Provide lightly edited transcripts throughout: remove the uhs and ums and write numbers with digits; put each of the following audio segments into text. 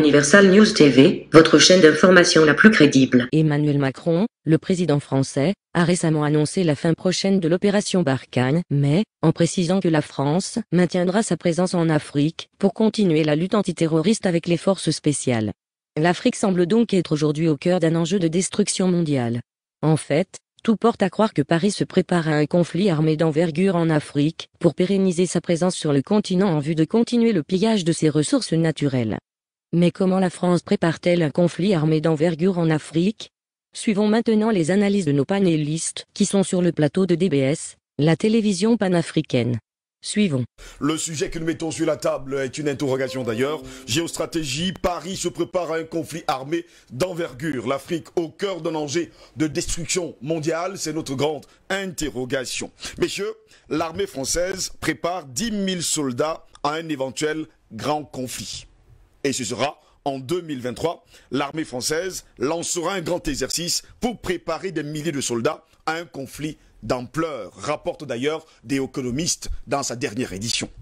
Universal News TV, votre chaîne d'information la plus crédible. Emmanuel Macron, le président français, a récemment annoncé la fin prochaine de l'opération Barkhane, mais, en précisant que la France maintiendra sa présence en Afrique pour continuer la lutte antiterroriste avec les forces spéciales. L'Afrique semble donc être aujourd'hui au cœur d'un enjeu de destruction mondiale. En fait, tout porte à croire que Paris se prépare à un conflit armé d'envergure en Afrique, pour pérenniser sa présence sur le continent en vue de continuer le pillage de ses ressources naturelles. Mais comment la France prépare-t-elle un conflit armé d'envergure en Afrique? Suivons maintenant les analyses de nos panélistes, qui sont sur le plateau de DBS, la télévision panafricaine. Suivons. Le sujet que nous mettons sur la table est une interrogation d'ailleurs. Géostratégie, Paris se prépare à un conflit armé d'envergure. L'Afrique au cœur d'un danger de destruction mondiale, c'est notre grande interrogation. Messieurs, l'armée française prépare 10 000 soldats à un éventuel grand conflit. Et ce sera en 2023, l'armée française lancera un grand exercice pour préparer des milliers de soldats à un conflit d'ampleur, rapporte d'ailleurs des économistes dans sa dernière édition.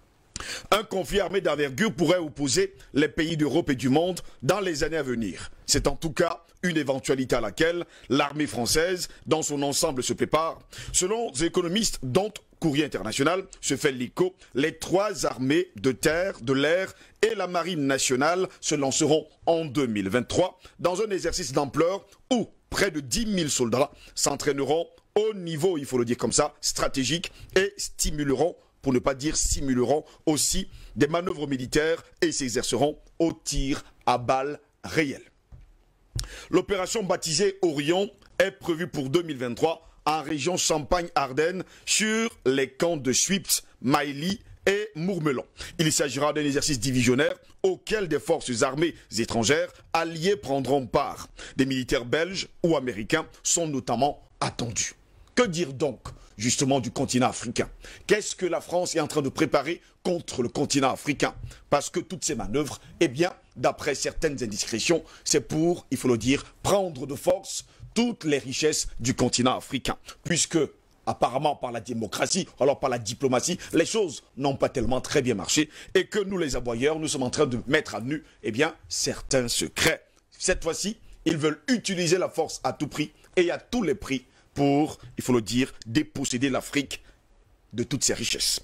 Un conflit armé d'envergure pourrait opposer les pays d'Europe et du monde dans les années à venir. C'est en tout cas une éventualité à laquelle l'armée française, dans son ensemble, se prépare. Selon les économistes dont Courrier International se fait l'écho, les trois armées de terre, de l'air et la marine nationale se lanceront en 2023 dans un exercice d'ampleur où près de 10 000 soldats s'entraîneront au niveau, il faut le dire comme ça, stratégique et stimuleront, pour ne pas dire simuleront aussi des manœuvres militaires et s'exerceront au tir à balles réelles. L'opération baptisée Orion est prévue pour 2023 en région Champagne-Ardenne sur les camps de Suips, Mailly et Mourmelon. Il s'agira d'un exercice divisionnaire auquel des forces armées étrangères alliées prendront part. Des militaires belges ou américains sont notamment attendus. Que dire donc justement du continent africain? Qu'est-ce que la France est en train de préparer contre le continent africain? Parce que toutes ces manœuvres, eh bien, d'après certaines indiscrétions, c'est pour, il faut le dire, prendre de force toutes les richesses du continent africain. Puisque, apparemment par la démocratie, alors par la diplomatie, les choses n'ont pas tellement très bien marché et que nous les aboyeurs, nous sommes en train de mettre à nu, eh bien, certains secrets. Cette fois-ci, ils veulent utiliser la force à tout prix et à tous les prix pour, il faut le dire, déposséder l'Afrique de toutes ses richesses.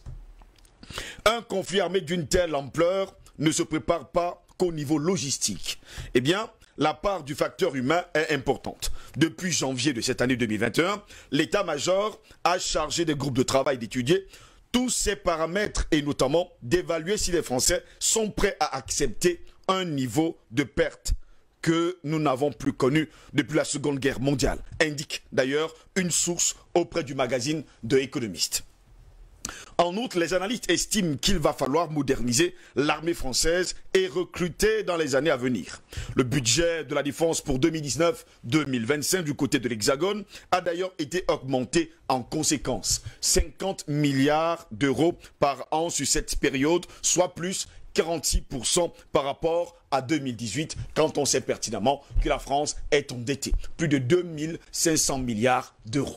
Un conflit armé d'une telle ampleur ne se prépare pas qu'au niveau logistique. Eh bien, la part du facteur humain est importante. Depuis janvier de cette année 2021, l'état-major a chargé des groupes de travail d'étudier tous ces paramètres et notamment d'évaluer si les Français sont prêts à accepter un niveau de perte que nous n'avons plus connu depuis la Seconde Guerre mondiale, indique d'ailleurs une source auprès du magazine The Economist. En outre, les analystes estiment qu'il va falloir moderniser l'armée française et recruter dans les années à venir. Le budget de la défense pour 2019-2025 du côté de l'Hexagone a d'ailleurs été augmenté en conséquence. 50 milliards d'euros par an sur cette période, soit plus 46% par rapport à 2018, quand on sait pertinemment que la France est endettée. Plus de 2500 milliards d'euros.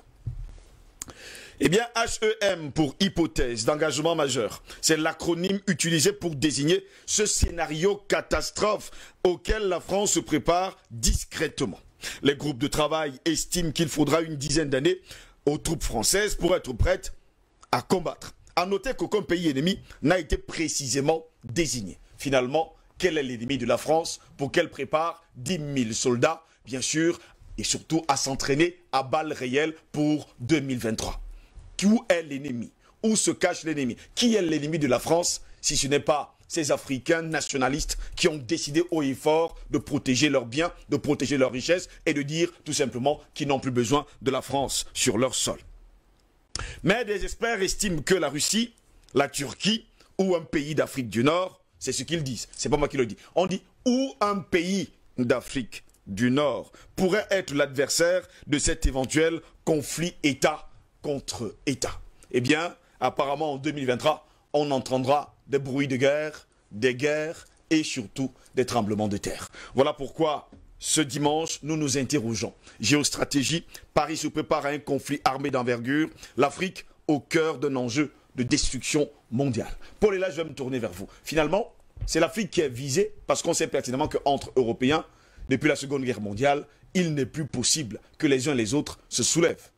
Eh bien, HEM pour hypothèse d'engagement majeur, c'est l'acronyme utilisé pour désigner ce scénario catastrophe auquel la France se prépare discrètement. Les groupes de travail estiment qu'il faudra une dizaine d'années aux troupes françaises pour être prêtes à combattre. À noter qu'aucun pays ennemi n'a été précisément désigné. Finalement, quel est l'ennemi de la France pour qu'elle prépare 10 000 soldats, bien sûr, et surtout à s'entraîner à balles réelles pour 2023? Où est l'ennemi? Où se cache l'ennemi? Qui est l'ennemi de la France si ce n'est pas ces Africains nationalistes qui ont décidé haut et fort de protéger leurs biens, de protéger leurs richesses et de dire tout simplement qu'ils n'ont plus besoin de la France sur leur sol? Mais des experts estiment que la Russie, la Turquie ou un pays d'Afrique du Nord, c'est ce qu'ils disent, c'est pas moi qui le dis, on dit ou un pays d'Afrique du Nord pourrait être l'adversaire de cet éventuel conflit État contre État. Eh bien, apparemment en 2023, on entendra des bruits de guerre, des guerres et surtout des tremblements de terre. Voilà pourquoi ce dimanche, nous nous interrogeons. Géostratégie, Paris se prépare à un conflit armé d'envergure. L'Afrique au cœur d'un enjeu de destruction mondiale. Paul, et là, je vais me tourner vers vous. Finalement, C'est l'Afrique qui est visée parce qu'on sait pertinemment qu'entre Européens, depuis la Seconde Guerre mondiale, il n'est plus possible que les uns et les autres se soulèvent.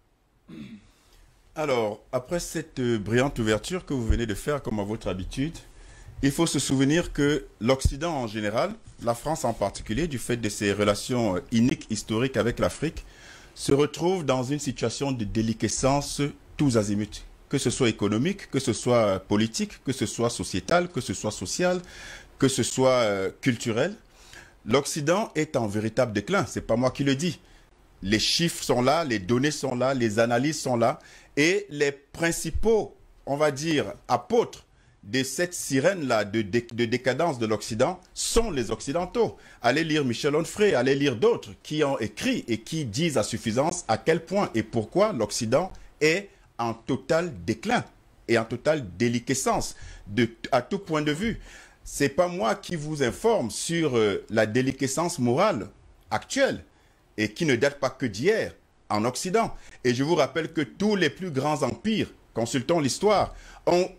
Alors, après cette brillante ouverture que vous venez de faire, comme à votre habitude, il faut se souvenir que l'Occident en général, la France en particulier, du fait de ses relations iniques historiques avec l'Afrique, se retrouve dans une situation de déliquescence tous azimuts. Que ce soit économique, que ce soit politique, que ce soit sociétal, que ce soit social, que ce soit culturel. L'Occident est en véritable déclin, c'est pas moi qui le dis. Les chiffres sont là, les données sont là, les analyses sont là. Et les principaux, on va dire, apôtres de cette sirène-là de décadence de l'Occident sont les Occidentaux. Allez lire Michel Onfray, allez lire d'autres qui ont écrit et qui disent à suffisance à quel point et pourquoi l'Occident est en total déclin et en totale déliquescence à tout point de vue. C'est pas moi qui vous informe sur la déliquescence morale actuelle et qui ne date pas que d'hier en Occident. Et je vous rappelle que tous les plus grands empires, consultons l'histoire, ont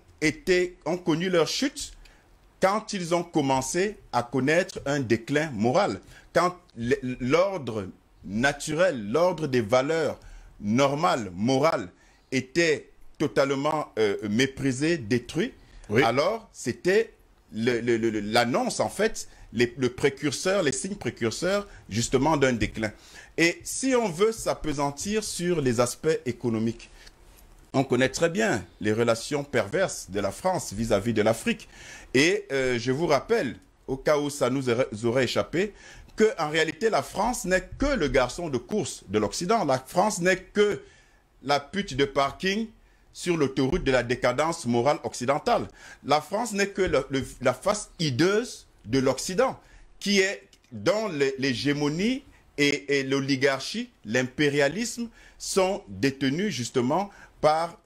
connu leur chute quand ils ont commencé à connaître un déclin moral. Quand l'ordre naturel, l'ordre des valeurs normales, morales, était totalement méprisé, détruit, oui. Alors c'était l'annonce, en fait, le précurseur, les signes précurseurs, justement, d'un déclin. Et si on veut s'appesantir sur les aspects économiques, on connaît très bien les relations perverses de la France vis-à-vis de l'Afrique. Et je vous rappelle, au cas où ça nous aurait échappé, qu'en réalité, la France n'est que le garçon de course de l'Occident. La France n'est que la pute de parking sur l'autoroute de la décadence morale occidentale. La France n'est que la face hideuse de l'Occident, qui est dans l'hégémonie et l'oligarchie, l'impérialisme, sont détenus justement par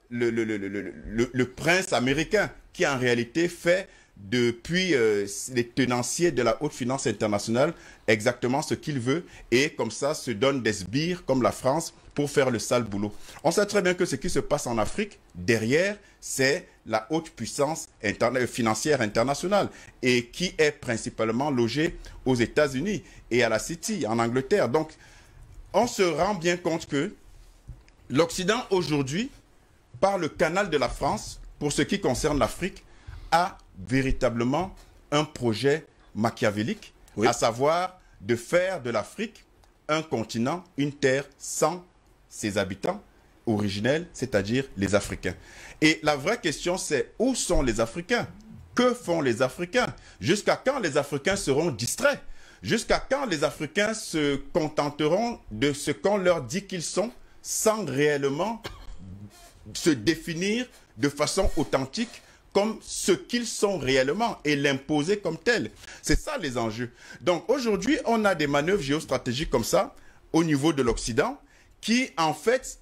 le prince américain, qui en réalité fait depuis les tenanciers de la haute finance internationale exactement ce qu'il veut, et comme ça se donne des sbires comme la France pour faire le sale boulot. On sait très bien que ce qui se passe en Afrique, derrière, c'est la haute puissance financière internationale, et qui est principalement logée aux États-Unis et à la City, en Angleterre. Donc, on se rend bien compte que l'Occident aujourd'hui, par le canal de la France, pour ce qui concerne l'Afrique, a véritablement un projet machiavélique, oui, à savoir de faire de l'Afrique un continent, une terre sans ses habitants originels, c'est-à-dire les Africains. Et la vraie question, c'est où sont les Africains? Que font les Africains? Jusqu'à quand les Africains seront distraits? Jusqu'à quand les Africains se contenteront de ce qu'on leur dit qu'ils sont, sans réellement se définir de façon authentique comme ce qu'ils sont réellement et l'imposer comme tel? C'est ça les enjeux. Donc aujourd'hui, on a des manœuvres géostratégiques comme ça au niveau de l'Occident qui, en fait,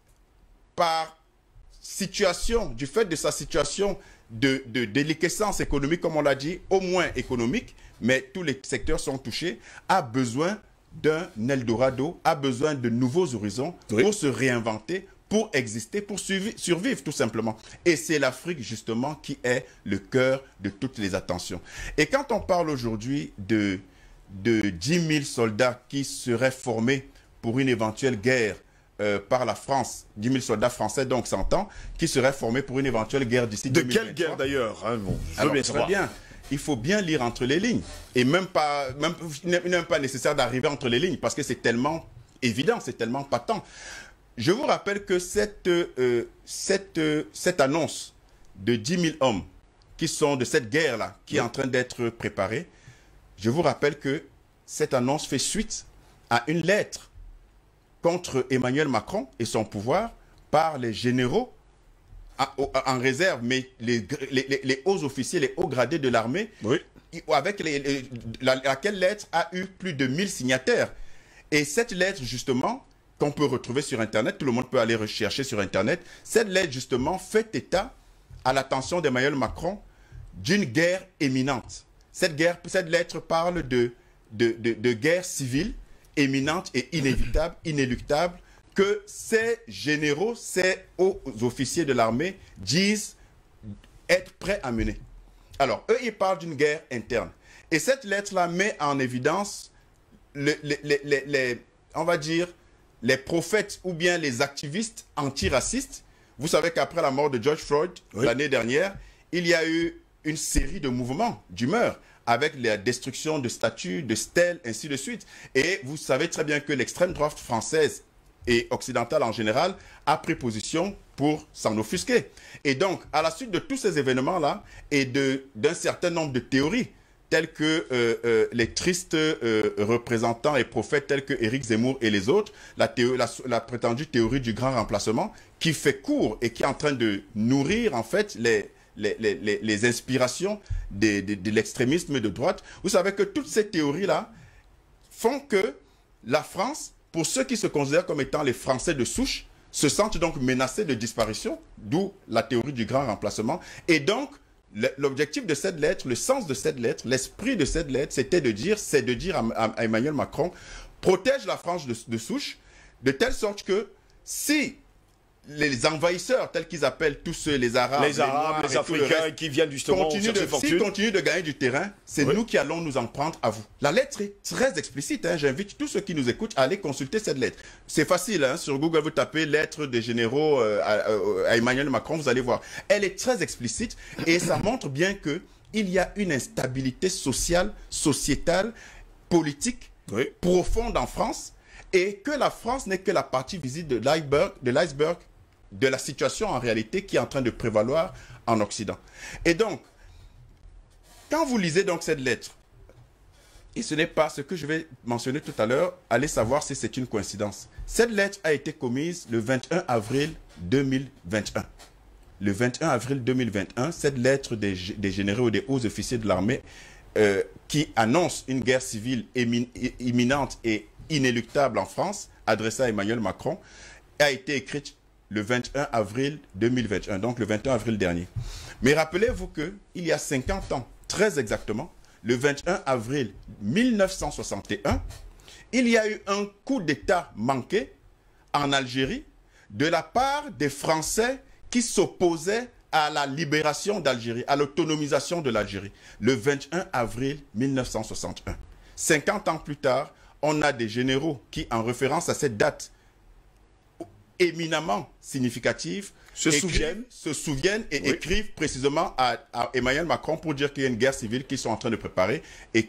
par situation, du fait de sa situation de déliquescence économique, comme on l'a dit, au moins économique, mais tous les secteurs sont touchés, a besoin d'un Eldorado, a besoin de nouveaux horizons, oui, pour se réinventer, pour exister, pour survivre tout simplement. Et c'est l'Afrique justement qui est le cœur de toutes les attentions. Et quand on parle aujourd'hui de 10 000 soldats qui seraient formés pour une éventuelle guerre par la France, 10 000 soldats français, donc 100 ans, qui seraient formés pour une éventuelle guerre d'ici 2023. De quelle guerre d'ailleurs, hein, bon, alors, très bien. Il faut bien lire entre les lignes. Et même pas nécessaire d'arriver entre les lignes, parce que c'est tellement évident, c'est tellement patent. Je vous rappelle que cette annonce de 10 000 hommes qui sont de cette guerre-là, qui est en train d'être préparée, je vous rappelle que cette annonce fait suite à une lettre contre Emmanuel Macron et son pouvoir par les généraux en réserve, mais les hauts officiers, les hauts gradés de l'armée, oui, avec laquelle lettre a eu plus de 1000 signataires. Et cette lettre, justement, qu'on peut retrouver sur Internet, tout le monde peut aller rechercher sur Internet, cette lettre, justement, fait état à l'attention d'Emmanuel Macron d'une guerre imminente. Cette lettre parle de guerre civile imminente et inévitable, inéluctable, que ces généraux, ces hauts officiers de l'armée disent être prêts à mener. Alors, eux, ils parlent d'une guerre interne. Et cette lettre-là met en évidence on va dire, les prophètes ou bien les activistes antiracistes. Vous savez qu'après la mort de George Floyd, l'année dernière, il y a eu une série de mouvements d'humeur avec la destruction de statues, de stèles, ainsi de suite. Et vous savez très bien que l'extrême droite française et occidentale en général a pris position pour s'en offusquer. Et donc, à la suite de tous ces événements-là et d'un certain nombre de théories, tels que les tristes représentants et prophètes tels que Éric Zemmour et les autres, la prétendue théorie du grand remplacement, qui fait cours et qui est en train de nourrir en fait les inspirations de l'extrémisme de droite. Vous savez que toutes ces théories-là font que la France, pour ceux qui se considèrent comme étant les Français de souche, se sentent donc menacés de disparition, d'où la théorie du grand remplacement. Et donc, l'objectif de cette lettre, le sens de cette lettre, l'esprit de cette lettre, c'est de dire à Emmanuel Macron, protège la France de souche, de telle sorte que si les envahisseurs, tels qu'ils appellent tous les Arabes, les Africains qui viennent justement chercher fortune, s'ils continuent de gagner du terrain, c'est nous qui allons nous en prendre à vous. La lettre est très explicite. J'invite tous ceux qui nous écoutent à aller consulter cette lettre. C'est facile. Sur Google, vous tapez lettre des généraux à Emmanuel Macron, vous allez voir. Elle est très explicite et ça montre bien que il y a une instabilité sociale, sociétale, politique profonde en France et que la France n'est que la partie visible de l'iceberg de la situation en réalité qui est en train de prévaloir en Occident. Et donc, quand vous lisez donc cette lettre, et ce n'est pas ce que je vais mentionner tout à l'heure, allez savoir si c'est une coïncidence. Cette lettre a été commise le 21 avril 2021. Le 21 avril 2021, cette lettre des généraux et des hauts officiers de l'armée qui annonce une guerre civile imminente et inéluctable en France, adressée à Emmanuel Macron, a été écrite le 21 avril 2021, donc le 21 avril dernier. Mais rappelez-vous qu'il y a 50 ans, très exactement, le 21 avril 1961, il y a eu un coup d'État manqué en Algérie de la part des Français qui s'opposaient à la libération d'Algérie, à l'autonomisation de l'Algérie, le 21 avril 1961. 50 ans plus tard, on a des généraux qui, en référence à cette date éminemment significative, se souviennent et écrivent précisément à Emmanuel Macron pour dire qu'il y a une guerre civile qu'ils sont en train de préparer et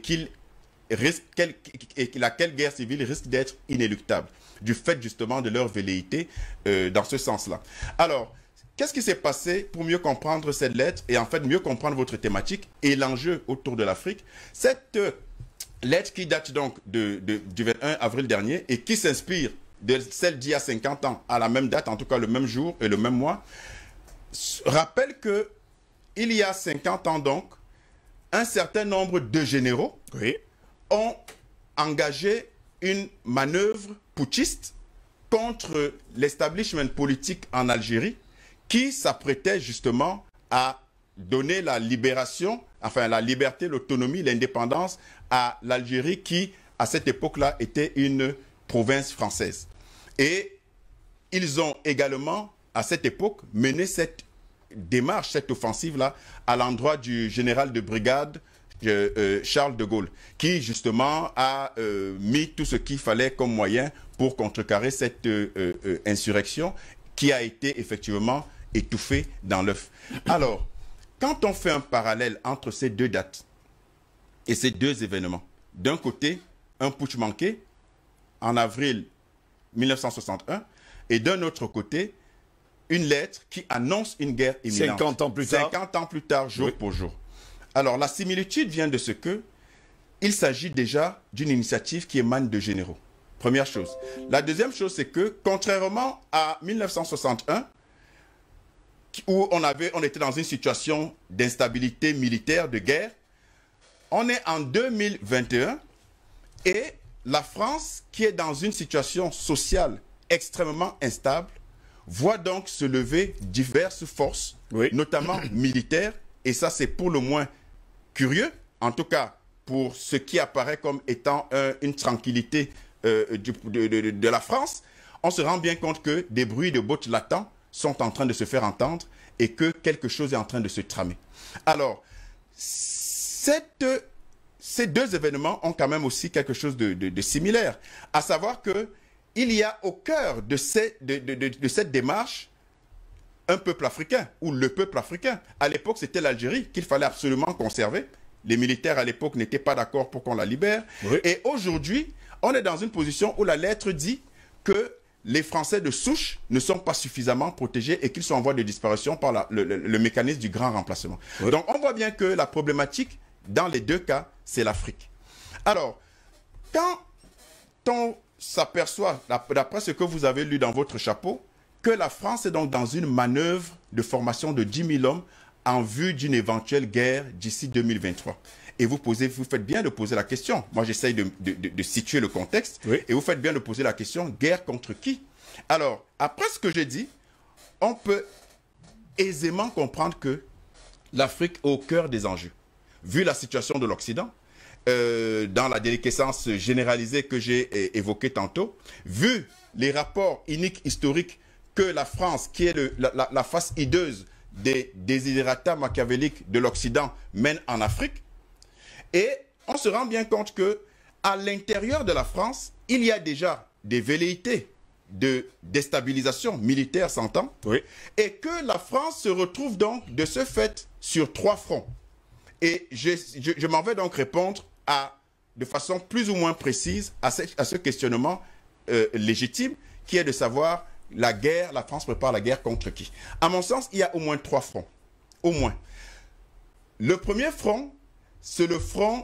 laquelle guerre civile risque d'être inéluctable, du fait justement de leur velléité dans ce sens-là. Alors, qu'est-ce qui s'est passé pour mieux comprendre cette lettre et en fait mieux comprendre votre thématique et l'enjeu autour de l'Afrique? Cette lettre qui date donc du 21 avril dernier et qui s'inspire de celle d'il y a 50 ans, à la même date, en tout cas le même jour et le même mois, rappelle que il y a 50 ans donc, un certain nombre de généraux ont engagé une manœuvre putschiste contre l'establishment politique en Algérie qui s'apprêtait justement à donner la libération, enfin la liberté, l'autonomie, l'indépendance à l'Algérie qui, à cette époque-là, était une province française. Et ils ont également, à cette époque, mené cette démarche, cette offensive-là, à l'endroit du général de brigade Charles de Gaulle, qui justement a mis tout ce qu'il fallait comme moyen pour contrecarrer cette insurrection qui a été effectivement étouffée dans l'œuf. Alors, quand on fait un parallèle entre ces deux dates et ces deux événements, d'un côté, un putsch manqué en avril 1961, et d'un autre côté, une lettre qui annonce une guerre imminente. 50 ans plus tard. 50 ans plus tard, jour pour jour. Alors, la similitude vient de ce que il s'agit déjà d'une initiative qui émane de généraux. Première chose. La deuxième chose, c'est que, contrairement à 1961, où on était dans une situation d'instabilité militaire, de guerre, on est en 2021 et la France, qui est dans une situation sociale extrêmement instable, voit donc se lever diverses forces, notamment militaires, et ça c'est pour le moins curieux, en tout cas pour ce qui apparaît comme étant une tranquillité de la France. On se rend bien compte que des bruits de bottes latents sont en train de se faire entendre et que quelque chose est en train de se tramer. Alors, ces deux événements ont quand même aussi quelque chose de similaire, à savoir que il y a au cœur de cette démarche un peuple africain, ou le peuple africain. À l'époque, c'était l'Algérie qu'il fallait absolument conserver. Les militaires à l'époque n'étaient pas d'accord pour qu'on la libère. Oui. Et aujourd'hui, on est dans une position où la lettre dit que les Français de souche ne sont pas suffisamment protégés et qu'ils sont en voie de disparition par le mécanisme du grand remplacement. Oui. Donc on voit bien que la problématique, dans les deux cas, c'est l'Afrique. Alors, quand on s'aperçoit, d'après ce que vous avez lu dans votre chapeau, que la France est donc dans une manœuvre de formation de 10 000 hommes en vue d'une éventuelle guerre d'ici 2023. Et vous faites bien de poser la question. Moi, j'essaye de situer le contexte. Oui. Et vous faites bien de poser la question, guerre contre qui? Alors, après ce que j'ai dit, on peut aisément comprendre que l'Afrique est au cœur des enjeux. Vu la situation de l'Occident, dans la déliquescence généralisée que j'ai évoquée tantôt, vu les rapports iniques historiques que la France, qui est la face hideuse des desiderata machiavéliques de l'Occident, mène en Afrique. Et on se rend bien compte que à l'intérieur de la France, il y a déjà des velléités de déstabilisation militaire, s'entend, oui. Et que la France se retrouve donc de ce fait sur 3 fronts. Et je m'en vais donc répondre de façon plus ou moins précise à ce questionnement légitime, qui est de savoir la France prépare la guerre contre qui? À mon sens, il y a au moins 3 fronts. Au moins. Le premier front, c'est le front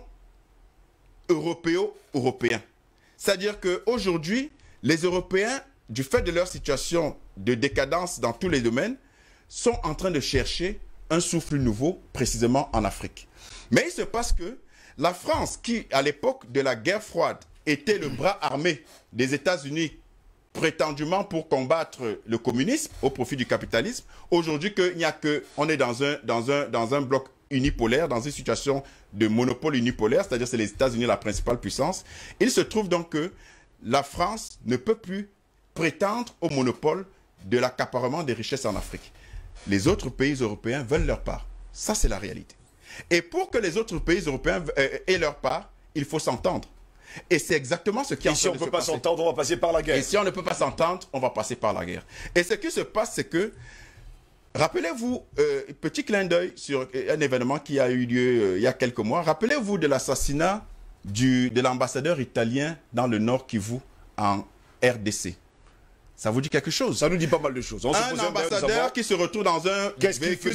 européen. C'est-à-dire qu'aujourd'hui, les Européens, du fait de leur situation de décadence dans tous les domaines, sont en train de chercher un souffle nouveau, précisément en Afrique. Mais il se passe que la France, qui, à l'époque de la guerre froide, était le bras armé des États-Unis, prétendument pour combattre le communisme au profit du capitalisme, aujourd'hui on est dans un bloc unipolaire, dans une situation de monopole unipolaire, c'est-à-dire c'est les États-Unis la principale puissance. Il se trouve donc que la France ne peut plus prétendre au monopole de l'accaparement des richesses en Afrique. Les autres pays européens veulent leur part. Ça, c'est la réalité. Et pour que les autres pays européens aient leur part, il faut s'entendre. Et c'est exactement ce qui est en train de se passer. Et si on ne peut pas s'entendre, on va passer par la guerre. Et si on ne peut pas s'entendre, on va passer par la guerre. Et ce qui se passe, c'est que, rappelez-vous, petit clin d'œil sur un événement qui a eu lieu il y a quelques mois. Rappelez-vous de l'assassinat de l'ambassadeur italien dans le Nord Kivu, en RDC. Ça vous dit quelque chose? Ça nous dit pas mal de choses. Un ambassadeur qui se retrouve dans un véhicule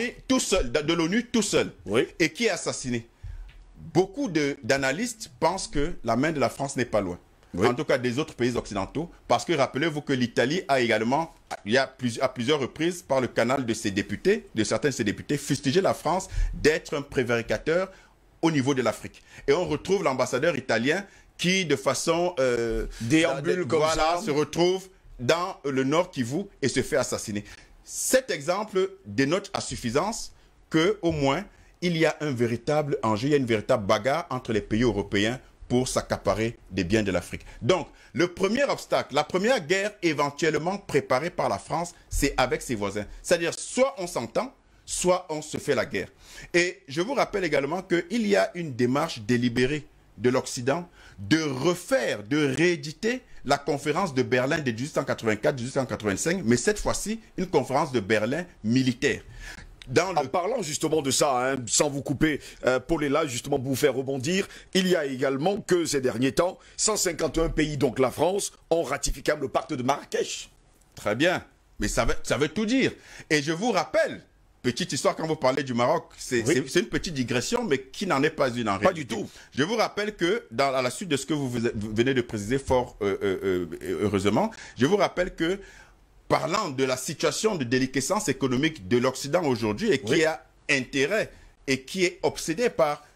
de l'ONU tout seul, oui. Et qui est assassiné. Beaucoup d'analystes pensent que la main de la France n'est pas loin. Oui. En tout cas des autres pays occidentaux. Parce que rappelez-vous que l'Italie a également, à plusieurs reprises, par le canal de ses députés, de certains de ses députés, fustigé la France d'être un prévaricateur au niveau de l'Afrique. Et on retrouve l'ambassadeur italien qui, de façon déambule comme ça, se retrouve dans le Nord Kivu et se fait assassiner. Cet exemple dénote à suffisance que, au moins, il y a un véritable enjeu, il y a une véritable bagarre entre les pays européens pour s'accaparer des biens de l'Afrique. Donc, le premier obstacle, la première guerre éventuellement préparée par la France, c'est avec ses voisins. C'est-à-dire, soit on s'entend, soit on se fait la guerre. Et je vous rappelle également qu'il y a une démarche délibérée de l'Occident de refaire, de rééditer la conférence de Berlin de 1884-1885, mais cette fois-ci, une conférence de Berlin militaire. En parlant justement de ça, hein, sans vous couper, Paul est là justement pour vous faire rebondir, il y a également que ces derniers temps, 151 pays, donc la France, ont ratifié le pacte de Marrakech. Très bien, mais ça veut tout dire. Et je vous rappelle, petite histoire quand vous parlez du Maroc, c'est une petite digression, mais qui n'en est pas une en réalité. Pas du tout. Je vous rappelle que, à la suite de ce que vous venez de préciser fort heureusement, je vous rappelle que, parlant de la situation de déliquescence économique de l'Occident aujourd'hui et qui a intérêt et qui est obsédé par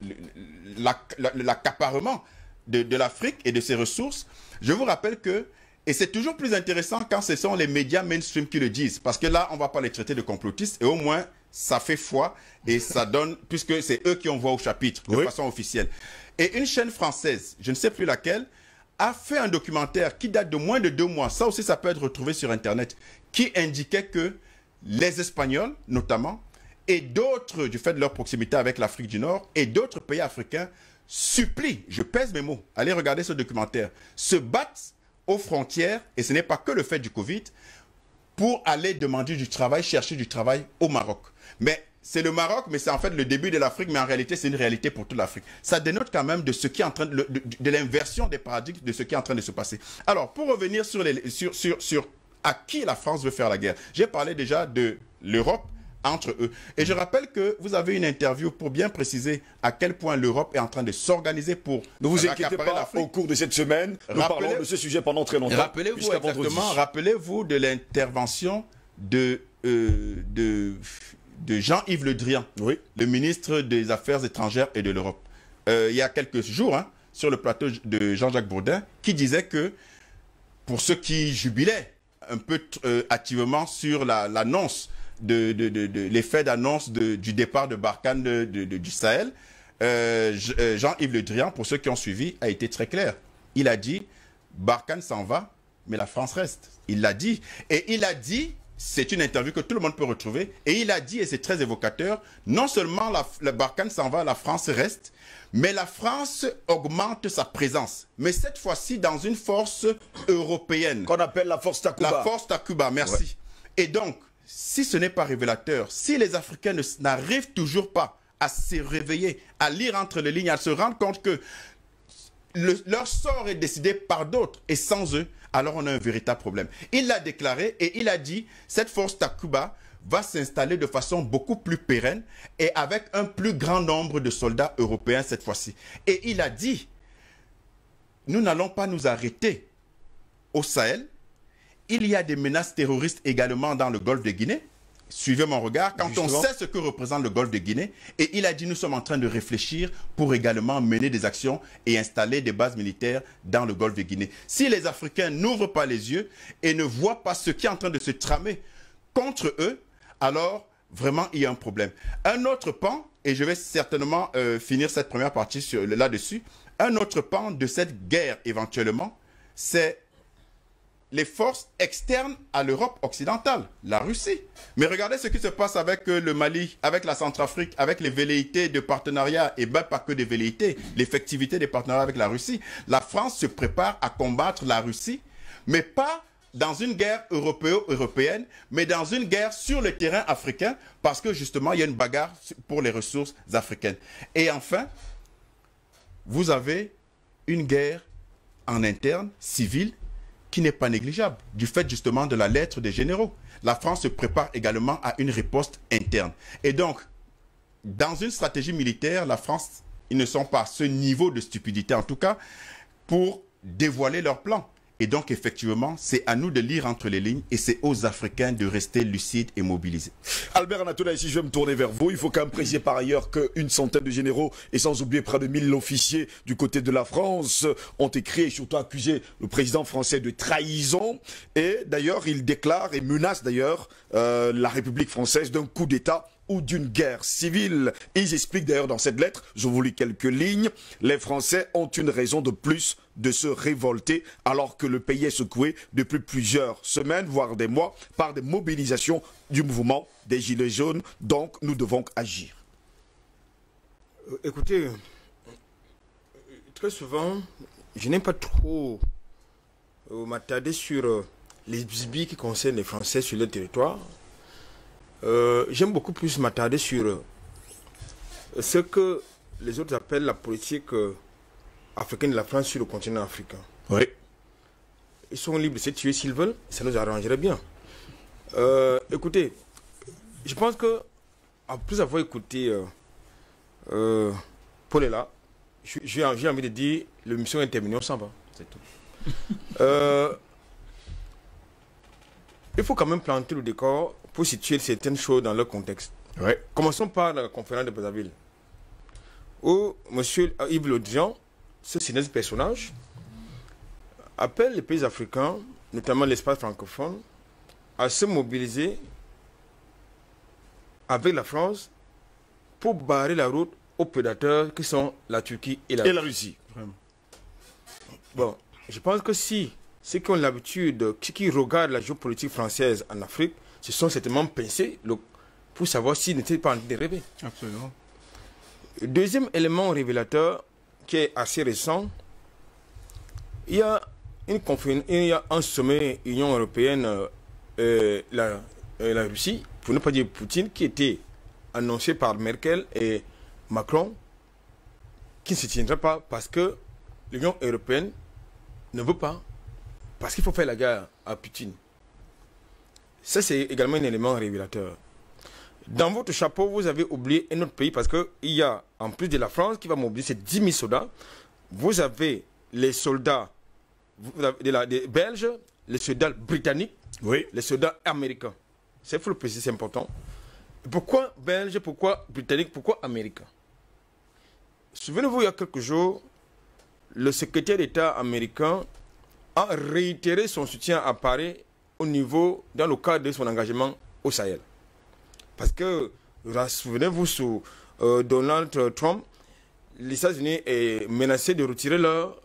l'accaparement de l'Afrique et de ses ressources, je vous rappelle que, et c'est toujours plus intéressant quand ce sont les médias mainstream qui le disent, parce que là, on ne va pas les traiter de complotistes et au moins, ça fait foi et ça donne, puisque c'est eux qui ont voix au chapitre de façon officielle. Et une chaîne française, je ne sais plus laquelle, a fait un documentaire qui date de moins de 2 mois, ça aussi ça peut être retrouvé sur Internet, qui indiquait que les Espagnols, notamment, et d'autres, du fait de leur proximité avec l'Afrique du Nord, et d'autres pays africains supplient, je pèse mes mots, allez regarder ce documentaire, se battent aux frontières, et ce n'est pas que le fait du Covid, pour aller demander du travail, chercher du travail au Maroc. Mais c'est le Maroc, mais c'est en fait le début de l'Afrique, mais en réalité, c'est une réalité pour toute l'Afrique. Ça dénote quand même de ce qui est en train de l'inversion des paradigmes, de ce qui est en train de se passer. Alors, pour revenir sur à qui la France veut faire la guerre, j'ai parlé déjà de l'Europe entre eux. Et je rappelle que vous avez une interview pour bien préciser à quel point l'Europe est en train de s'organiser pour... Ne vous inquiétez pas, au cours de cette semaine, nous parlons de ce sujet pendant très longtemps. Rappelez-vous de l'intervention de Jean-Yves Le Drian, oui, le ministre des Affaires étrangères et de l'Europe, il y a quelques jours, sur le plateau de Jean-Jacques Bourdin, qui disait que pour ceux qui jubilaient un peu activement sur l'annonce, l'effet d'annonce du départ de Barkhane du Sahel, Jean-Yves Le Drian, pour ceux qui ont suivi, a été très clair. Il a dit, Barkhane s'en va, mais la France reste. Il l'a dit. Et il a dit, c'est une interview que tout le monde peut retrouver, et il a dit, et c'est très évocateur, non seulement la Barkhane s'en va, la France reste, mais la France augmente sa présence. Mais cette fois-ci dans une force européenne. Qu'on appelle la force Takuba. La force Takuba, merci. Ouais. Et donc, si ce n'est pas révélateur, si les Africains n'arrivent toujours pas à se réveiller, à lire entre les lignes, à se rendre compte que leur sort est décidé par d'autres et sans eux, alors on a un véritable problème. Il l'a déclaré et il a dit, cette force Takuba va s'installer de façon beaucoup plus pérenne et avec un plus grand nombre de soldats européens cette fois-ci. Et il a dit, nous n'allons pas nous arrêter au Sahel. Il y a des menaces terroristes également dans le golfe de Guinée. Suivez mon regard, quand justement, on sait ce que représente le golfe de Guinée, et il a dit, nous sommes en train de réfléchir pour également mener des actions et installer des bases militaires dans le golfe de Guinée. Si les Africains n'ouvrent pas les yeux et ne voient pas ce qui est en train de se tramer contre eux, alors vraiment il y a un problème. Un autre pan, et je vais certainement finir cette première partie là-dessus, un autre pan de cette guerre éventuellement, c'est les forces externes à l'Europe occidentale, la Russie. Mais regardez ce qui se passe avec le Mali, avec la Centrafrique, avec les velléités de partenariat, et bien pas que des velléités, l'effectivité des partenariats avec la Russie. La France se prépare à combattre la Russie, mais pas dans une guerre européenne, mais dans une guerre sur le terrain africain, parce que justement, il y a une bagarre pour les ressources africaines. Et enfin, vous avez une guerre en interne, civile, qui n'est pas négligeable, du fait justement de la lettre des généraux. La France se prépare également à une riposte interne. Et donc, dans une stratégie militaire, la France, ils ne sont pas à ce niveau de stupidité, en tout cas, pour dévoiler leur plan. Et donc, effectivement, c'est à nous de lire entre les lignes et c'est aux Africains de rester lucides et mobilisés. Albert Anatola, ici, je vais me tourner vers vous. Il faut quand même préciser par ailleurs qu'une centaine de généraux et sans oublier près de 1000 officiers du côté de la France ont écrit et surtout accusé le président français de trahison. Et d'ailleurs, il déclare et menace d'ailleurs la République française d'un coup d'État ou d'une guerre civile. Ils expliquent d'ailleurs dans cette lettre, je vous lis quelques lignes, les Français ont une raison de plus de se révolter alors que le pays est secoué depuis plusieurs semaines, voire des mois, par des mobilisations du mouvement des Gilets jaunes. Donc nous devons agir. Écoutez, très souvent, je n'aime pas trop m'attarder sur les bisbilles qui concernent les Français sur leur territoire. J'aime beaucoup plus m'attarder sur ce que les autres appellent la politique africaine de la France sur le continent africain. Oui. Ils sont libres de se tuer s'ils veulent, ça nous arrangerait bien. Écoutez, je pense que, après avoir écouté Paul est là, j'ai envie de dire, l'émission est terminée, on s'en va, c'est tout. Il faut quand même planter le décor pour situer certaines choses dans leur contexte. Ouais. Commençons par la conférence de Brazzaville, où M. Yves Le Drian, ce sinistre personnage, appelle les pays africains, notamment l'espace francophone, à se mobiliser avec la France pour barrer la route aux prédateurs qui sont la Turquie et la Russie. Vraiment. Bon, je pense que si ceux qui ont l'habitude, qui regardent la géopolitique française en Afrique, se sont certainement pincés pour savoir s'il n'était pas en train de rêver. Absolument. Deuxième élément révélateur qui est assez récent, il y a un sommet Union européenne et la Russie, pour ne pas dire Poutine, qui était annoncé par Merkel et Macron, qui ne se tiendra pas parce que l'Union européenne ne veut pas, parce qu'il faut faire la guerre à Poutine. Ça, c'est également un élément révélateur. Dans votre chapeau, vous avez oublié un autre pays parce qu'il y a, en plus de la France, qui va mobiliser 10 000 soldats. Vous avez les soldats des Belges, les soldats britanniques, Oui. les soldats américains. C'est faut le préciser, c'est important. Pourquoi Belges, pourquoi Britanniques, pourquoi Américains? Souvenez-vous, il y a quelques jours, le secrétaire d'État américain a réitéré son soutien à Paris dans le cadre de son engagement au Sahel. Parce que, souvenez-vous, sous Donald Trump, les États-Unis est menacé de retirer leur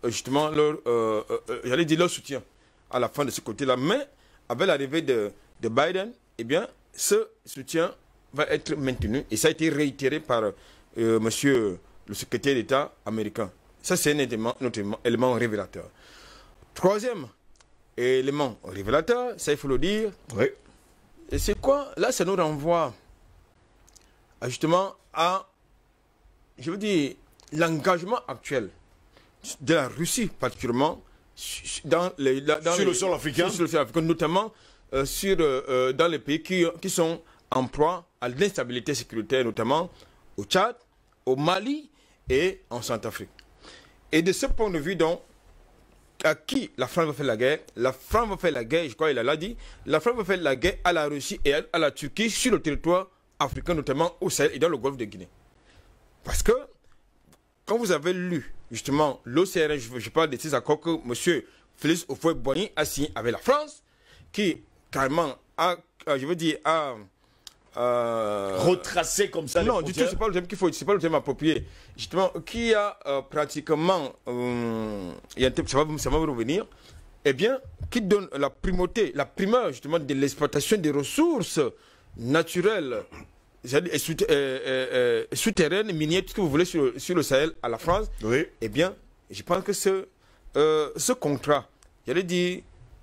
soutien à la fin de ce côté-là. Mais avec l'arrivée de Biden, eh bien, ce soutien va être maintenu. Et ça a été réitéré par monsieur le secrétaire d'État américain. Ça, c'est notre élément révélateur. Troisième élément révélateur, ça il faut le dire. Oui. Et c'est quoi? Là, ça nous renvoie justement à, je veux dire, l'engagement actuel de la Russie, particulièrement, sur le sol africain. Sur le sol africain, notamment dans les pays qui sont en proie à l'instabilité sécuritaire, notamment au Tchad, au Mali et en Centrafrique. Et de ce point de vue, donc, à qui la France va faire la guerre? La France va faire la guerre, je crois qu'il l'a dit, la France va faire la guerre à la Russie et à la Turquie sur le territoire africain, notamment au Sahel et dans le golfe de Guinée. Parce que, quand vous avez lu, justement, l'OCRN, je parle de ces accords que M. Félix Houphouët-Boigny a signé avec la France, qui, carrément, Retracé comme ça. Non, du tout, c'est pas le thème qu'il faut, c'est pas le thème approprié. Justement, qui a pratiquement, ça va vous revenir, eh bien, qui donne la primauté, la primeur, justement, de l'exploitation des ressources naturelles, souterraines, minières, tout ce que vous voulez sur le Sahel à la France. Oui. Eh bien, je pense que ce contrat, j'allais dire,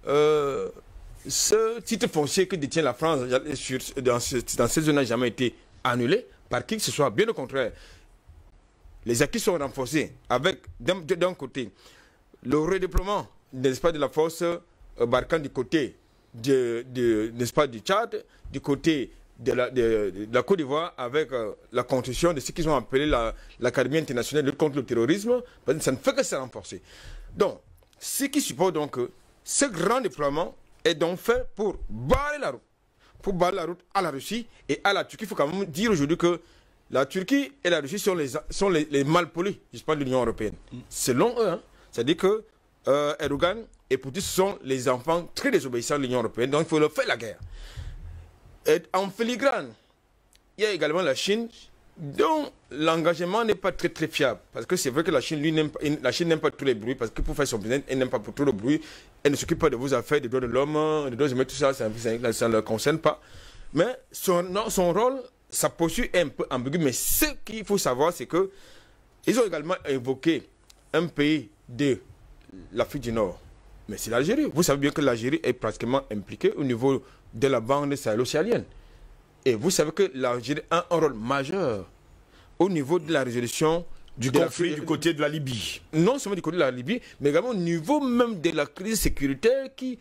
ce titre foncier que détient la France dans cette zone n'a jamais été annulé par qui que ce soit. Bien au contraire, les acquis sont renforcés avec, d'un côté, le redéploiement, n'est-ce pas, de la force Barkhane du côté n'est-ce pas, du Tchad, du côté de la Côte d'Ivoire avec la construction de ce qu'ils ont appelé l'Académie internationale de lutte contre le terrorisme. Ça ne fait que se renforcer. Donc, ce qui suppose donc que ce grand déploiement est donc fait pour barrer la route. Pour barrer la route à la Russie et à la Turquie. Il faut quand même dire aujourd'hui que la Turquie et la Russie sont les malpolis, je parle de l'Union européenne. Selon eux, hein, c'est-à-dire que Erdogan et Poutine sont les enfants très désobéissants de l'Union européenne. Donc il faut leur faire la guerre. Et en filigrane, il y a également la Chine, dont l'engagement n'est pas très fiable. Parce que c'est vrai que la Chine n'aime pas tous les bruits, parce que pour faire son business, elle n'aime pas trop le bruit. Elle ne s'occupe pas de vos affaires, des droits de l'homme, des droits humains, tout ça, ça ne le concerne pas. Mais son rôle, sa posture est un peu ambiguë. Mais ce qu'il faut savoir, c'est que ils ont également évoqué un pays de l'Afrique du Nord. Mais c'est l'Algérie. Vous savez bien que l'Algérie est pratiquement impliquée au niveau de la bande sahélo-sahélienne. Et vous savez que l'Algérie a un rôle majeur au niveau de la résolution du conflit du côté de la Libye. Non seulement du côté de la Libye, mais également au niveau même de la crise sécuritaire qui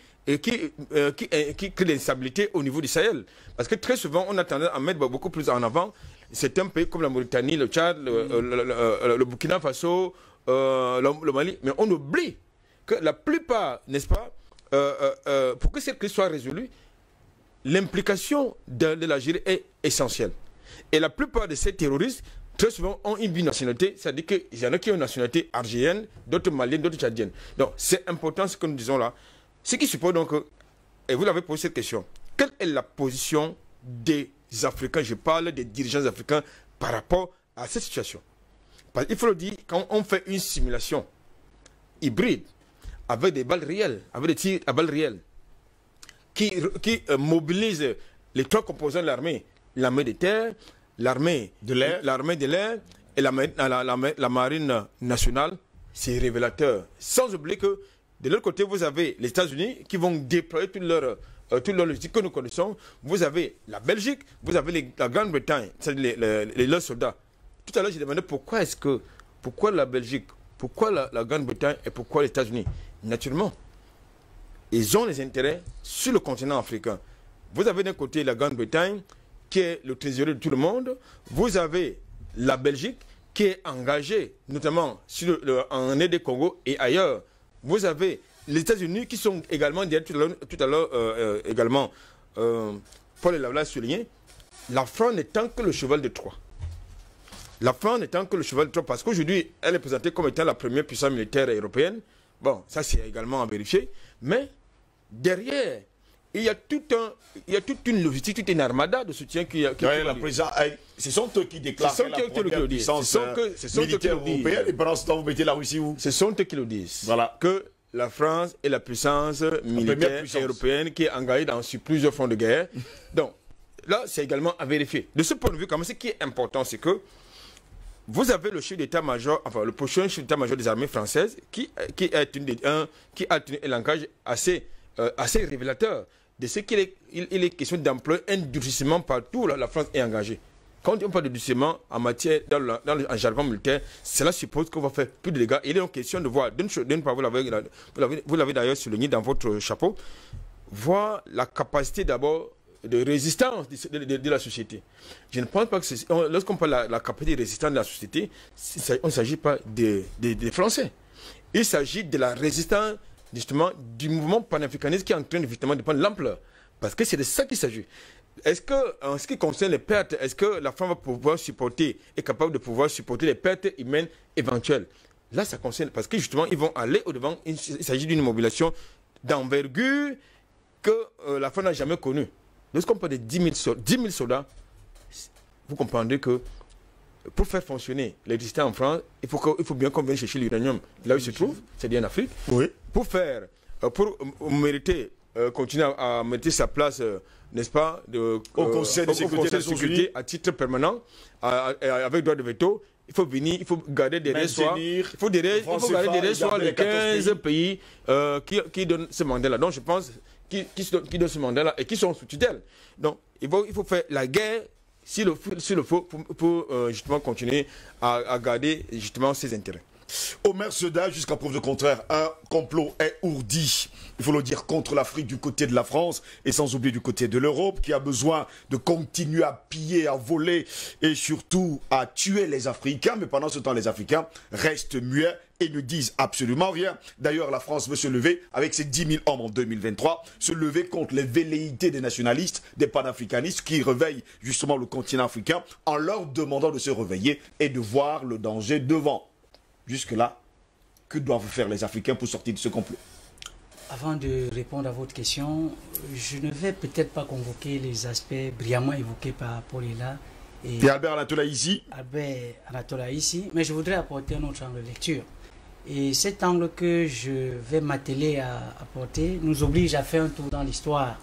crée l'instabilité au niveau du Sahel. Parce que très souvent, on a tendance à mettre beaucoup plus en avant certains pays comme la Mauritanie, le Tchad, le Burkina Faso, le Mali. Mais on oublie que la plupart, n'est-ce pas, pour que cette crise soit résolue, l'implication de l'Algérie est essentielle. Et la plupart de ces terroristes, très souvent, ont une binationalité, c'est-à-dire qu'il y en a qui ont une nationalité algérienne, d'autres maliennes, d'autres tchadiennes. Donc, c'est important ce que nous disons là. Ce qui suppose donc, et vous l'avez posé cette question, quelle est la position des Africains, je parle des dirigeants africains, par rapport à cette situation? Parce qu'il faut le dire, quand on fait une simulation hybride, avec des balles réelles, avec des tirs à balles réelles, qui mobilise les trois composants de l'armée, l'armée de terre, l'armée de l'air et la marine nationale. C'est révélateur. Sans oublier que de l'autre côté, vous avez les États-Unis qui vont déployer toute leur logistique que nous connaissons. Vous avez la Belgique, vous avez la Grande-Bretagne, c'est-à-dire leurs soldats. Tout à l'heure, j'ai demandé pourquoi la Belgique, pourquoi la Grande-Bretagne et pourquoi les États-Unis. Naturellement, ils ont les intérêts sur le continent africain. Vous avez d'un côté la Grande-Bretagne, qui est le trésorier de tout le monde. Vous avez la Belgique, qui est engagée, notamment en aide des Congo et ailleurs. Vous avez les États-Unis, qui sont également, tout à l'heure, également, Paul l'a souligné, la France n'étant que le cheval de Troie. La France n'étant que le cheval de Troie, parce qu'aujourd'hui, elle est présentée comme étant la première puissance militaire européenne. Bon, ça c'est également à vérifier. Mais derrière, il y a toute une logistique, toute une armada de soutien ce sont eux qui déclarent la première puissance militaire européenne. Et pendant ce temps, vous mettez la Russie où? Ce sont eux qui le disent. Voilà. Que la France est la puissance militaire européenne qui est engagée sur plusieurs fronts de guerre. Donc, là, c'est également à vérifier. De ce point de vue, ce qui est important, c'est que vous avez le chef d'état-major, enfin le prochain chef d'état-major des armées françaises qui a tenu un langage assez révélateur de ce qu'il est question d'employer un durcissement partout où la France est engagée. Quand on parle de durcissement en matière, en jargon militaire, cela suppose qu'on va faire plus de dégâts. Il est en question de voir, d'une part, vous l'avez d'ailleurs souligné dans votre chapeau, voir la capacité d'abord de résistance de la société. Je ne pense pas que lorsqu'on parle de la capacité de résistance de la société, on ne s'agit pas des Français. Il s'agit de la résistance justement du mouvement panafricaniste qui est en train justement de prendre l'ampleur. Parce que c'est de ça qu'il s'agit. Est-ce que, en ce qui concerne les pertes, est-ce que la France va pouvoir supporter, est capable de pouvoir supporter les pertes humaines éventuelles? Là, ça concerne, parce que justement, ils vont aller au-devant. Il s'agit d'une mobilisation d'envergure que la France n'a jamais connue. Lorsqu'on parle de 10 000 soldats, vous comprendrez que pour faire fonctionner l'électricité en France, il faut bien qu'on vienne chercher l'uranium là où il se trouve, c'est-à-dire en Afrique. Oui. Pour mériter, continuer à mériter sa place, n'est-ce pas, au Conseil de sécurité à titre permanent, avec droit de veto, il faut venir, il faut garder des soirs. Il faut garder des soirs les 15 pays qui donnent ce mandat-là. Donc je pense qui donnent ce mandat-là et qui sont sous tutelle. Donc il faut faire la guerre s'il le faut pour justement continuer à garder justement ses intérêts. Omer Seda, jusqu'à preuve du contraire, un complot est ourdi, il faut le dire, contre l'Afrique du côté de la France et sans oublier du côté de l'Europe qui a besoin de continuer à piller, à voler et surtout à tuer les Africains. Mais pendant ce temps, les Africains restent muets et ne disent absolument rien. D'ailleurs, la France veut se lever avec ses 10 000 hommes en 2023, se lever contre les velléités des nationalistes, des panafricanistes qui réveillent justement le continent africain en leur demandant de se réveiller et de voir le danger devant. Jusque-là, que doivent faire les Africains pour sortir de ce complot? Avant de répondre à votre question, je ne vais peut-être pas convoquer les aspects brillamment évoqués par Paul-Ela et Albert Anatola ici. Albert Anatola ici, mais je voudrais apporter un autre angle de lecture. Et cet angle que je vais m'atteler à apporter nous oblige à faire un tour dans l'histoire.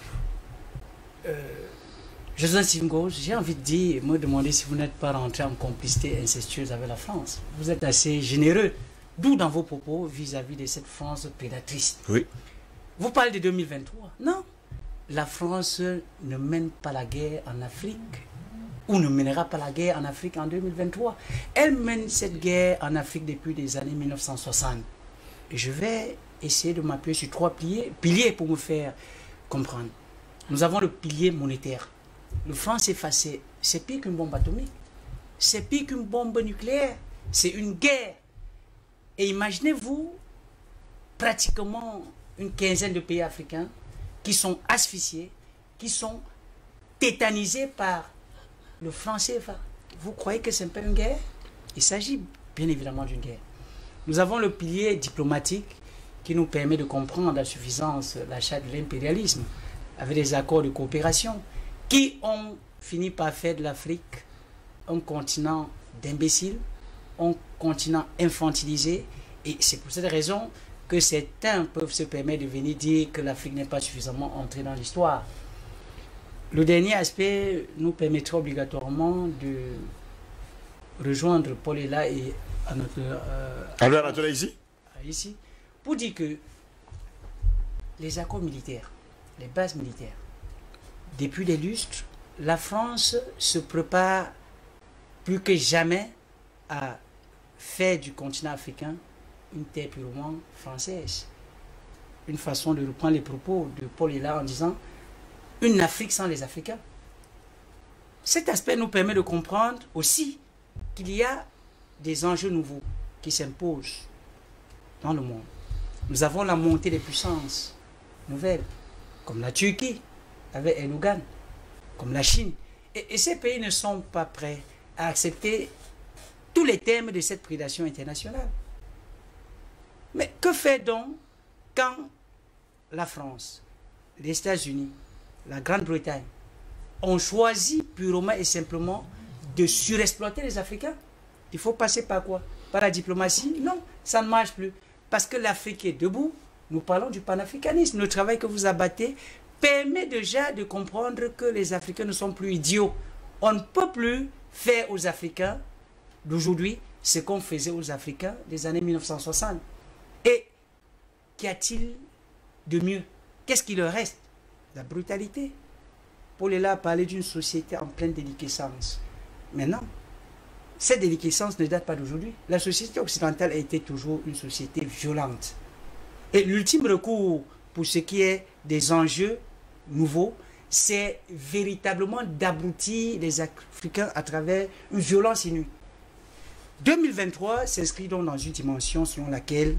Joseph Singo, j'ai envie de dire, me demander si vous n'êtes pas rentré en complicité incestueuse avec la France. Vous êtes assez généreux, d'où dans vos propos vis-à-vis de cette France prédatrice. Oui. Vous parlez de 2023. Non. La France ne mène pas la guerre en Afrique, ou ne mènera pas la guerre en Afrique en 2023. Elle mène cette guerre en Afrique depuis les années 1960. Et je vais essayer de m'appuyer sur 3 piliers pour me faire comprendre. Nous avons le pilier monétaire. Le franc CFA, c'est pire qu'une bombe atomique. C'est pire qu'une bombe nucléaire. C'est une guerre. Et imaginez-vous, pratiquement une quinzaine de pays africains qui sont asphyxiés, qui sont tétanisés par le franc CFA. Vous croyez que ce n'est pas une guerre? Il s'agit bien évidemment d'une guerre. Nous avons le pilier diplomatique qui nous permet de comprendre à suffisance l'achat de l'impérialisme avec des accords de coopération qui ont fini par faire de l'Afrique un continent d'imbéciles, un continent infantilisé. Et c'est pour cette raison que certains peuvent se permettre de venir dire que l'Afrique n'est pas suffisamment entrée dans l'histoire. Le dernier aspect nous permettra obligatoirement de rejoindre Paul Ella et à notre... Albert Anatoly ici ici, pour dire que les accords militaires, les bases militaires, depuis des lustres, la France se prépare plus que jamais à faire du continent africain une terre purement française. Une façon de reprendre les propos de Paul Ella en disant une Afrique sans les Africains. Cet aspect nous permet de comprendre aussi qu'il y a des enjeux nouveaux qui s'imposent dans le monde. Nous avons la montée des puissances nouvelles, comme la Turquie avec Erdogan, comme la Chine. Et ces pays ne sont pas prêts à accepter tous les termes de cette prédation internationale. Mais que fait donc quand la France, les États-Unis, la Grande-Bretagne ont choisi purement et simplement de surexploiter les Africains? Il faut passer par quoi? Par la diplomatie? Non, ça ne marche plus. Parce que l'Afrique est debout. Nous parlons du panafricanisme. Le travail que vous abattez permet déjà de comprendre que les Africains ne sont plus idiots. On ne peut plus faire aux Africains d'aujourd'hui ce qu'on faisait aux Africains des années 1960. Et qu'y a-t-il de mieux? Qu'est-ce qui leur reste? La brutalité. Paul Ella a parlé d'une société en pleine déliquescence. Maintenant, cette déliquescence ne date pas d'aujourd'hui. La société occidentale a été toujours une société violente. Et l'ultime recours pour ce qui est des enjeux nouveaux, c'est véritablement d'abrutir les Africains à travers une violence inouïe. 2023 s'inscrit donc dans une dimension selon laquelle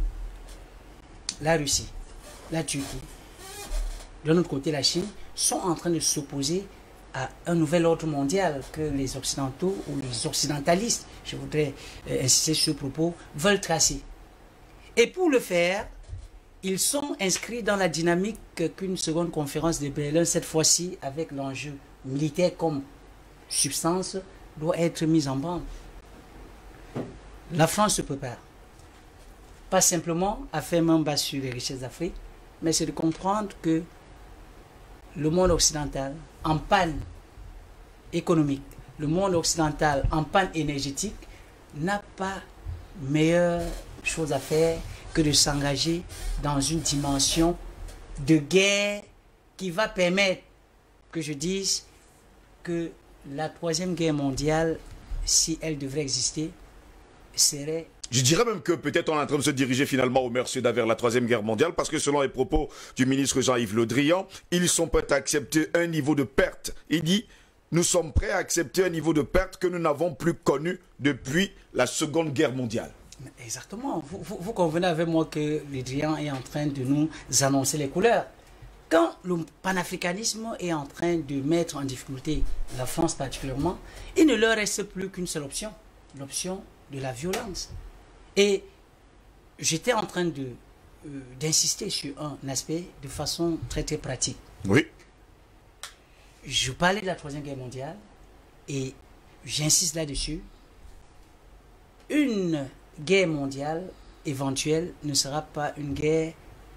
la Russie, la Turquie, de l'autre côté la Chine, sont en train de s'opposer à un nouvel ordre mondial que les Occidentaux ou les occidentalistes, je voudrais insister sur ce propos, veulent tracer. Et pour le faire, ils sont inscrits dans la dynamique qu'une seconde conférence de Berlin, cette fois-ci avec l'enjeu militaire comme substance, doit être mise en branle. La France se prépare. Pas simplement à faire main basse sur les richesses d'Afrique, mais c'est de comprendre que le monde occidental en panne économique, le monde occidental en panne énergétique n'a pas meilleure chose à faire que de s'engager dans une dimension de guerre qui va permettre que je dise que la troisième guerre mondiale, si elle devrait exister, serait... Je dirais même que peut-être on est en train de se diriger finalement au Merceda vers la troisième guerre mondiale parce que selon les propos du ministre Jean-Yves Le Drian, ils sont prêts à accepter un niveau de perte. Il dit, nous sommes prêts à accepter un niveau de perte que nous n'avons plus connu depuis la seconde guerre mondiale. Exactement. Vous convenez avec moi que Le Drian est en train de nous annoncer les couleurs. Quand le panafricanisme est en train de mettre en difficulté la France particulièrement, il ne leur reste plus qu'une seule option, l'option de la violence. Et j'étais en train d'insister sur un aspect de façon très très pratique. Oui. Je parlais de la troisième guerre mondiale et j'insiste là-dessus. Une guerre mondiale éventuelle ne sera pas une guerre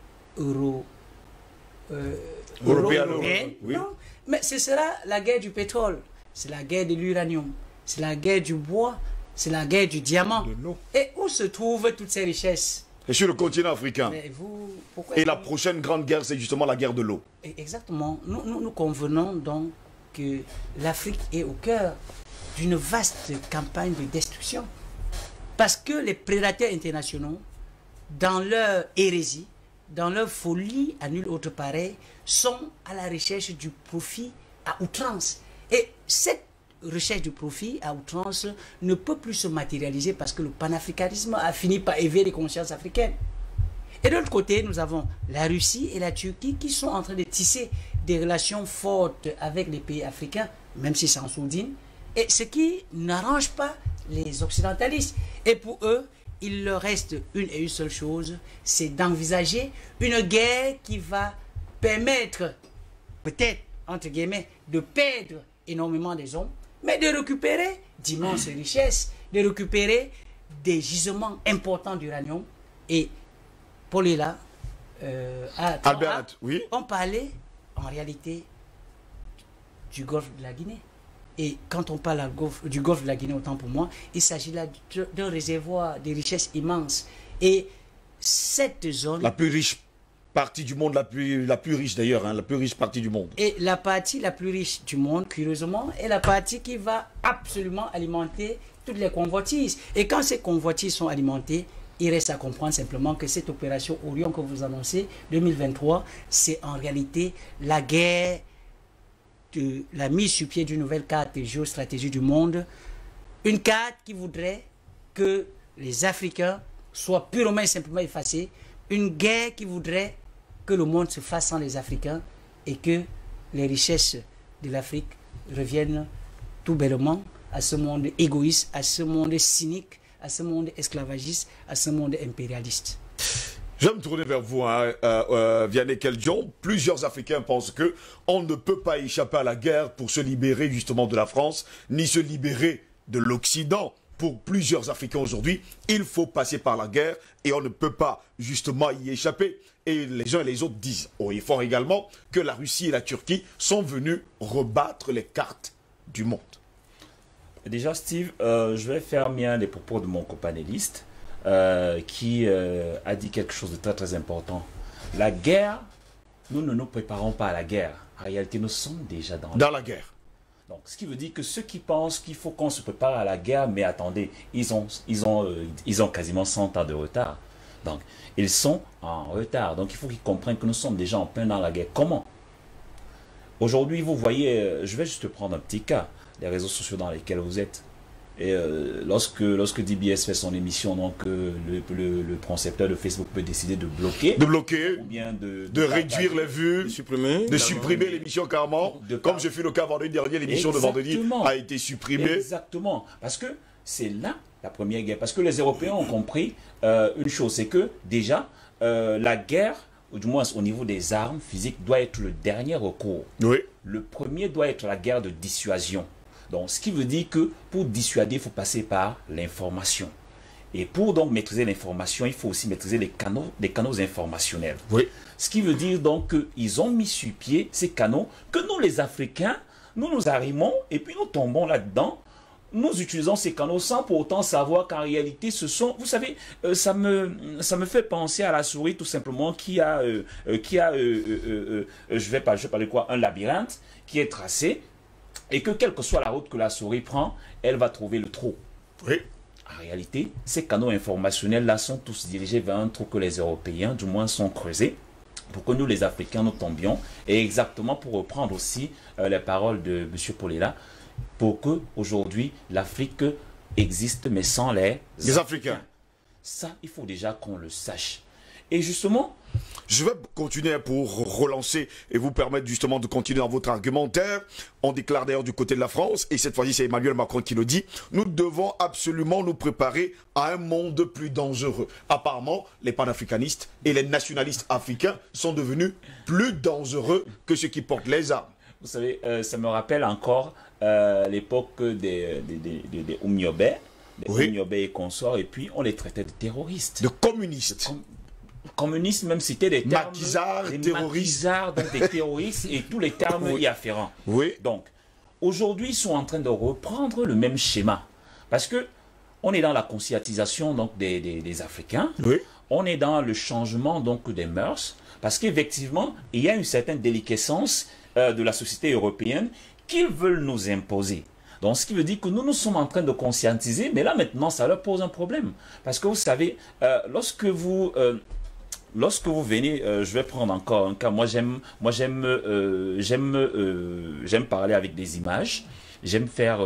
européenne, oui. Non, mais ce sera la guerre du pétrole, c'est la guerre de l'uranium, c'est la guerre du bois, c'est la guerre du diamant. Et où se trouvent toutes ces richesses? Et sur le continent africain. Mais et la prochaine grande guerre, c'est justement la guerre de l'eau. Exactement. Nous convenons donc que l'Afrique est au cœur d'une vaste campagne de destruction. Parce que les prédateurs internationaux, dans leur hérésie, dans leur folie à nul autre pareil, sont à la recherche du profit à outrance. Et cette recherche du profit à outrance ne peut plus se matérialiser parce que le panafricanisme a fini par éveiller les consciences africaines. Et de l'autre côté, nous avons la Russie et la Turquie qui sont en train de tisser des relations fortes avec les pays africains, même si c'est en sourdine, et ce qui n'arrange pas les occidentalistes. Et pour eux, il leur reste une et une seule chose, c'est d'envisager une guerre qui va permettre, peut-être, entre guillemets, de perdre énormément des hommes, mais de récupérer d'immenses richesses, de récupérer des gisements importants d'uranium. Et Paul Ella, Albert, oui. on parlait en réalité du golfe de la Guinée. Et quand on parle du golfe de la Guinée, autant pour moi, il s'agit là d'un réservoir de richesses immenses. Et cette zone... La plus riche partie du monde, la plus riche d'ailleurs, hein, la plus riche partie du monde. Et la partie la plus riche du monde, curieusement, est la partie qui va absolument alimenter toutes les convoitises. Et quand ces convoitises sont alimentées, il reste à comprendre simplement que cette opération Orion que vous annoncez, 2023, c'est en réalité la guerre de la mise sur pied d'une nouvelle carte de géostratégie du monde. Une carte qui voudrait que les Africains soient purement et simplement effacés. Une guerre qui voudrait que le monde se fasse sans les Africains et que les richesses de l'Afrique reviennent tout bellement à ce monde égoïste, à ce monde cynique, à ce monde esclavagiste, à ce monde impérialiste. Je vais me tourner vers vous, hein, Vianney Keldion. Plusieurs Africains pensent que on ne peut pas échapper à la guerre pour se libérer justement de la France, ni se libérer de l'Occident. Pour plusieurs Africains aujourd'hui, il faut passer par la guerre et on ne peut pas justement y échapper. Et les uns et les autres disent haut et fort également que la Russie et la Turquie sont venus rebattre les cartes du monde. Déjà, Steve, je vais faire mien les propos de mon copanéliste qui a dit quelque chose de très très important. La guerre, nous ne nous préparons pas à la guerre. En réalité, nous sommes déjà dans la guerre. Donc, ce qui veut dire que ceux qui pensent qu'il faut qu'on se prépare à la guerre, mais attendez, ils ont quasiment 100 ans de retard. Donc, ils sont en retard. Donc, il faut qu'ils comprennent que nous sommes déjà en plein dans la guerre. Comment? Aujourd'hui, vous voyez, je vais juste prendre un petit cas, les réseaux sociaux dans lesquels vous êtes. Et lorsque DBS fait son émission, donc le concepteur de Facebook peut décider de bloquer, ou bien de réduire les vues, de supprimer l'émission carrément, comme je fais le cas vendredi dernier, l'émission de vendredi a été supprimée. Exactement, parce que c'est là la première guerre, parce que les Européens ont compris une chose, c'est que déjà la guerre, ou du moins au niveau des armes physiques, doit être le dernier recours. Oui. Le premier doit être la guerre de dissuasion. Donc, ce qui veut dire que pour dissuader, il faut passer par l'information. Et pour donc maîtriser l'information, il faut aussi maîtriser les canaux informationnels. Oui. Ce qui veut dire donc qu'ils ont mis sur pied ces canaux que nous, les Africains, nous arrimons et puis nous tombons là-dedans. Nous utilisons ces canaux sans pour autant savoir qu'en réalité, ce sont... Vous savez, ça me fait penser à la souris tout simplement qui a je vais parler quoi, un labyrinthe qui est tracé. Et que quelle que soit la route que la souris prend, elle va trouver le trou. Oui. En réalité, ces canaux informationnels-là sont tous dirigés vers un trou que les Européens, du moins, sont creusés pour que nous, les Africains, nous tombions. Et exactement pour reprendre aussi les paroles de M. Polela, pour que aujourd'hui l'Afrique existe, mais sans les Africains. Ça, il faut déjà qu'on le sache. Et justement... Je vais continuer pour relancer et vous permettre justement de continuer dans votre argumentaire. On déclare d'ailleurs du côté de la France, et cette fois-ci c'est Emmanuel Macron qui le dit, nous devons absolument nous préparer à un monde plus dangereux. Apparemment, les panafricanistes et les nationalistes africains sont devenus plus dangereux que ceux qui portent les armes. Vous savez, ça me rappelle encore l'époque des Oumniobé, et consorts, et puis on les traitait de terroristes. De communistes. Communistes, même citer des termes, maquisards, terroristes, donc des terroristes et tous les termes y afférents. Oui. Donc, aujourd'hui, ils sont en train de reprendre le même schéma. Parce que on est dans la conscientisation donc, des Africains. Oui. On est dans le changement donc, des mœurs. Parce qu'effectivement, il y a une certaine déliquescence de la société européenne qu'ils veulent nous imposer. Donc, ce qui veut dire que nous sommes en train de conscientiser, mais là, maintenant, ça leur pose un problème. Parce que vous savez, lorsque vous venez, je vais prendre encore un cas. Moi, j'aime parler avec des images. J'aime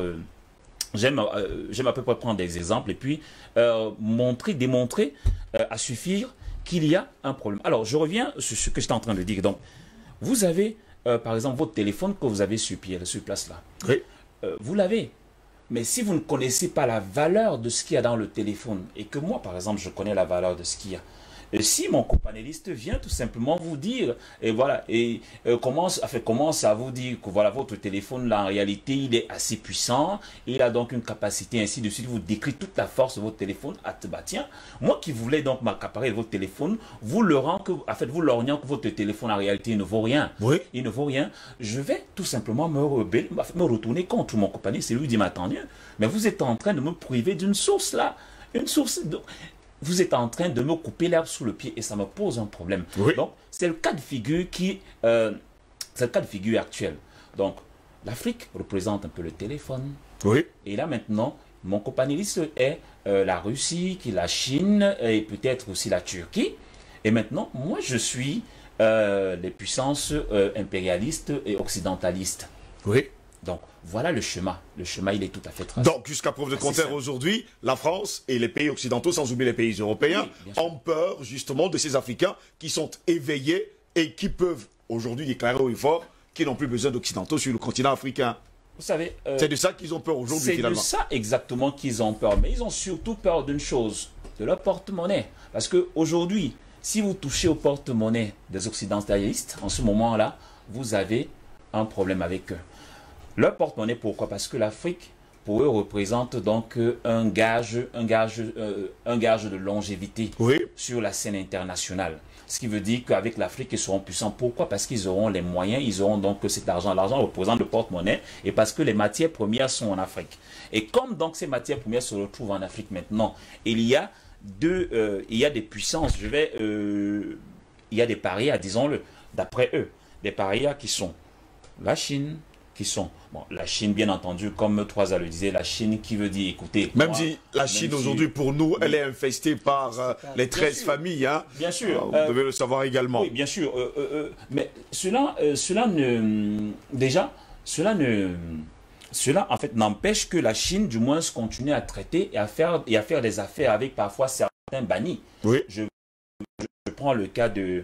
à peu près prendre des exemples et puis démontrer à suffire qu'il y a un problème. Alors, je reviens sur ce que j'étais en train de dire. Donc, vous avez, par exemple, votre téléphone que vous avez sur place là. Oui. Vous l'avez. Mais si vous ne connaissez pas la valeur de ce qu'il y a dans le téléphone, et que moi, par exemple, je connais la valeur de ce qu'il y a, si mon copanéliste vient tout simplement vous dire, et voilà, et commence à vous dire que voilà, votre téléphone, là, en réalité, il est assez puissant, il a donc une capacité, ainsi de suite, vous décrit toute la force de votre téléphone, bah tiens, moi qui voulais donc m'accaparer de votre téléphone, vous lorgnant que votre téléphone, en réalité, il ne vaut rien. Oui. Il ne vaut rien. Je vais tout simplement me retourner contre mon copanéliste et lui dire, mais attendez, mais vous êtes en train de me priver d'une source, là. Une source de... Vous êtes en train de me couper l'herbe sous le pied et ça me pose un problème. Oui. Donc, c'est le cas de figure c'est le cas de figure actuel. Donc, l'Afrique représente un peu le téléphone. Oui. Et là, maintenant, mon copanéliste est la Russie, qui est la Chine et peut-être aussi la Turquie. Et maintenant, moi, je suis les puissances impérialistes et occidentalistes. Oui. Donc, voilà le schéma. Le schéma, il est tout à fait tracé. Donc, jusqu'à preuve de contraire, aujourd'hui, la France et les pays occidentaux, sans oublier les pays européens, Oui, ont peur justement de ces Africains qui sont éveillés et qui peuvent aujourd'hui déclarer haut et fort qu'ils n'ont plus besoin d'occidentaux sur le continent africain. Vous savez... c'est de ça qu'ils ont peur aujourd'hui, finalement. C'est de ça exactement qu'ils ont peur. Mais ils ont surtout peur d'une chose, de leur porte-monnaie. Parce qu'aujourd'hui, si vous touchez au porte-monnaie des occidentalistes, en ce moment-là, vous avez un problème avec eux. Leur porte-monnaie, pourquoi? Parce que l'Afrique, pour eux, représente donc un gage de longévité sur la scène internationale. Ce qui veut dire qu'avec l'Afrique, ils seront puissants. Pourquoi? Parce qu'ils auront les moyens, ils auront donc cet argent. L'argent représente le porte-monnaie et parce que les matières premières sont en Afrique. Et comme donc ces matières premières se retrouvent en Afrique maintenant, il y a des puissances, il y a des parias, disons-le, d'après eux, des parias qui sont la Chine, la Chine, bien entendu, comme Troisa le disait, la Chine qui veut dire, écoutez... Même si la Chine, aujourd'hui, pour nous, elle est infestée par les 13 familles, hein. Bien sûr. Vous devez le savoir également. Oui, bien sûr. Mais cela en fait, n'empêche que la Chine, du moins, continue à traiter et à faire des affaires avec parfois certains bannis. Oui. Je prends le cas de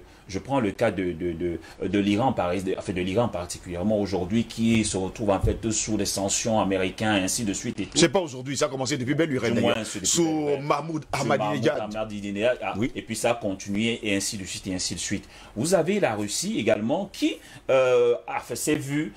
l'Iran, de l'Iran particulièrement aujourd'hui, qui se retrouve en fait sous les sanctions américaines et ainsi de suite et tout. C'est pas aujourd'hui, ça a commencé depuis belle lurette d'ailleurs, sous Mahmoud Ahmadinejad. Oui. Et puis ça a continué et ainsi de suite et ainsi de suite. Vous avez la Russie également qui s'est vu,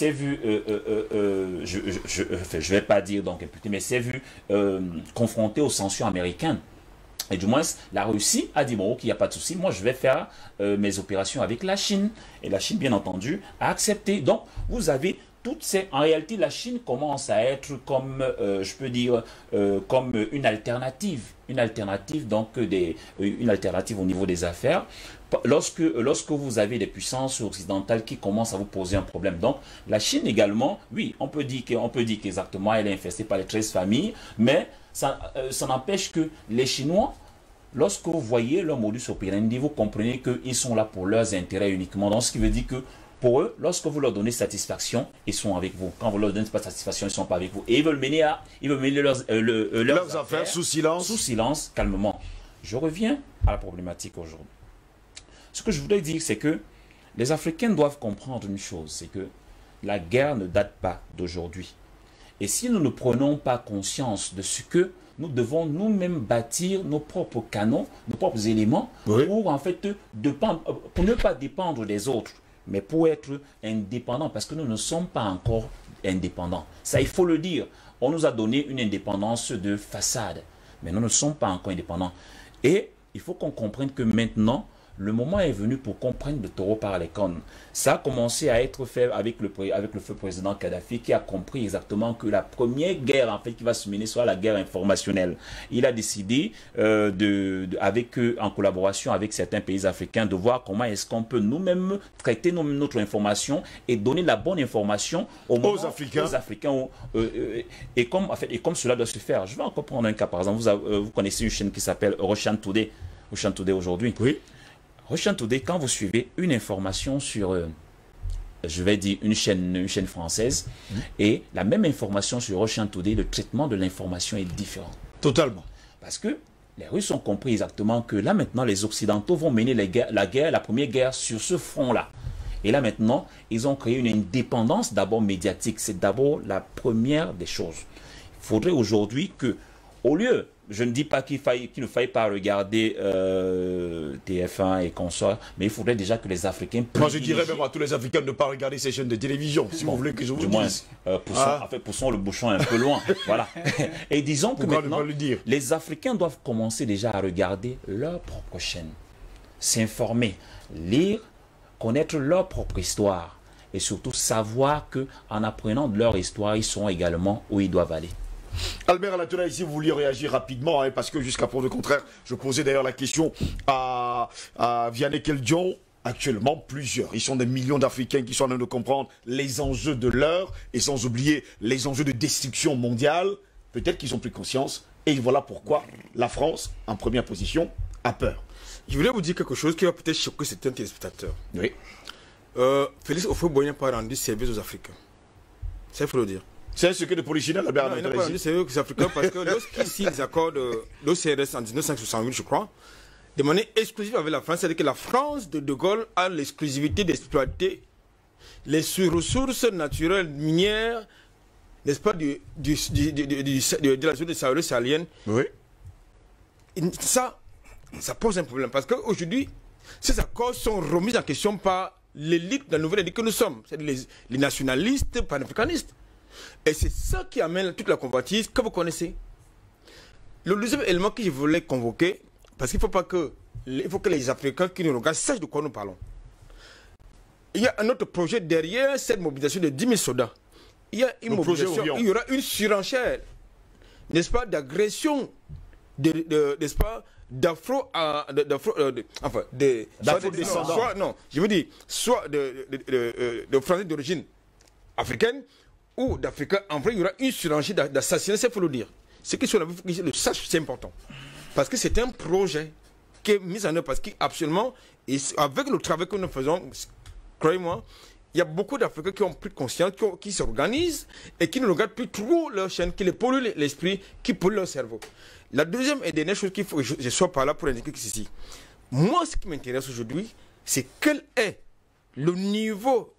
je vais pas dire donc imputé, mais s'est vu confronté aux sanctions américaines. Et du moins, la Russie a dit, bon, ok, il n'y a pas de souci, moi je vais faire mes opérations avec la Chine. Et la Chine, bien entendu, a accepté. Donc, vous avez toutes ces... En réalité, la Chine commence à être comme, je peux dire, comme une alternative. Une alternative, donc, une alternative au niveau des affaires. Lorsque vous avez des puissances occidentales qui commencent à vous poser un problème. Donc, la Chine également, oui, on peut dire qu'exactement, elle est infestée par les 13 familles, mais ça n'empêche que les Chinois, lorsque vous voyez leur modus operandi, vous comprenez qu'ils sont là pour leurs intérêts uniquement. Donc, ce qui veut dire que pour eux, lorsque vous leur donnez satisfaction, ils sont avec vous. Quand vous leur donnez pas satisfaction, ils ne sont pas avec vous. Et ils veulent mener leurs affaires sous silence. Sous silence, calmement. Je reviens à la problématique aujourd'hui. Ce que je voudrais dire, c'est que les Africains doivent comprendre une chose, c'est que la guerre ne date pas d'aujourd'hui. Et si nous ne prenons pas conscience de ce que nous devons nous-mêmes bâtir nos propres canons, nos propres éléments, pour en fait pour ne pas dépendre des autres, mais pour être indépendants, parce que nous ne sommes pas encore indépendants. Ça, il faut le dire. On nous a donné une indépendance de façade, mais nous ne sommes pas encore indépendants. Et il faut qu'on comprenne que maintenant, le moment est venu pour comprendre le taureau par les cornes. Ça a commencé à être fait avec le feu président Kadhafi, qui a compris exactement que la première guerre en fait qui va se mener sera la guerre informationnelle. Il a décidé en collaboration avec certains pays africains de voir comment est-ce qu'on peut nous-mêmes traiter notre information et donner la bonne information aux Africains. Et comme cela doit se faire. Je vais encore prendre un cas. Par exemple, vous connaissez une chaîne qui s'appelle Russian Today. Russian Today aujourd'hui. Oui. Russian Today, quand vous suivez une information sur, je vais dire, une chaîne française, et la même information sur Russian Today, le traitement de l'information est différent. Totalement. Parce que les Russes ont compris exactement que là maintenant, les Occidentaux vont mener la première guerre sur ce front-là. Et là maintenant, ils ont créé une indépendance d'abord médiatique. C'est d'abord la première des choses. Il faudrait aujourd'hui que, au lieu je ne dis pas qu'il ne faille pas regarder TF1 et consorts, mais il faudrait déjà que les Africains... Moi, je dirais même à tous les Africains de ne pas regarder ces chaînes de télévision, si vous voulez que je vous dise. Poussons le bouchon un peu loin. Voilà. Et disons que maintenant, les Africains doivent commencer déjà à regarder leur propre chaîne, s'informer, lire, connaître leur propre histoire et surtout savoir qu'en apprenant de leur histoire, ils sont également où ils doivent aller. Albert Alatona, ici, vous vouliez réagir rapidement, hein, parce que jusqu'à preuve de contraire, je posais d'ailleurs la question à Vianney Keldion. Actuellement, plusieurs. Ils sont des millions d'Africains qui sont en train de comprendre les enjeux de l'heure et sans oublier les enjeux de destruction mondiale. Peut-être qu'ils ont pris conscience et voilà pourquoi la France, en première position, a peur. Je voulais vous dire quelque chose qui va peut-être choquer certains téléspectateurs. Oui. Félix Houphouët-Boigny n'a pas rendu service aux Africains. Ça, il faut le dire. C'est un secret de polichinelle, Albert Alatona. Il n'a pas rendu service aux Africains parce que lorsqu'il signe les accords de l'OCRS en 1968, je crois, de manière exclusive avec la France, c'est-à-dire que la France de De Gaulle a l'exclusivité d'exploiter les ressources naturelles minières, n'est-ce pas, de la zone sahélo-sahélienne. Oui. Ça pose un problème parce qu'aujourd'hui, ces accords sont remis en question par l'élite, la nouvelle élite que nous sommes, c'est-à-dire les nationalistes panafricanistes. Et c'est ça qui amène toute la convoitise que vous connaissez. Le deuxième élément que je voulais convoquer, parce qu'il faut que les Africains qui nous regardent sachent de quoi nous parlons. Il y a un autre projet derrière cette mobilisation de 10 000 soldats. Il y a une mobilisation, il y aura une surenchère, n'est-ce pas, d'agression, n'est-ce pas, d'afro-descendants. Non, je veux dire, soit de Français d'origine africaine ou d'Africains. En vrai, il y aura une surenchère d'assassinats, il faut le dire. Ce qui soit le sache, c'est important. Parce que c'est un projet qui est mis en œuvre, parce qu'absolument, avec le travail que nous faisons, croyez-moi, il y a beaucoup d'Africains qui ont pris conscience, qui s'organisent et qui ne regardent plus trop leur chaîne, qui les polluent l'esprit, qui polluent leur cerveau. La deuxième et dernière chose qu'il faut que je sois par là pour indiquer ceci. Moi, ce qui m'intéresse aujourd'hui, c'est quel est le niveau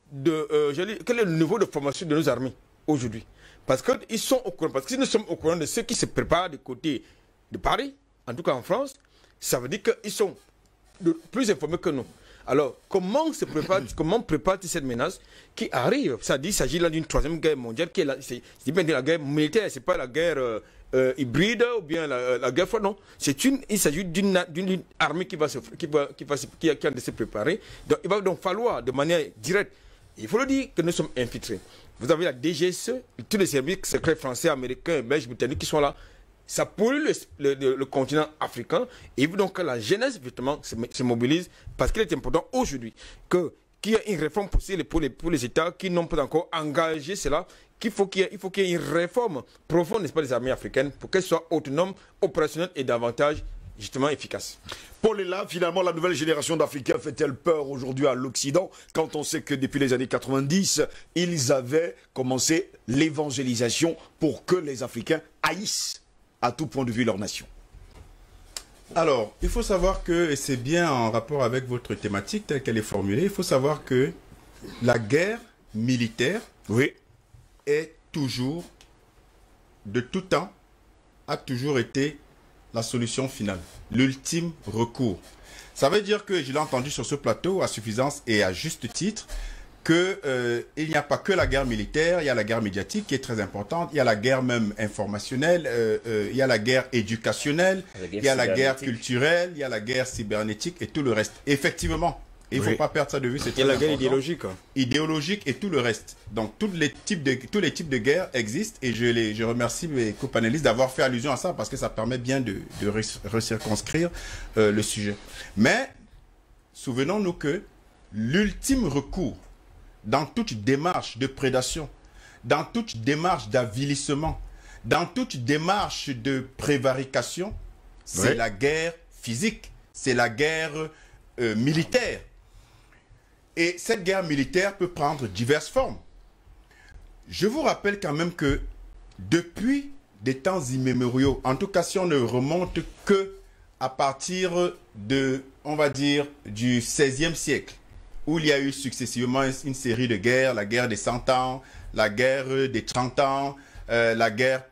de formation de nos armées aujourd'hui. Parce qu'ils sont au courant. Parce que si nous sommes au courant de ceux qui se préparent du côté de Paris, en tout cas en France, ça veut dire qu'ils sont plus informés que nous. Alors, comment prépare-t-il cette menace qui arrive? Ça dit, il s'agit là d'une troisième guerre mondiale, qui est la guerre militaire, c'est pas la guerre hybride ou bien la guerre froide, non. Il s'agit d'une armée qui a de se préparer. Donc, il va donc falloir, de manière directe, il faut le dire, que nous sommes infiltrés. Vous avez la DGSE, tous les services secrets français, américains, belges, britanniques qui sont là. Ça pollue le continent africain. Et donc la jeunesse, justement, se mobilise parce qu'il est important aujourd'hui qu'il y ait une réforme possible pour les États qui n'ont pas encore engagé cela, qu'il faut qu'il y ait une réforme profonde, n'est-ce pas, des armées africaines pour qu'elles soient autonomes, opérationnelles et davantage, justement, efficaces. Paul est là, finalement, la nouvelle génération d'Africains fait-elle peur aujourd'hui à l'Occident quand on sait que depuis les années 90, ils avaient commencé l'évangélisation pour que les Africains haïssent à tout point de vue leur nation? Alors, il faut savoir que, et c'est bien en rapport avec votre thématique telle qu'elle est formulée, il faut savoir que la guerre militaire est toujours, de tout temps, a toujours été la solution finale, l'ultime recours. Ça veut dire que, je l'ai entendu sur ce plateau à suffisance et à juste titre, qu'il n'y a pas que la guerre militaire, il y a la guerre médiatique qui est très importante, il y a la guerre même informationnelle, il y a la guerre éducationnelle, il y a la guerre culturelle, il y a la guerre cybernétique et tout le reste. Effectivement, il ne faut pas perdre ça de vue. Il y a la guerre idéologique. Idéologique et tout le reste. Donc tous les types de guerres existent et je remercie mes co-panélistes d'avoir fait allusion à ça parce que ça permet bien de recirconscrire le sujet. Mais souvenons-nous que l'ultime recours dans toute démarche de prédation, dans toute démarche d'avilissement, dans toute démarche de prévarication, c'est la guerre physique, c'est la guerre militaire. Et cette guerre militaire peut prendre diverses formes. Je vous rappelle quand même que depuis des temps immémoriaux, en tout cas si on ne remonte que à partir de, on va dire, du XVIe siècle, où il y a eu successivement une série de guerres, la guerre des 100 ans, la guerre des 30 ans, la guerre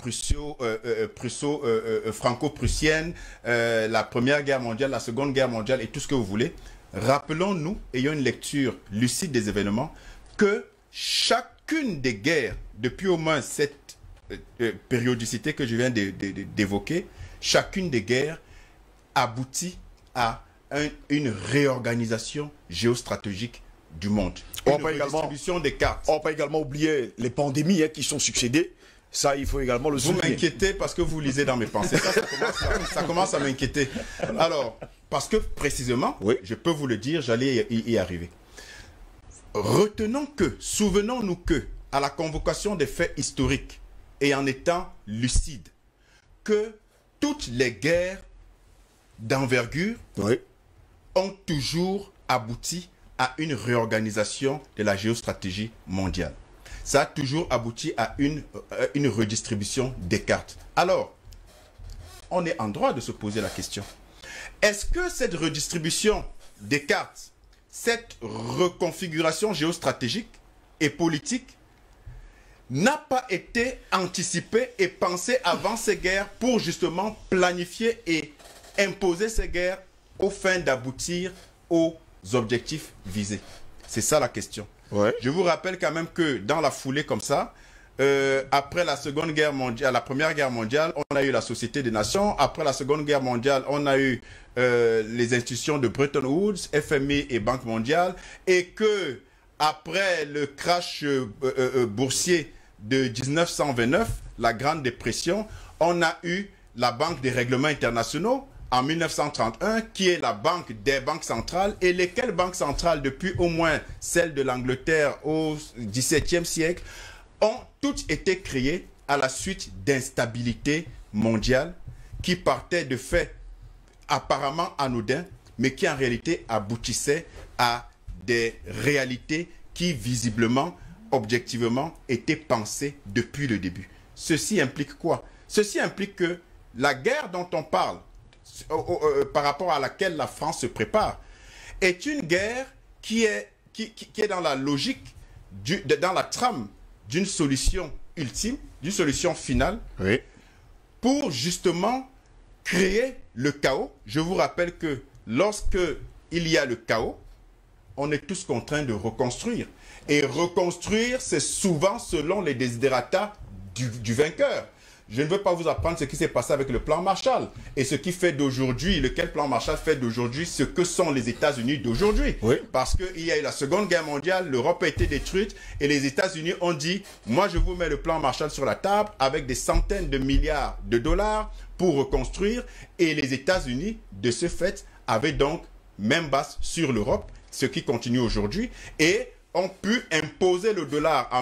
franco-prussienne, la Première Guerre mondiale, la Seconde Guerre mondiale et tout ce que vous voulez. Rappelons-nous, ayant une lecture lucide des événements, que chacune des guerres, depuis au moins cette périodicité que je viens d'évoquer, chacune des guerres aboutit à une réorganisation géostratégique du monde. Une redistribution des cartes. On ne peut également oublier les pandémies qui sont succédées. Ça, il faut également le souligner. Vous m'inquiétez parce que vous lisez dans mes pensées. Ça commence à m'inquiéter. Alors, parce que précisément, oui, je peux vous le dire, j'allais y arriver. Retenons que, souvenons-nous que, à la convocation des faits historiques et en étant lucide, que toutes les guerres d'envergure ont toujours abouti à une réorganisation de la géostratégie mondiale. Ça a toujours abouti à une redistribution des cartes. Alors, on est en droit de se poser la question. Est-ce que cette redistribution des cartes, cette reconfiguration géostratégique et politique n'a pas été anticipée et pensée avant ces guerres pour justement planifier et imposer ces guerres aux fins d'aboutir aux objectifs visés? C'est ça la question. Ouais. Je vous rappelle quand même que dans la foulée comme ça, après la Seconde Guerre mondiale, la Première Guerre mondiale, on a eu la Société des Nations. Après la Seconde Guerre mondiale, on a eu les institutions de Bretton Woods, FMI et Banque mondiale. Et que après le crash boursier de 1929, la Grande Dépression, on a eu la Banque des règlements internationaux en 1931, qui est la banque des banques centrales, et lesquelles banques centrales, depuis au moins celle de l'Angleterre au XVIIe siècle, ont toutes été créées à la suite d'instabilité mondiale qui partaient de faits apparemment anodins, mais qui en réalité aboutissaient à des réalités qui visiblement, objectivement, étaient pensées depuis le début. Ceci implique quoi? Ceci implique que la guerre dont on parle, par rapport à laquelle la France se prépare, est une guerre qui est dans la logique, dans la trame d'une solution ultime, d'une solution finale, oui, pour justement créer le chaos. Je vous rappelle que lorsque il y a le chaos, on est tous contraints de reconstruire. Et reconstruire, c'est souvent selon les desiderata du vainqueur. Je ne veux pas vous apprendre ce qui s'est passé avec le plan Marshall et ce qui fait d'aujourd'hui, lequel plan Marshall fait d'aujourd'hui ce que sont les États-Unis d'aujourd'hui. Oui. Parce qu'il y a eu la Seconde Guerre mondiale, l'Europe a été détruite et les États-Unis ont dit « Moi, je vous mets le plan Marshall sur la table avec des centaines de milliards de dollars pour reconstruire. » Et les États-Unis, de ce fait, avaient donc main basse sur l'Europe, ce qui continue aujourd'hui, et ont pu imposer le dollar en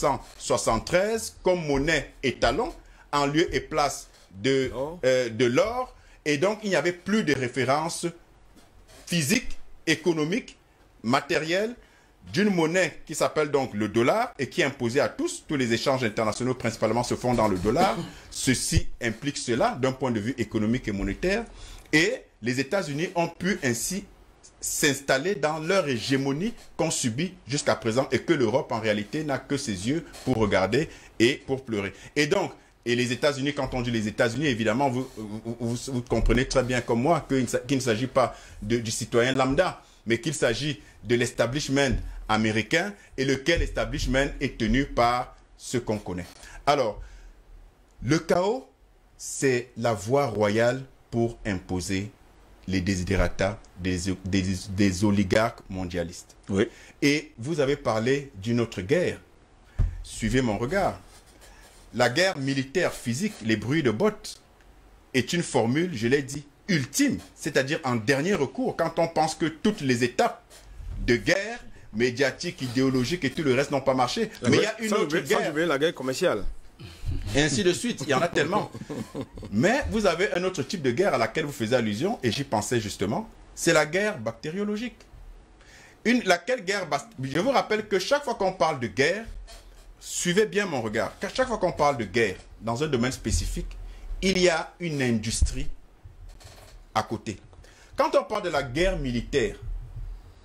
1973 comme monnaie étalon, en lieu et place de l'or, et donc il n'y avait plus de référence physique, économique, matérielle, d'une monnaie qui s'appelle donc le dollar et qui est imposée à tous. Tous les échanges internationaux principalement se font dans le dollar. Ceci implique cela d'un point de vue économique et monétaire, et les États-Unis ont pu ainsi s'installer dans leur hégémonie qu'on subit jusqu'à présent et que l'Europe en réalité n'a que ses yeux pour regarder et pour pleurer. Et donc, et les États-Unis, quand on dit les États-Unis, évidemment, vous comprenez très bien comme moi qu'il ne s'agit pas du citoyen lambda, mais qu'il s'agit de l'establishment américain, et lequel establishment est tenu par ce qu'on connaît. Alors, le chaos, c'est la voie royale pour imposer les desiderata des oligarques mondialistes. Oui. Et vous avez parlé d'une autre guerre. Suivez mon regard. La guerre militaire physique, les bruits de bottes, est une formule, je l'ai dit, ultime, c'est-à-dire en dernier recours, quand on pense que toutes les étapes de guerre, médiatique, idéologique et tout le reste n'ont pas marché. Mais il y a une autre guerre. La guerre commerciale. Et ainsi de suite, il y en a tellement. Mais vous avez un autre type de guerre à laquelle vous faisiez allusion, et j'y pensais justement, c'est la guerre bactériologique. Laquelle guerre, je vous rappelle que chaque fois qu'on parle de guerre, suivez bien mon regard, car chaque fois qu'on parle de guerre dans un domaine spécifique, il y a une industrie à côté. Quand on parle de la guerre militaire,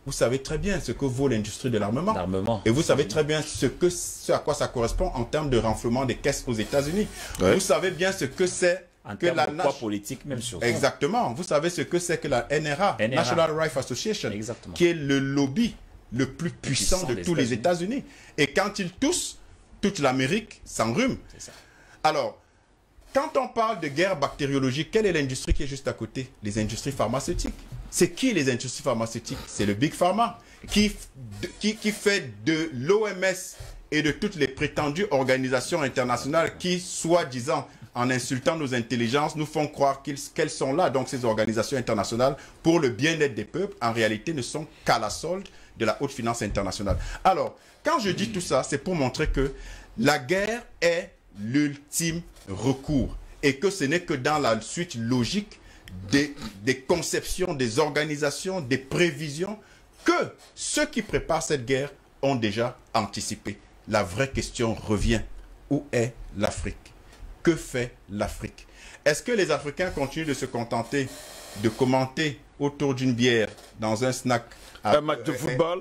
vous savez très bien ce que vaut l'industrie de l'armement. L'armement. Et vous savez très bien ce à quoi ça correspond en termes de renflouement des caisses aux États-Unis. Ouais. Vous savez bien ce que c'est En que termes la de poids politique, même sur Exactement. Vous savez ce que c'est que la NRA, National Rifle Association, Exactement. qui est le lobby le plus puissant de tous les États-Unis. Et quand ils toussent, toute l'Amérique s'enrhume. C'est ça. Alors, quand on parle de guerre bactériologique, quelle est l'industrie qui est juste à côté? Les industries pharmaceutiques. C'est qui les industries pharmaceutiques? C'est le Big Pharma qui fait de l'OMS et de toutes les prétendues organisations internationales qui, soi-disant, en insultant nos intelligences, nous font croire qu'elles sont là. Donc ces organisations internationales, pour le bien-être des peuples, en réalité ne sont qu'à la solde de la haute finance internationale. Alors, quand je dis tout ça, c'est pour montrer que la guerre est l'ultime recours et que ce n'est que dans la suite logique des conceptions, des organisations, des prévisions que ceux qui préparent cette guerre ont déjà anticipé. La vraie question revient. Où est l'Afrique? Que fait l'Afrique? Est-ce que les Africains continuent de se contenter de commenter autour d'une bière dans un snack, un match de football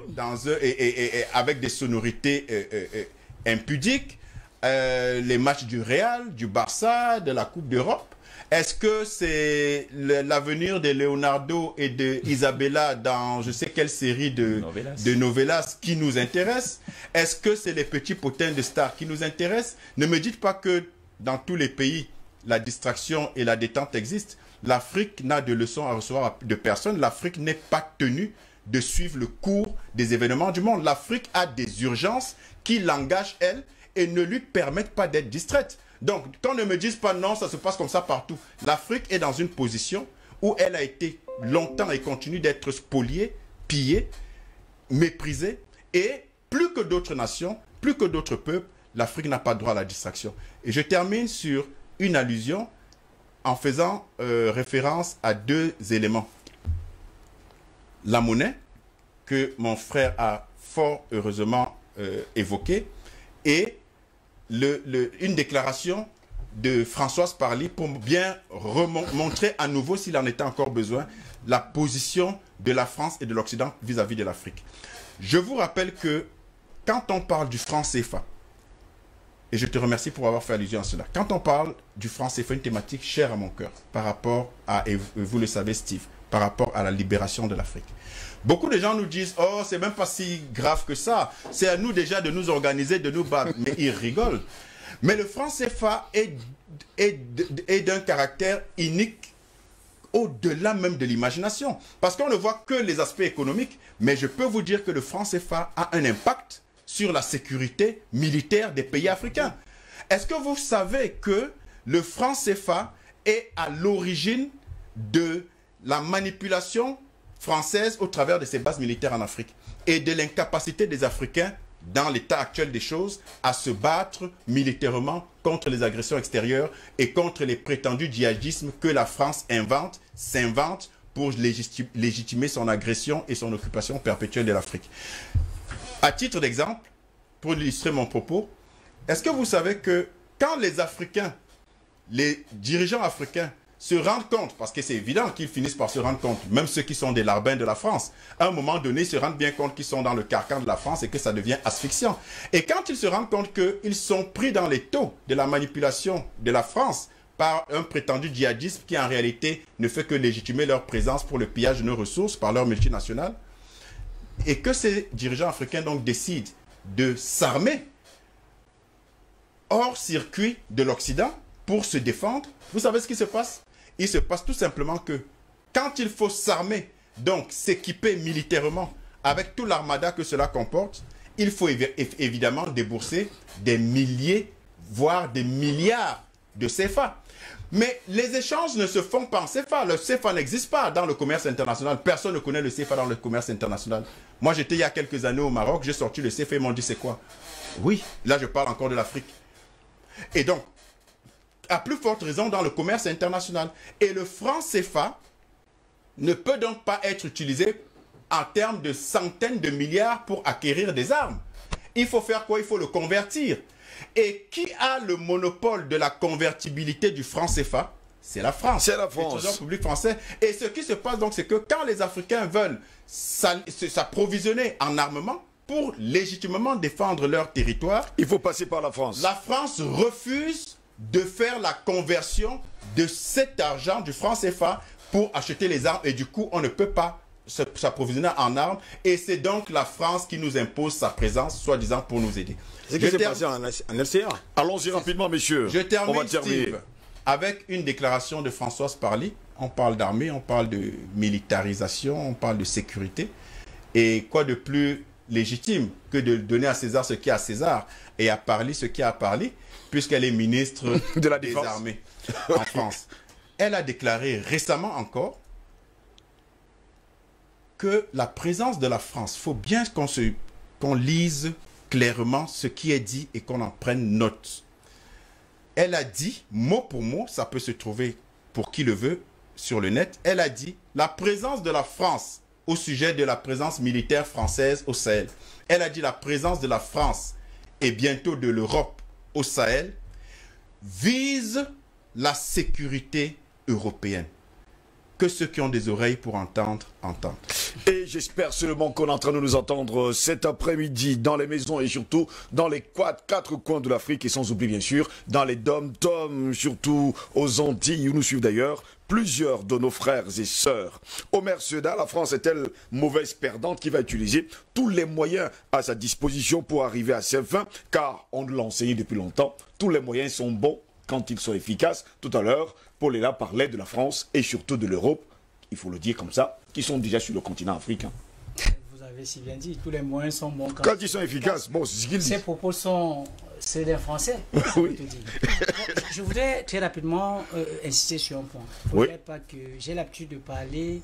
avec des sonorités impudiques, les matchs du Real, du Barça, de la Coupe d'Europe? Est-ce que c'est l'avenir de Leonardo et de Isabella dans je sais quelle série de novellas qui nous intéresse? Est-ce que c'est les petits potins de stars qui nous intéressent? Ne me dites pas que dans tous les pays, la distraction et la détente existent. L'Afrique n'a de leçons à recevoir de personne. L'Afrique n'est pas tenue de suivre le cours des événements du monde. L'Afrique a des urgences qui l'engagent, elle, et ne lui permettent pas d'être distraite. Donc, qu'on ne me dise pas non, ça se passe comme ça partout. L'Afrique est dans une position où elle a été longtemps et continue d'être spoliée, pillée, méprisée. Et plus que d'autres nations, plus que d'autres peuples, l'Afrique n'a pas droit à la distraction. Et je termine sur une allusion en faisant référence à deux éléments. La monnaie, que mon frère a fort heureusement évoqué, et une déclaration de Françoise Parly pour bien montrer à nouveau, s'il en était encore besoin, la position de la France et de l'Occident vis-à-vis de l'Afrique. Je vous rappelle que quand on parle du franc CFA, et je te remercie pour avoir fait allusion à cela, quand on parle du franc CFA, une thématique chère à mon cœur, par rapport à, et vous le savez Steve, par rapport à la libération de l'Afrique. Beaucoup de gens nous disent « Oh, c'est même pas si grave que ça. C'est à nous déjà de nous organiser, de nous battre. » Mais ils rigolent. Mais le franc CFA est d'un caractère unique au-delà même de l'imagination. Parce qu'on ne voit que les aspects économiques. Mais je peux vous dire que le franc CFA a un impact sur la sécurité militaire des pays africains. Est-ce que vous savez que le franc CFA est à l'origine de la manipulation française au travers de ses bases militaires en Afrique et de l'incapacité des Africains, dans l'état actuel des choses, à se battre militairement contre les agressions extérieures et contre les prétendus djihadismes que la France s'invente pour légitimer son agression et son occupation perpétuelle de l'Afrique. À titre d'exemple, pour illustrer mon propos, est-ce que vous savez que quand les Africains, les dirigeants africains, se rendent compte, parce que c'est évident qu'ils finissent par se rendre compte, même ceux qui sont des larbins de la France, à un moment donné, ils se rendent bien compte qu'ils sont dans le carcan de la France et que ça devient asphyxiant. Et quand ils se rendent compte qu'ils sont pris dans les taux de la manipulation de la France par un prétendu djihadisme qui en réalité ne fait que légitimer leur présence pour le pillage de nos ressources par leurs multinationales, et que ces dirigeants africains donc décident de s'armer hors circuit de l'Occident pour se défendre, vous savez ce qui se passe? Il se passe tout simplement que quand il faut s'armer, donc s'équiper militairement avec tout l'armada que cela comporte, il faut évidemment débourser des milliers, voire des milliards de CFA. Mais les échanges ne se font pas en CFA. Le CFA n'existe pas dans le commerce international. Personne ne connaît le CFA dans le commerce international. Moi, j'étais il y a quelques années au Maroc, j'ai sorti le CFA, ils m'ont dit c'est quoi? Oui, là je parle encore de l'Afrique. Et donc, à plus forte raison dans le commerce international. Et le franc CFA ne peut donc pas être utilisé en termes de centaines de milliards pour acquérir des armes. Il faut faire quoi? Il faut le convertir. Et qui a le monopole de la convertibilité du franc CFA? c'est la France. C'est la Le France. Trésor public français. Et ce qui se passe donc, c'est que quand les Africains veulent s'approvisionner en armement pour légitimement défendre leur territoire, Il faut passer par la France. la France refuse de faire la conversion de cet argent du franc CFA pour acheter les armes. Et du coup, on ne peut pas s'approvisionner en armes. Et c'est donc la France qui nous impose sa présence, soi-disant, pour nous aider. C'est ce qui s'est passé en RCA. Allons-y rapidement, messieurs. Je termine, On va terminer. Steve, avec une déclaration de Françoise Parly. On parle d'armée, on parle de militarisation, on parle de sécurité. Et quoi de plus légitime que de donner à César ce qui est à César et à Parly ce qui est à Parly, puisqu'elle est ministre De la des Défense. Armées en France. Elle a déclaré récemment encore que la présence de la France, il faut bien qu'on lise clairement ce qui est dit et qu'on en prenne note. Elle a dit, mot pour mot, ça peut se trouver pour qui le veut sur le net, elle a dit la présence de la France au sujet de la présence militaire française au Sahel. Elle a dit la présence de la France et bientôt de l'Europe au Sahel vise la sécurité européenne. Que ceux qui ont des oreilles pour entendre, entendent. Et j'espère seulement qu'on est en train de nous entendre cet après-midi dans les maisons et surtout dans les quatre coins de l'Afrique et sans oublier bien sûr dans les dom-toms, surtout aux Antilles où nous suivent d'ailleurs plusieurs de nos frères et sœurs. Omer Seda, la France est-elle mauvaise perdante qui va utiliser tous les moyens à sa disposition pour arriver à ses fins, car on l'a enseigné depuis longtemps, tous les moyens sont bons quand ils sont efficaces. Tout à l'heure, Paul Ella parlait de la France et surtout de l'Europe, il faut le dire comme ça, qui sont déjà sur le continent africain. Vous avez si bien dit, tous les moyens sont bons Quand ils sont efficaces, bon, c'est ce qu'il dit. Ces propos sont ceux d'un Français. Oui. Je voudrais très rapidement insister sur un point. Il ne faudrait pas que j'ai l'habitude de parler,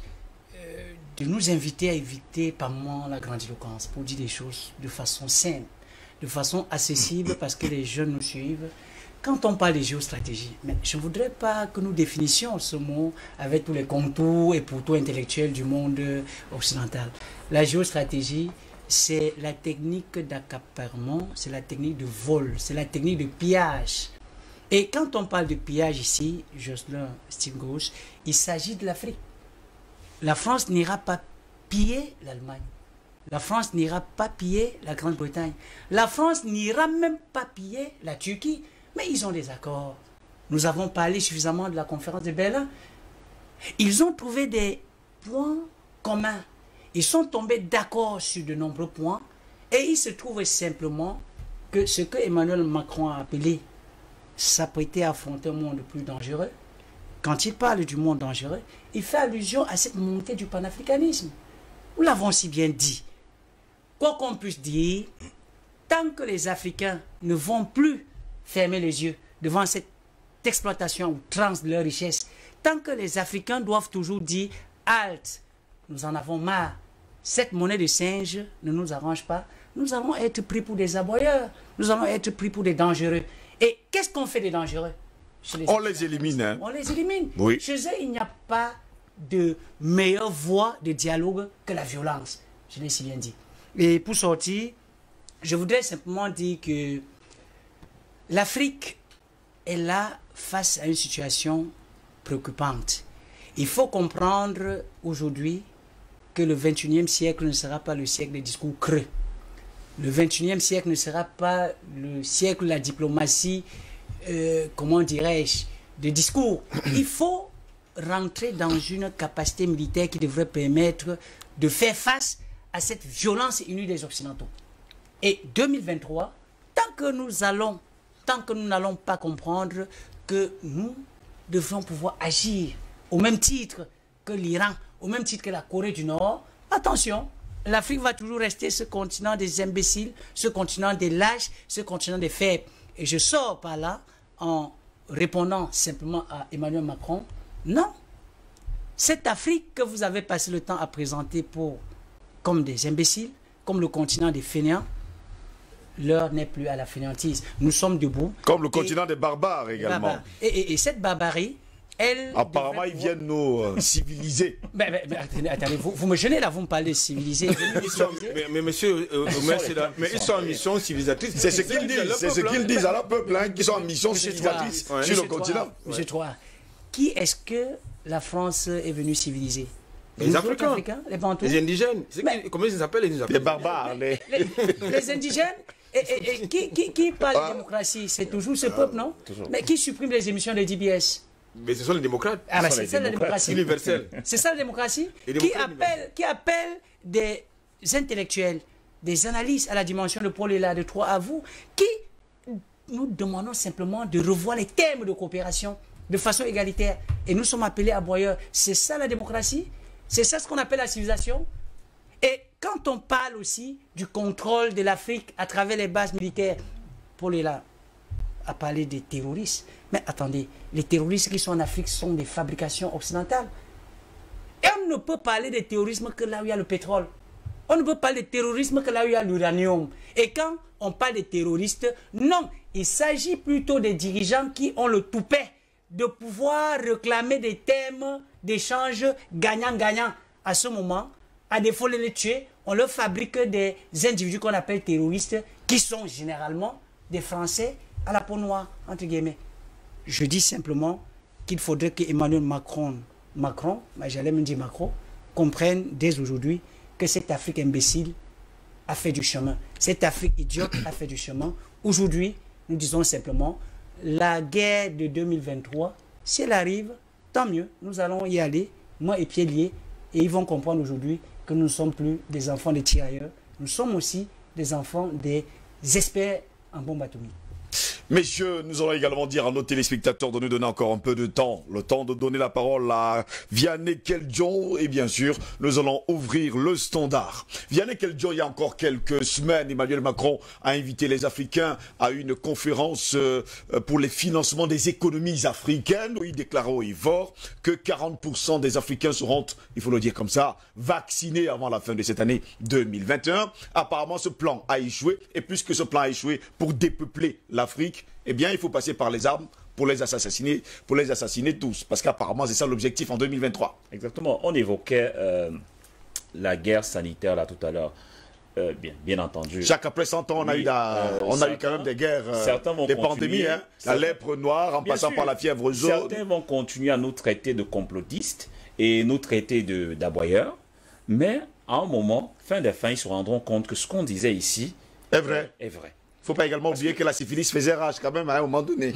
de nous inviter à éviter par moment la grandiloquence pour dire des choses de façon simple, de façon accessible parce que les jeunes nous suivent. Quand on parle de géostratégie, mais je ne voudrais pas que nous définissions ce mot avec tous les contours et pourtours intellectuels du monde occidental. La géostratégie, c'est la technique d'accaparement, c'est la technique de vol, c'est la technique de pillage. Et quand on parle de pillage ici, Jocelyn Steve Gauche, il s'agit de l'Afrique. La France n'ira pas piller l'Allemagne. La France n'ira pas piller la Grande-Bretagne. La France n'ira même pas piller la Turquie. Mais ils ont des accords. Nous avons parlé suffisamment de la conférence de Berlin. Ils ont trouvé des points communs. Ils sont tombés d'accord sur de nombreux points. Et il se trouve simplement que ce que Emmanuel Macron a appelé s'apprêter à affronter un monde plus dangereux, quand il parle du monde dangereux, il fait allusion à cette montée du panafricanisme. Nous l'avons si bien dit. Quoi qu'on puisse dire, tant que les Africains ne vont plus fermer les yeux devant cette exploitation outrance de leur richesse, tant que les Africains doivent toujours dire « halte, nous en avons marre, cette monnaie de singe ne nous arrange pas, nous allons être pris pour des aboyeurs, nous allons être pris pour des dangereux. » Et qu'est-ce qu'on fait des dangereux? On les élimine. Hein. On les élimine. Oui. Chez eux, il n'y a pas de meilleure voie de dialogue que la violence. Je l'ai si bien dit. Et pour sortir, je voudrais simplement dire que l'Afrique est là face à une situation préoccupante. Il faut comprendre aujourd'hui que le 21e siècle ne sera pas le siècle des discours creux. Le 21e siècle ne sera pas le siècle de la diplomatie, comment dirais-je, de discours. Il faut rentrer dans une capacité militaire qui devrait permettre de faire face à cette violence inouïe des Occidentaux. Et 2023, tant que nous n'allons pas comprendre que nous devrons pouvoir agir au même titre que l'Iran, au même titre que la Corée du Nord, attention, l'Afrique va toujours rester ce continent des imbéciles, ce continent des lâches, ce continent des faibles. Et je sors par là en répondant simplement à Emmanuel Macron, non, cette Afrique que vous avez passé le temps à présenter comme des imbéciles, comme le continent des fainéants, l'heure n'est plus à la fainéantise. Nous sommes debout. Comme le continent des barbares également. Et cette barbarie, elle... Apparemment, ils viennent nous civiliser. Mais attendez, vous me gênez là, vous me parlez de civiliser. Mais monsieur, mais ils sont en mission civilisatrice. C'est ce qu'ils disent, c'est ce qu'ils disent à la peuple, hein, qui sont en mission civilisatrice sur le continent. Monsieur Troy, qui est-ce que la France est venue civiliser? Les Africains, les Bantous, les indigènes. Comment ils s'appellent les Les barbares, les indigènes. Et qui parle de démocratie? C'est toujours ce peuple, non? Mais qui supprime les émissions de DBS? Mais ce sont les démocrates. Ah, ben c'est ça la démocratie. Universelle. C'est ça la démocratie qui appelle des intellectuels, des analystes à la dimension de Paul et là, de Troyes à vous, qui nous demandons simplement de revoir les thèmes de coopération de façon égalitaire. Et nous sommes appelés à broyeur. C'est ça la démocratie? C'est ça ce qu'on appelle la civilisation? Et quand on parle aussi du contrôle de l'Afrique à travers les bases militaires, Paul est là à parler des terroristes. Mais attendez, les terroristes qui sont en Afrique sont des fabrications occidentales. Et on ne peut parler de terrorisme que là où il y a le pétrole. On ne peut parler de terrorisme que là où il y a l'uranium. Et quand on parle de terroristes, non, il s'agit plutôt des dirigeants qui ont le toupet de pouvoir réclamer des thèmes d'échange gagnant-gagnant. À ce moment, à défaut de les tuer, on leur fabrique des individus qu'on appelle terroristes, qui sont généralement des Français à la peau noire, entre guillemets. Je dis simplement qu'il faudrait que Emmanuel Macron, j'allais me dire Macron, comprenne dès aujourd'hui que cette Afrique imbécile a fait du chemin. Cette Afrique idiote a fait du chemin. Aujourd'hui, nous disons simplement, la guerre de 2023, si elle arrive, tant mieux, nous allons y aller, mains et pieds liés, et ils vont comprendre aujourd'hui que nous ne sommes plus des enfants des tirailleurs, nous sommes aussi des enfants des experts en bombe atomique. Messieurs, nous allons également dire à nos téléspectateurs de nous donner encore un peu de temps. Le temps de donner la parole à Vianney Keldjon. Et bien sûr, nous allons ouvrir le standard. Vianney Keldjon, il y a encore quelques semaines, Emmanuel Macron a invité les Africains à une conférence pour les financements des économies africaines, où il déclara au Ivor que 40% des Africains seront, il faut le dire comme ça, vaccinés avant la fin de cette année 2021. Apparemment, ce plan a échoué. Et puisque ce plan a échoué pour dépeupler l'Afrique, eh bien, il faut passer par les armes pour les assassiner tous. Parce qu'apparemment, c'est ça l'objectif en 2023. Exactement. On évoquait la guerre sanitaire là tout à l'heure. Bien entendu. Chaque après 100 ans, on a eu quand même des guerres, des pandémies. Hein, la lèpre noire, en passant par la fièvre jaune. Certains vont continuer à nous traiter de complotistes et nous traiter d'aboyeurs. Mais à un moment, fin des fins, ils se rendront compte que ce qu'on disait ici est vrai. Est vrai. Il ne faut pas également oublier que la syphilis faisait rage quand même à un moment donné.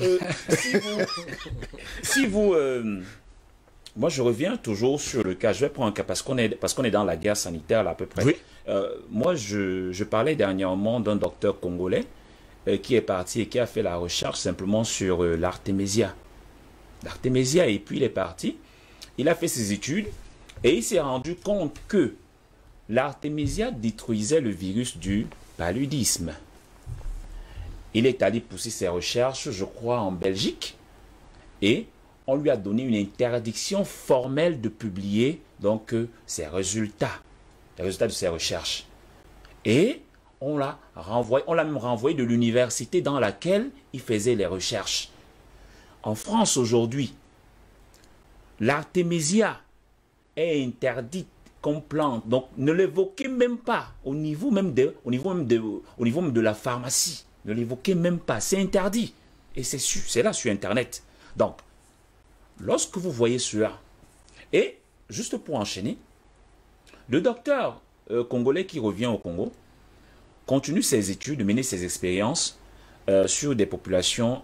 Moi, je reviens toujours sur le cas. Je vais prendre un cas parce qu'on est dans la guerre sanitaire là, à peu près. Oui. Moi, je parlais dernièrement d'un docteur congolais qui est parti et qui a fait la recherche simplement sur l'artémisia. L'artémisia, et puis il est parti. Il a fait ses études et il s'est rendu compte que l'artémisia détruisait le virus du paludisme. Il est allé pousser ses recherches, je crois, en Belgique, et on lui a donné une interdiction formelle de publier donc ses résultats, les résultats de ses recherches. Et on l'a même renvoyé de l'université dans laquelle il faisait les recherches. En France aujourd'hui, l'artémisia est interdite comme plante, donc ne l'évoquez même pas au niveau même de la pharmacie. Ne l'évoquez même pas, c'est interdit. Et c'est là sur Internet. Donc, lorsque vous voyez cela, et juste pour enchaîner, le docteur congolais qui revient au Congo continue ses études, mener ses expériences sur des populations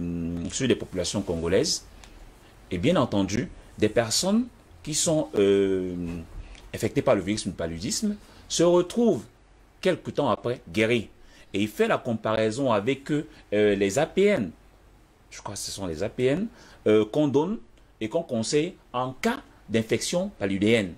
congolaises. Et bien entendu, des personnes qui sont infectées par le virus du paludisme se retrouvent quelque temps après guéries. Et il fait la comparaison avec les APN. Je crois que ce sont les APN qu'on donne et qu'on conseille en cas d'infection paludéenne.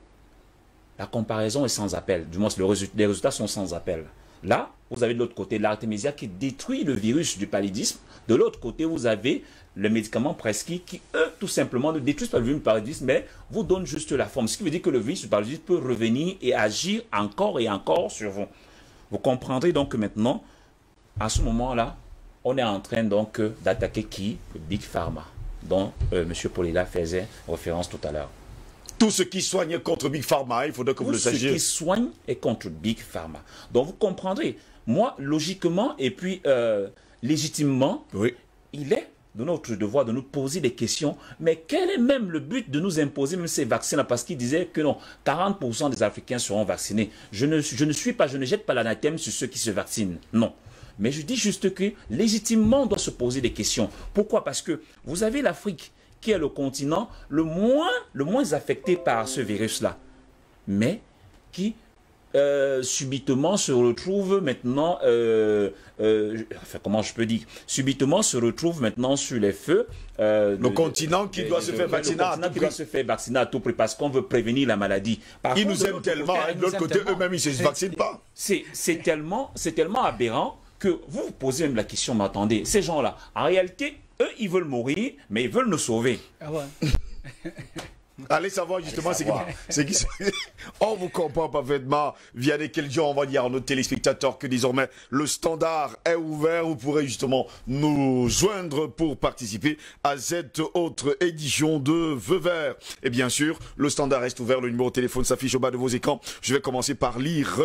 La comparaison est sans appel. Du moins, les résultats sont sans appel. Là, vous avez de l'autre côté l'artémisia qui détruit le virus du paludisme. De l'autre côté, vous avez le médicament prescrit qui, eux, tout simplement, ne détruisent pas le virus du paludisme, mais vous donnent juste la forme. Ce qui veut dire que le virus du paludisme peut revenir et agir encore et encore sur vous. Vous comprendrez donc que maintenant, à ce moment-là, on est en train donc d'attaquer qui? Le Big Pharma, dont M. Polila faisait référence tout à l'heure. Tout ce qui soigne contre Big Pharma, il faudrait que vous le sachiez. Tout ce qui soigne est contre Big Pharma. Donc vous comprendrez, moi, logiquement et puis légitimement, oui, il est de notre devoir de nous poser des questions. Mais quel est même le but de nous imposer même ces vaccins-là? Parce qu'il disait que non, 40% des Africains seront vaccinés. Je ne jette pas l'anathème sur ceux qui se vaccinent. Non. Mais je dis juste que, légitimement, on doit se poser des questions. Pourquoi? Parce que vous avez l'Afrique, qui est le continent le moins affecté par ce virus-là, mais qui subitement se retrouve maintenant, enfin, comment je peux dire, subitement se retrouve maintenant sur les feux. Le continent qui doit se faire vacciner à tout prix parce qu'on veut prévenir la maladie. Ils nous aiment tellement, et de l'autre côté, eux-mêmes, ils ne se vaccinent pas. C'est tellement aberrant que vous vous posez même la question, mais attendez, ces gens-là, en réalité, eux, ils veulent mourir, mais ils veulent nous sauver. Ah ouais. Allez savoir justement c'est qui. On vous comprend parfaitement via lesquels gens on va dire à nos téléspectateurs que désormais le standard est ouvert. Vous pourrez justement nous joindre pour participer à cette autre édition de Vœux Verts. Et bien sûr, le standard reste ouvert. Le numéro de téléphone s'affiche au bas de vos écrans. Je vais commencer par lire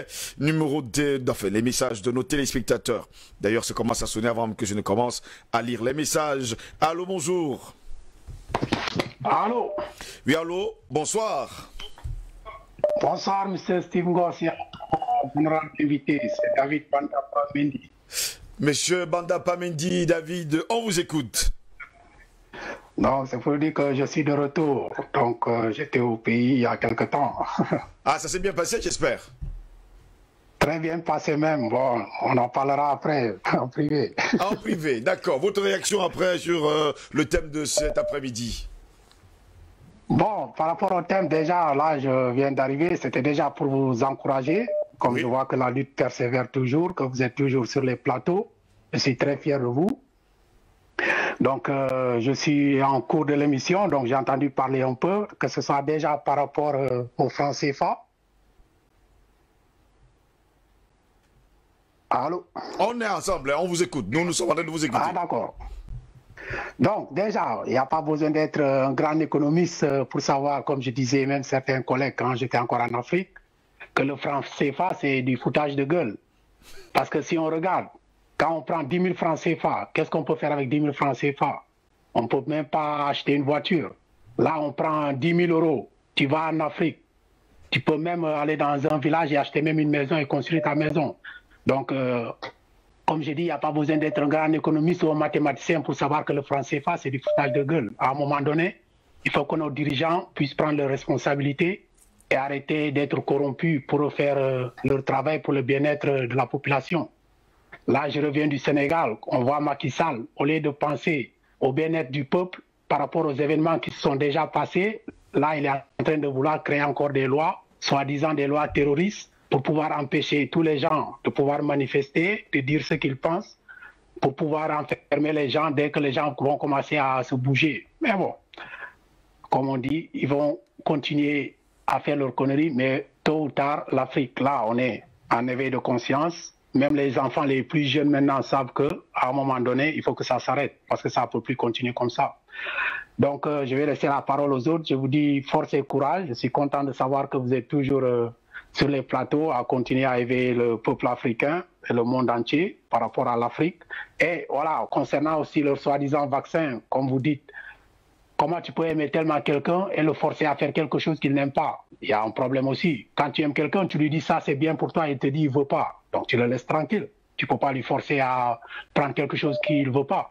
les messages de nos téléspectateurs. D'ailleurs, ça commence à sonner avant que je ne commence à lire les messages. Allô, bonjour. Allô? Oui, allô, bonsoir. Bonsoir, M. Steve Ngossia. Honorable invité, c'est David Bandapa Mendy. Monsieur Bandapa Mendy, David, on vous écoute. Non, c'est pour dire que je suis de retour. Donc, j'étais au pays il y a quelque temps. Ah, ça s'est bien passé, j'espère. Très bien passé même. Bon, on en parlera après, en privé. En privé, d'accord. Votre réaction après sur le thème de cet après-midi? Bon, par rapport au thème, déjà, là, je viens d'arriver. C'était déjà pour vous encourager. Comme oui. Je vois que la lutte persévère toujours, que vous êtes toujours sur les plateaux. Je suis très fier de vous. Donc, je suis en cours de l'émission, donc j'ai entendu parler un peu, que ce soit déjà par rapport au franc CFA. Allô? On est ensemble, on vous écoute. Nous sommes en train de vous écouter. Ah, d'accord. Donc, déjà, il n'y a pas besoin d'être un grand économiste pour savoir, comme je disais, même certains collègues, quand j'étais encore en Afrique, que le franc CFA, c'est du foutage de gueule. Parce que si on regarde, quand on prend 10 000 francs CFA, qu'est-ce qu'on peut faire avec 10 000 francs CFA? On ne peut même pas acheter une voiture. Là, on prend 10 000 euros. Tu vas en Afrique. Tu peux même aller dans un village et acheter même une maison et construire ta maison. Donc, comme je dis, il n'y a pas besoin d'être un grand économiste ou un mathématicien pour savoir que le franc CFA, c'est du foutage de gueule. À un moment donné, il faut que nos dirigeants puissent prendre leurs responsabilités et arrêter d'être corrompus pour faire leur travail pour le bien-être de la population. Là, je reviens du Sénégal. On voit Macky Sall, au lieu de penser au bien-être du peuple par rapport aux événements qui se sont déjà passés, là, il est en train de vouloir créer encore des lois, soi-disant des lois terroristes, pour pouvoir empêcher tous les gens de pouvoir manifester, de dire ce qu'ils pensent, pour pouvoir enfermer les gens dès que les gens vont commencer à se bouger. Mais bon, comme on dit, ils vont continuer à faire leurs conneries, mais tôt ou tard, l'Afrique, là, on est en éveil de conscience. Même les enfants les plus jeunes maintenant savent qu'à un moment donné, il faut que ça s'arrête, parce que ça ne peut plus continuer comme ça. Donc, je vais laisser la parole aux autres. Je vous dis force et courage. Je suis content de savoir que vous êtes toujours sur les plateaux à continuer à éveiller le peuple africain et le monde entier par rapport à l'Afrique. Et voilà, concernant aussi leur soi-disant vaccin, comme vous dites, comment tu peux aimer tellement quelqu'un et le forcer à faire quelque chose qu'il n'aime pas? Il y a un problème aussi. Quand tu aimes quelqu'un, tu lui dis ça c'est bien pour toi et il te dit il ne veut pas. Donc tu le laisses tranquille. Tu ne peux pas lui forcer à prendre quelque chose qu'il ne veut pas.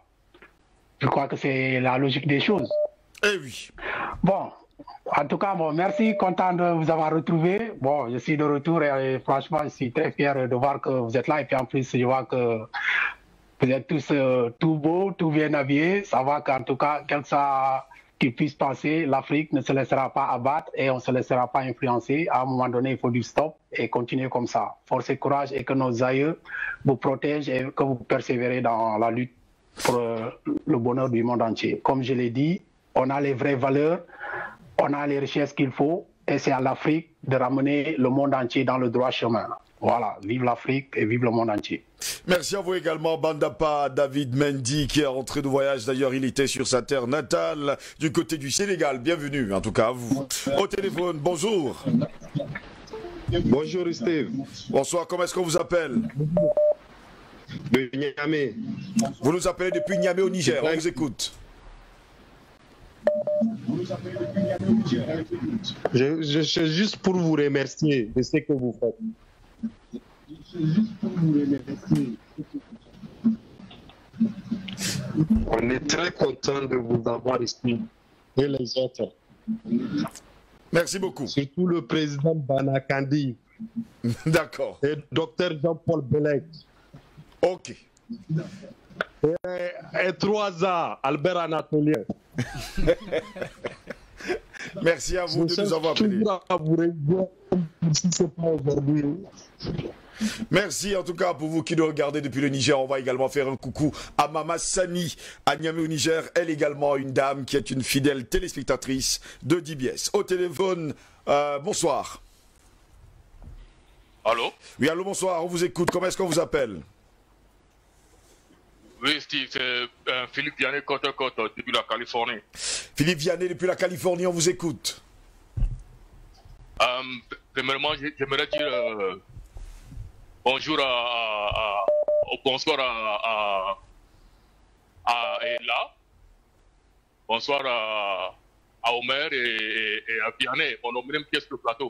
Je crois que c'est la logique des choses. Eh oui. Bon, en tout cas, bon, merci, content de vous avoir retrouvé. Bon, je suis de retour et franchement, je suis très fier de voir que vous êtes là. Et puis en plus, je vois que vous êtes tous tout beaux, tout bien habillés. Ça va qu'en tout cas, quel que soit qu'il puisse penser, l'Afrique ne se laissera pas abattre et on ne se laissera pas influencer. À un moment donné, il faut du stop et continuer comme ça. Force et courage et que nos aïeux vous protègent et que vous persévérez dans la lutte pour le bonheur du monde entier. Comme je l'ai dit, on a les vraies valeurs, on a les richesses qu'il faut et c'est à l'Afrique de ramener le monde entier dans le droit chemin. Voilà, vive l'Afrique et vive le monde entier. Merci à vous également, Bandapa David Mendy, qui est rentré de voyage. D'ailleurs, il était sur sa terre natale, du côté du Sénégal. Bienvenue, en tout cas, à vous. Au téléphone, bonjour. Bonjour, Steve. Bonsoir, comment est-ce qu'on vous appelle? Oui, de Niamey. Vous nous appelez depuis Niamey au Niger, on vous écoute. Je suis juste pour vous remercier de ce que vous faites. On est très content de vous avoir ici et les autres. Merci beaucoup. Surtout le président Banakandi. D'accord. Et docteur Jean-Paul Belek. Ok. Et 3A, Albert Anatolien. Merci à vous de nous avoir appelés. Merci en tout cas pour vous qui nous regardez depuis le Niger. On va également faire un coucou à Mama Sani à Niamey au Niger. Elle également une dame qui est une fidèle téléspectatrice de DBS. Au téléphone, bonsoir. Allô? Oui, allô, bonsoir, on vous écoute. Comment est-ce qu'on vous appelle? Oui, Steve, c'est Philippe Vianney, Côte depuis la Californie. Philippe Vianney depuis la Californie, on vous écoute. Premièrement, j'aimerais dire bonjour bonsoir à Ella, bonsoir à Omer et à Vianney, on a même pièce sur le plateau.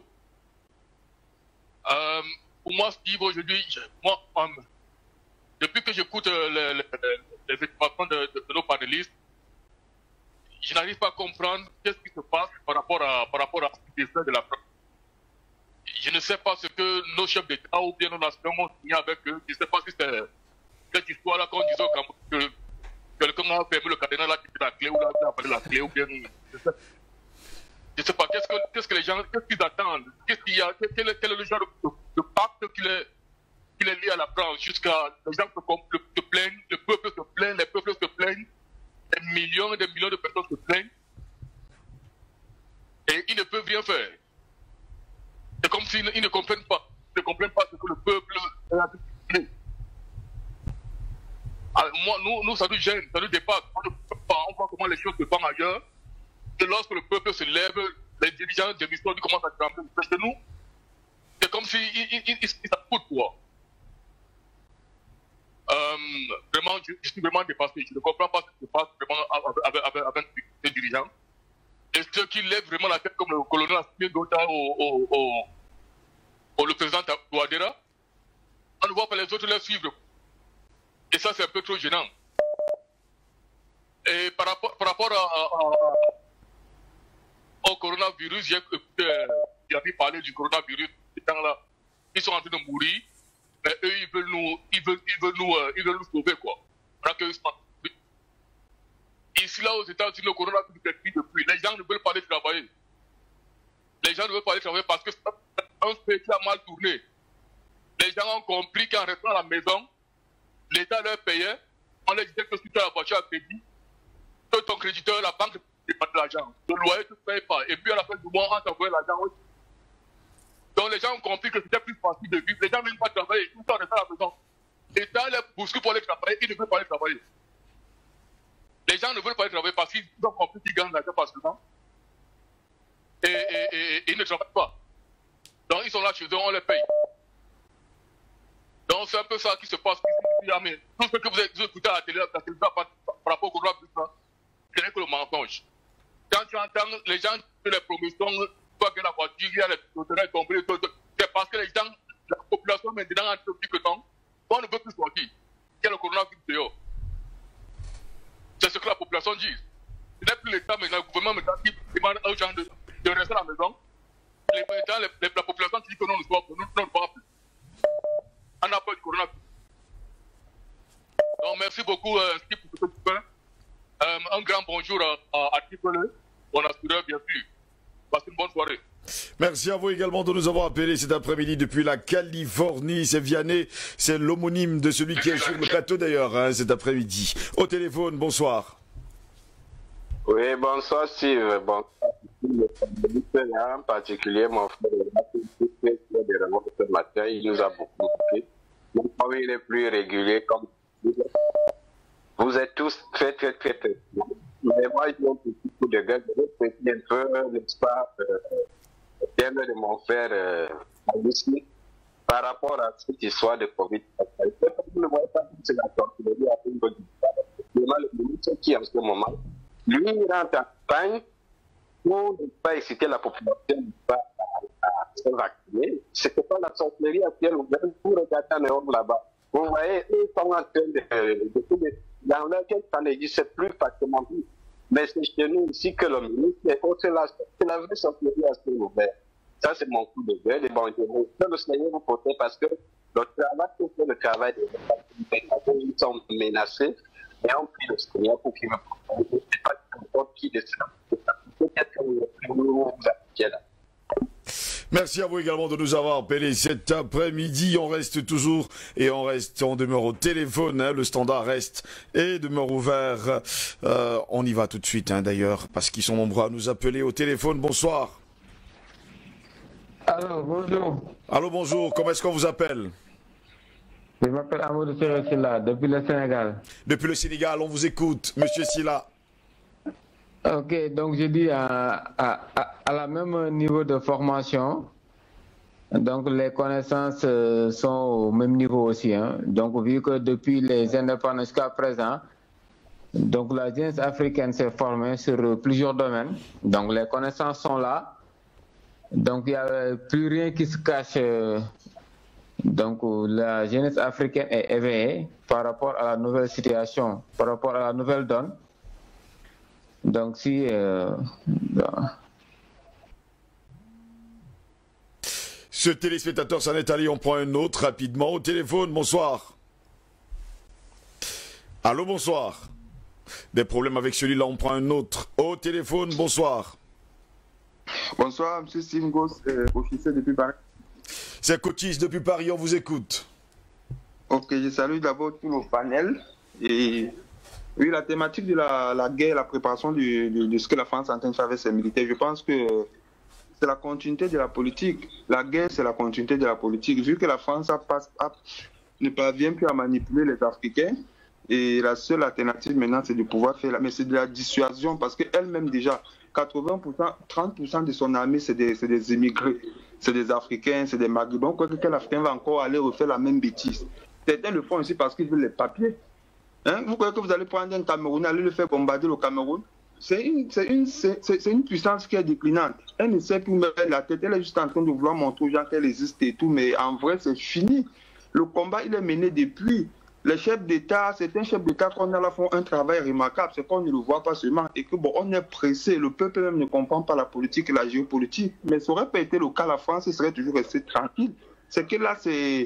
Pour moi, Steve, aujourd'hui, depuis que j'écoute les explications de nos panélistes, je n'arrive pas à comprendre qu'est-ce qui se passe par rapport à ce dessin de la France. Je ne sais pas ce que nos chefs d'État ou bien nos nations ont signé avec eux. Je ne sais pas si c'est cette histoire-là qu'on disait que quelqu'un a fermé le cadenas, là, qui fait la clé, ou là, qui a appelé la clé, ou bien... Je ne sais pas, qu'est-ce que les gens, qu'est-ce qu'ils attendent? Qu'est-ce qu'il y a? Quel est le genre de pacte qu'il est lié à la France jusqu'à les gens se plaignent, le peuple se plaint, les peuples se plaignent, des millions et des millions de personnes se plaignent et ils ne peuvent rien faire. C'est comme s'ils ne comprennent pas. Ils ne comprennent pas ce que le peuple a dit. Alors, nous, ça nous gêne, ça nous dépasse. On voit comment les choses se font ailleurs. Et lorsque le peuple se lève, les dirigeants de l'histoire commencent à trembler. Mais chez nous, c'est comme s'ils s'en foutent, quoi. Vraiment, je suis vraiment dépassé. Je ne comprends pas ce qui se passe vraiment avec ces dirigeants. Et ceux qui lèvent vraiment la tête comme le colonel Assimi Goïta le président Touadéra, on ne voit pas les autres les suivre. Et ça, c'est un peu trop gênant. Et par rapport au coronavirus, j'ai envie de parler du coronavirus. Ces gens-là, ils sont en train de mourir. Mais eux, ils veulent nous sauver, quoi. Ici, là, aux États-Unis, le coronavirus est pris depuis. Les gens ne veulent pas aller travailler. Les gens ne veulent pas aller travailler parce que c'est un pays qui a mal tourné. Les gens ont compris qu'en restant à la maison, l'État leur payait. On leur disait que si tu as la voiture à crédit, que ton créditeur, la banque, ne paye pas de l'argent. Le loyer, tu ne payes pas. Et puis, à la fin du mois, on t'envoie l'argent. Donc les gens ont compris que c'était plus facile de vivre. Les gens n'aiment pas travailler, tout le temps restent à la maison. L'État les bouscule pour aller travailler, ils ne veulent pas aller travailler. Les gens ne veulent pas aller travailler parce qu'ils ont compris qu'ils gagnent l'argent facilement. Et ils ne travaillent pas. Donc ils sont là chez eux, on les paye. Donc c'est un peu ça qui se passe ici. Mais tout ce que vous écoutez à la télé par rapport au coronavirus, ce n'est que le mensonge. Quand tu entends les gens qui les promotions, toi que la voiture, il y a les autorails tombés, c'est parce que les gens, la population maintenant a depuis que temps, on ne veut plus sortir. Il y a le coronavirus dehors. C'est ce que la population dit. Ce n'est plus l'État maintenant, le gouvernement maintenant qui demande aux gens de rester à la maison. La population qui dit que non, nous ne sommes pas plus. On a peur du coronavirus. Donc merci beaucoup, Steve, pour ce que tu fais. Un grand bonjour à Tipole, mon assureur, bien sûr. Passez une bonne soirée. Merci à vous également de nous avoir appelés cet après-midi depuis la Californie. C'est Vianney, c'est l'homonyme de celui qui est sur le plateau d'ailleurs, hein, cet après-midi. Au téléphone, bonsoir. Oui, bonsoir Steve. Bonsoir. En particulier, mon frère, ce matin, il nous a beaucoup écouté. Mon frère, il est plus régulier comme vous êtes tous très. Mais moi, j'ai un petit coup de gueule, je vais péter un peu, n'est-ce pas, de mon frère Lucie, par rapport à cette histoire de Covid. Vous ne voyez pas c'est la sorcellerie à une bonne le ministre qui, en ce moment, lui, il rentre en campagne pour ne pas inciter la population à se vacciner. Ce n'est pas la sorcellerie à ciel ouvert pour regarder en Europe là-bas. Vous voyez, ils sont en train dans lequel ça n'existe plus facilement plus. Mais c'est chez nous ici que le ministre, c'est la vraie sorcellerie à ciel ouvert. Ça, c'est mon coup de gueule. Et bon, je veux le Seigneur vous porter parce que le travail, le travail des ils sont menacés. Et on prie le Seigneur pour qu'il me protège. Je ne sais pas qui décide. Peut-être que vous là. Merci à vous également de nous avoir appelés cet après-midi. On reste toujours et on demeure au téléphone. Hein. Le standard reste et demeure ouvert. On y va tout de suite d'ailleurs parce qu'ils sont nombreux à nous appeler au téléphone. Bonsoir. Allô, bonjour. Allô, bonjour. Comment est-ce qu'on vous appelle? Je m'appelle Amadou Silla, depuis le Sénégal. Depuis le Sénégal, on vous écoute, Monsieur Silla. Ok, donc je dis à la même niveau de formation, donc les connaissances sont au même niveau aussi. Hein. Donc vu que depuis les indépendances jusqu'à présent, donc la jeunesse africaine s'est formée sur plusieurs domaines. Donc les connaissances sont là. Donc il n'y a plus rien qui se cache. Donc la jeunesse africaine est éveillée par rapport à la nouvelle situation, par rapport à la nouvelle donne. Donc si... Ce téléspectateur s'en est allé, on prend un autre rapidement au téléphone. Bonsoir. Allô, bonsoir. Des problèmes avec celui-là, on prend un autre au téléphone. Bonsoir. Bonsoir, M. Steve Goss, officier depuis Paris. C'est Cotis depuis Paris, on vous écoute. Ok, je salue d'abord tout le panel. Et oui, la thématique de la guerre, la préparation de ce que la France est en train de faire avec ses militaires, je pense que c'est la continuité de la politique. La guerre, c'est la continuité de la politique. Vu que la France ne parvient plus à manipuler les Africains, et la seule alternative maintenant, c'est de pouvoir faire... Mais c'est de la dissuasion, parce qu'elle-même déjà, 80%, 30% de son armée, c'est des immigrés. C'est des Africains, c'est des Maghrébins. Quoi que quel Africain va encore aller refaire la même bêtise? Certains le font aussi parce qu'ils veulent les papiers. Hein? Vous croyez que vous allez prendre un Camerounais, aller le faire bombarder le Cameroun? C'est une puissance qui est déclinante. Elle ne sait plus mettre la tête. Elle est juste en train de vouloir montrer aux gens qu'elle existe et tout. Mais en vrai, c'est fini. Le combat, il est mené depuis. Les chefs d'État, certains chefs d'État qu'on a là font un travail remarquable. C'est qu'on ne le voit pas seulement. Et que bon, on est pressé. Le peuple même ne comprend pas la politique et la géopolitique. Mais ça n'aurait pas été le cas. La France serait toujours restée tranquille. C'est que là,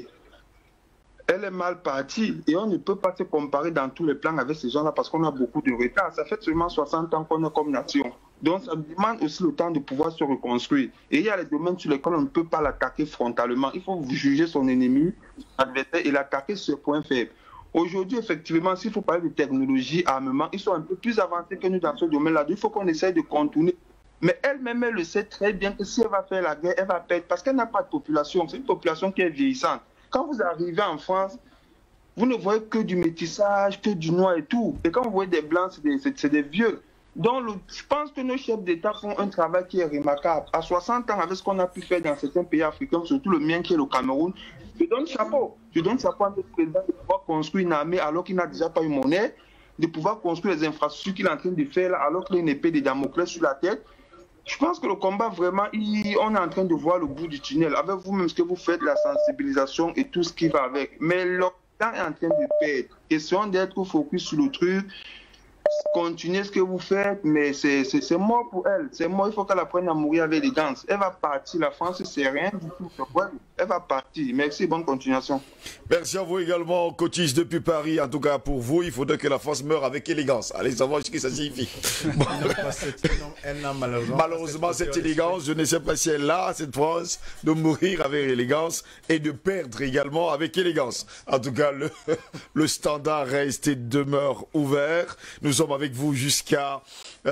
elle est mal partie. Et on ne peut pas se comparer dans tous les plans avec ces gens-là parce qu'on a beaucoup de retard. Ça fait seulement 60 ans qu'on est comme nation. Donc ça demande aussi le temps de pouvoir se reconstruire. Et il y a les domaines sur lesquels on ne peut pas l'attaquer frontalement. Il faut juger son ennemi, adversaire, et l'attaquer sur ce point faible. Aujourd'hui, effectivement, s'il faut parler de technologie, armement, ils sont un peu plus avancés que nous dans ce domaine-là. Il faut qu'on essaye de contourner. Mais elle-même, elle le sait très bien que si elle va faire la guerre, elle va perdre parce qu'elle n'a pas de population. C'est une population qui est vieillissante. Quand vous arrivez en France, vous ne voyez que du métissage, que du noir et tout. Et quand vous voyez des blancs, c'est des vieux. Donc, je pense que nos chefs d'État font un travail qui est remarquable. À 60 ans, avec ce qu'on a pu faire dans certains pays africains, surtout le mien qui est le Cameroun, je donne chapeau. Je donne chapeau à notre président de pouvoir construire une armée alors qu'il n'a déjà pas eu monnaie, de pouvoir construire les infrastructures qu'il est en train de faire là, alors qu'il a une épée de Damoclès sur la tête. Je pense que le combat, vraiment, on est en train de voir le bout du tunnel. Avec vous-même, ce que vous faites, la sensibilisation et tout ce qui va avec. Mais l'Occident est en train de perdre. Essayons d'être focus sur le truc. Continuez ce que vous faites, mais c'est mort pour elle. C'est mort, il faut qu'elle apprenne à mourir avec élégance. Elle va partir, la France, c'est rien du tout. Elle va partir. Merci, bonne continuation. Merci à vous également, Cotis depuis Paris. En tout cas, pour vous, il faudrait que la France meure avec élégance. Allez savoir ce que ça signifie. Bon. Elle n'a malheureusement cette élégance. Je ne sais pas si elle a, cette France, de mourir avec élégance et de perdre également avec élégance. En tout cas, le standard reste et demeure ouvert. Nous sommes avec vous jusqu'à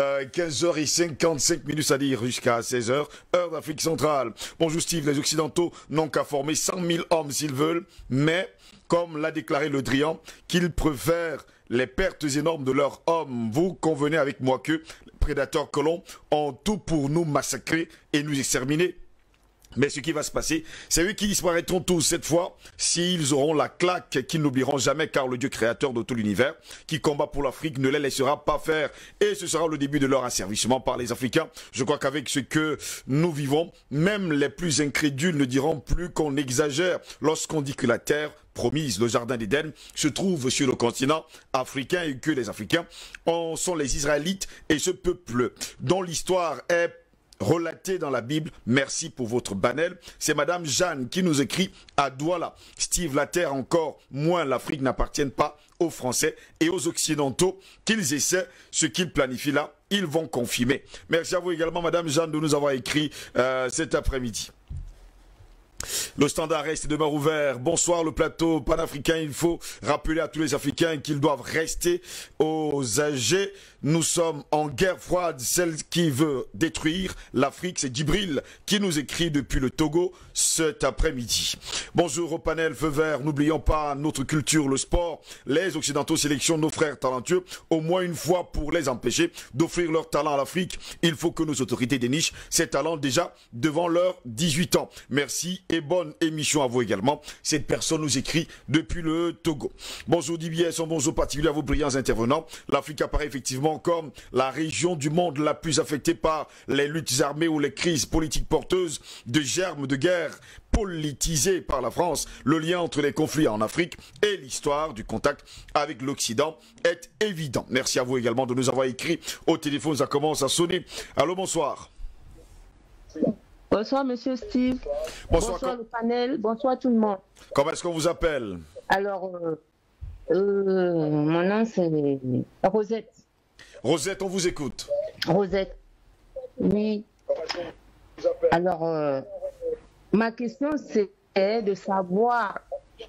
15h55, c'est-à-dire jusqu'à 16h, heure d'Afrique centrale. Bonjour Steve, les Occidentaux n'ont qu'à former 100 000 hommes s'ils veulent, mais comme l'a déclaré Le Drian, qu'ils préfèrent les pertes énormes de leurs hommes. Vous convenez avec moi que les prédateurs colons ont tout pour nous massacrer et nous exterminer. Mais ce qui va se passer, c'est eux qui disparaîtront tous cette fois s'ils auront la claque qu'ils n'oublieront jamais, car le Dieu créateur de tout l'univers qui combat pour l'Afrique ne les laissera pas faire. Et ce sera le début de leur asservissement par les Africains. Je crois qu'avec ce que nous vivons, même les plus incrédules ne diront plus qu'on exagère lorsqu'on dit que la terre promise, le jardin d'Éden, se trouve sur le continent africain et que les Africains sont les Israélites et ce peuple dont l'histoire est relaté dans la Bible. Merci pour votre banel. C'est Madame Jeanne qui nous écrit à Douala. Steve, la terre encore moins l'Afrique n'appartiennent pas aux Français et aux Occidentaux. Qu'ils essaient ce qu'ils planifient là, ils vont confirmer. Merci à vous également Madame Jeanne de nous avoir écrit cet après-midi. Le standard reste et demeure ouvert. Bonsoir le plateau panafricain. Il faut rappeler à tous les Africains qu'ils doivent rester aux âgés. Nous sommes en guerre froide. Celle qui veut détruire l'Afrique, c'est Djibril qui nous écrit depuis le Togo cet après-midi. Bonjour au panel Feu Vert. N'oublions pas notre culture, le sport. Les Occidentaux sélectionnent nos frères talentueux au moins une fois pour les empêcher d'offrir leur talent à l'Afrique. Il faut que nos autorités dénichent ces talents déjà devant leurs 18 ans. Merci et bonne émission à vous également. Cette personne nous écrit depuis le Togo. Bonjour DBS, bonjour particulier à vos brillants intervenants. L'Afrique apparaît effectivement comme la région du monde la plus affectée par les luttes armées ou les crises politiques porteuses de germes de guerre politisées par la France. Le lien entre les conflits en Afrique et l'histoire du contact avec l'Occident est évident. Merci à vous également de nous avoir écrit au téléphone. Ça commence à sonner. Allô, bonsoir. Bonsoir, monsieur Steve. Bonsoir le panel. Bonsoir tout le monde. Comment est-ce qu'on vous appelle? Alors, mon nom c'est Rosette. Rosette, on vous écoute. Rosette. Oui. Alors, ma question c'est de savoir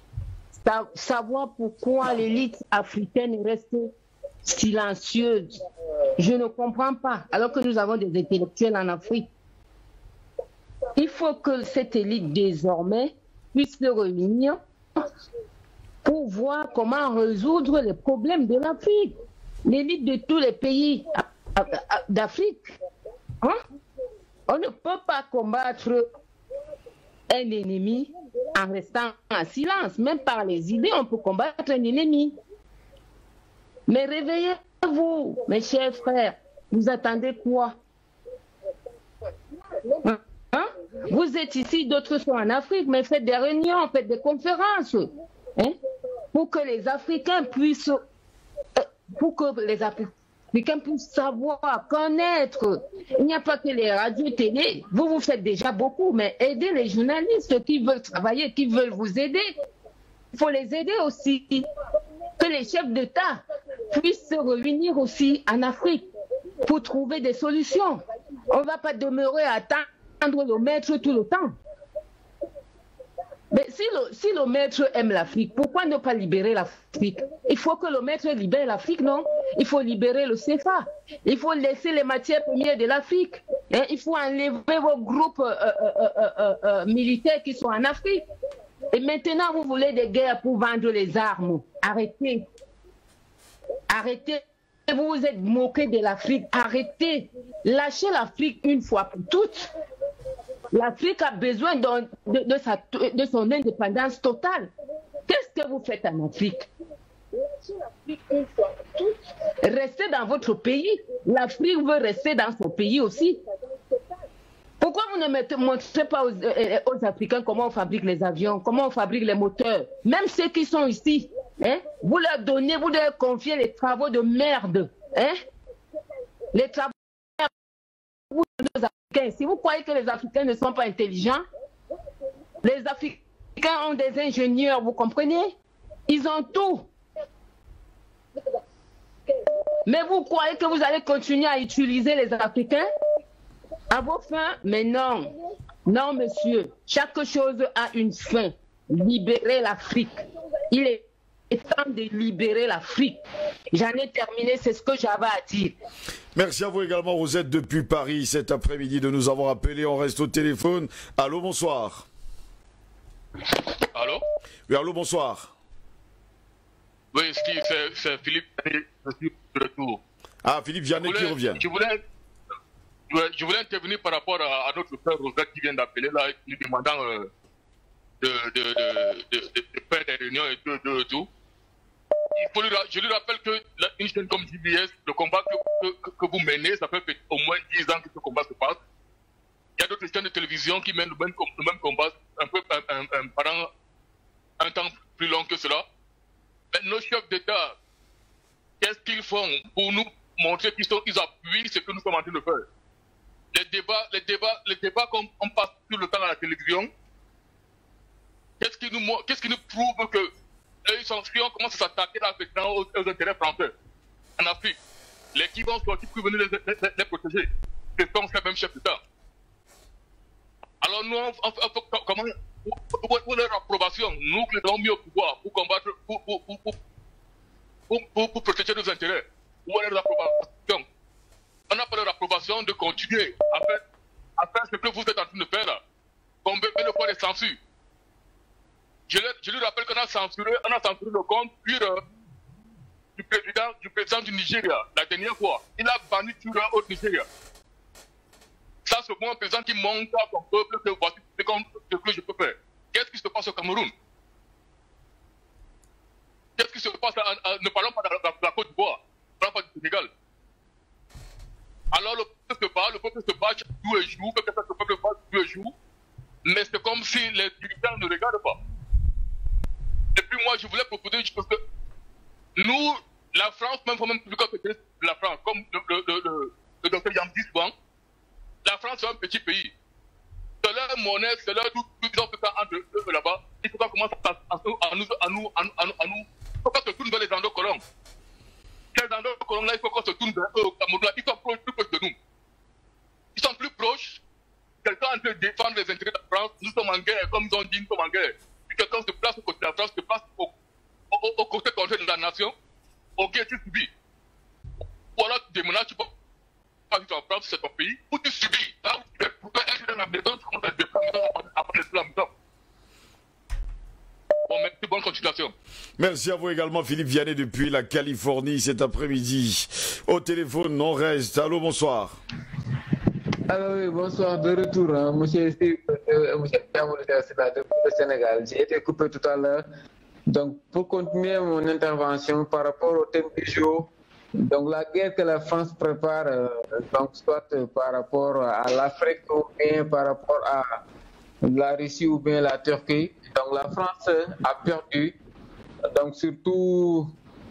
pourquoi l'élite africaine reste silencieuse. Je ne comprends pas. Alors que nous avons des intellectuels en Afrique. Il faut que cette élite désormais puisse se réunir pour voir comment résoudre les problèmes de l'Afrique. L'élite de tous les pays d'Afrique. Hein? On ne peut pas combattre un ennemi en restant en silence. Même par les idées, on peut combattre un ennemi. Mais réveillez-vous, mes chers frères. Vous attendez quoi? Hein? Vous êtes ici, d'autres sont en Afrique, mais faites des réunions, faites des conférences, hein, pour que les Africains puissent, savoir, connaître. Il n'y a pas que les radios télé. Vous faites déjà beaucoup, mais aidez les journalistes qui veulent travailler, qui veulent vous aider. Il faut les aider aussi. Que les chefs d'État puissent se réunir aussi en Afrique pour trouver des solutions. On ne va pas demeurer à attendre le maître tout le temps. Mais si le maître aime l'Afrique, pourquoi ne pas libérer l'Afrique? Il faut que le maître libère l'Afrique, non? Il faut libérer le CFA. Il faut laisser les matières premières de l'Afrique. Il faut enlever vos groupes militaires qui sont en Afrique. Et maintenant, vous voulez des guerres pour vendre les armes. Arrêtez. Arrêtez. Vous vous êtes moqué de l'Afrique. Arrêtez. Lâchez l'Afrique une fois pour toutes. L'Afrique a besoin de son indépendance totale. Qu'est-ce que vous faites en Afrique? Restez dans votre pays. L'Afrique veut rester dans son pays aussi. Pourquoi vous ne montrez pas aux Africains comment on fabrique les avions, comment on fabrique les moteurs? Même ceux qui sont ici, hein, vous leur donnez, vous leur confiez les travaux de merde. Hein? Les travaux de merde. Si vous croyez que les Africains ne sont pas intelligents, les Africains ont des ingénieurs, vous comprenez? Ils ont tout. Mais vous croyez que vous allez continuer à utiliser les Africains à vos fins? Mais non. Non, monsieur. Chaque chose a une fin. Libérez l'Afrique. Il est temps de libérer l'Afrique. J'en ai terminé, c'est ce que j'avais à dire. Merci à vous également, Rosette, depuis Paris, cet après-midi, de nous avoir appelé. On reste au téléphone. Allô, bonsoir. Allô? Oui, allô, bonsoir. Oui, c'est Philippe de retour. Ah, Philippe Vianney qui revient. Je voulais Je voulais intervenir par rapport à notre frère Rosette qui vient d'appeler là, lui demandant de faire des réunions et tout. Je lui rappelle que une chaîne comme JBS, le combat que vous menez, ça fait au moins 10 ans que ce combat se passe. Il y a d'autres chaînes de télévision qui mènent le même combat pendant un temps plus long que cela. Mais nos chefs d'État, qu'est-ce qu'ils font pour nous montrer qu'ils appuient ce que nous sommes en train de faire? Les débats qu'on passe tout le temps à la télévision, qu'est-ce qui nous prouve que si on commence à s'attaquer là maintenant aux intérêts français en Afrique, les qui vont sortir pour venir les protéger, ce sont ces mêmes chefs d'État. Alors nous, comment, pour leur approbation, nous qui les avons mis au pouvoir pour combattre, pour protéger nos intérêts, où est leur approbation? On n'a pas leur approbation de continuer à faire ce que vous êtes en train de faire là. Combien de fois les censures? Je lui rappelle qu'on a censuré le compte du président du Nigeria la dernière fois. Il a banni tout au Nigeria. Ça, c'est pour un président qui montre à son peuple que voici ce que je peux faire. Qu'est-ce qui se passe au Cameroun? Qu'est-ce qui se passe ne parlons pas de la Côte d'Ivoire, ne parlons pas du Sénégal. Alors le peuple se bat tous les jours, que le peuple fasse tous les jours, mais c'est comme si les dirigeants ne regardent pas. Et puis moi, je voulais proposer, parce que nous, la France, même plus que la France, comme le docteur Yam dit souvent, la France c'est un petit pays. C'est leur monnaie, c'est leur tout, ils ont fait ça entre eux là-bas. Il faut qu'on commence à nous, il faut qu'on se tourne vers les endocolons. Ces endocolons là, il faut qu'on se tourne vers eux au Cameroun, ils sont plus proches de nous. Ils sont plus proches. Quelqu'un est en train de défendre les intérêts de la France, nous sommes en guerre, comme ils ont dit, nous sommes en guerre. Quelqu'un se place au côté de la France, se place au côté contraire de la nation, au guet tu subis. Ou alors des menaces, tu peux pas vivre en France, c'est ton pays, ou tu subis. Là où tu peux être dans la maison, tu comptes être dans la maison après la maison. Bon, merci, bonne continuation. Merci à vous également, Philippe Vianney, depuis la Californie cet après-midi. Au téléphone, on reste. Allô, bonsoir. Alors oui, bonsoir, de retour, hein. Monsieur de Sénégal. J'ai été coupé tout à l'heure. Donc, pour continuer mon intervention par rapport au thème du jour, donc la guerre que la France prépare, donc soit par rapport à l'Afrique ou bien par rapport à la Russie ou bien la Turquie. Donc la France a perdu, donc surtout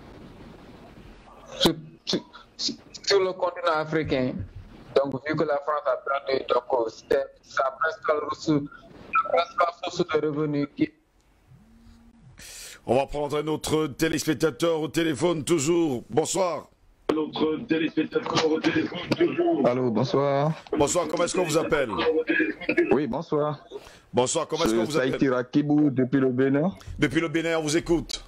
sur le continent africain. Donc, vu que la France a perdu, donc c'est sa principale source de revenus. On va prendre un autre téléspectateur au téléphone toujours. Bonsoir. Notre téléspectateur au téléphone toujours. Allô, bonsoir. Bonsoir, comment est-ce qu'on vous appelle? Oui, bonsoir. Bonsoir, comment est-ce qu'on vous appelle? Saïti Rakibou depuis le Bénin. Depuis le Bénin, on vous écoute.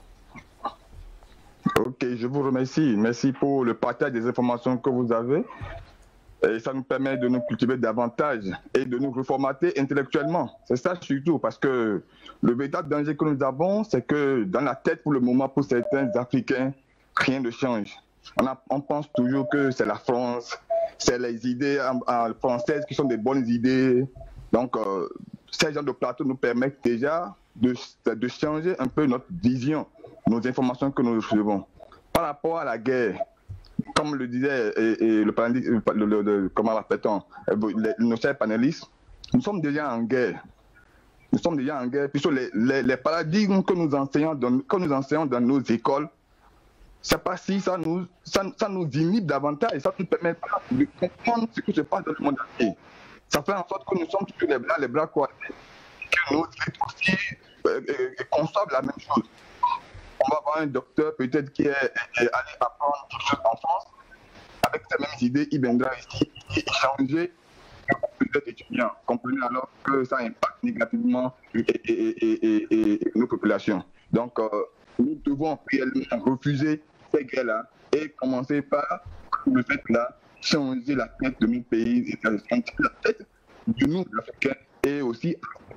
Ok, je vous remercie. Merci pour le partage des informations que vous avez. Et ça nous permet de nous cultiver davantage et de nous reformater intellectuellement. C'est ça surtout, parce que le véritable danger que nous avons, c'est que dans la tête pour le moment, pour certains Africains, rien ne change. On pense toujours que c'est la France, c'est les idées françaises qui sont des bonnes idées. Donc, ces genres de plateaux nous permettent déjà de changer un peu notre vision, nos informations que nous recevons. Par rapport à la guerre, comme le disait comment l'appelle-t-on, nos chers panélistes, nous sommes déjà en guerre. Nous sommes déjà en guerre, puisque les paradigmes que nous enseignons dans nos écoles, c'est pas si ça nous inhibe davantage, ça nous permet pas de comprendre ce qui se passe dans le monde entier. Ça fait en sorte que nous sommes tous les bras croisés, que nos élites aussi conçoivent la même chose. On va avoir un docteur peut-être qui est allé apprendre quelque chose en France, avec ces mêmes idées, il viendra ici échanger peut-être étudiants. Comprenez alors que ça impacte négativement nos populations. Donc, nous devons réellement refuser ces guerres-là et commencer par le fait là, changer la tête de nos pays et changer la tête de nous, Africains, et aussi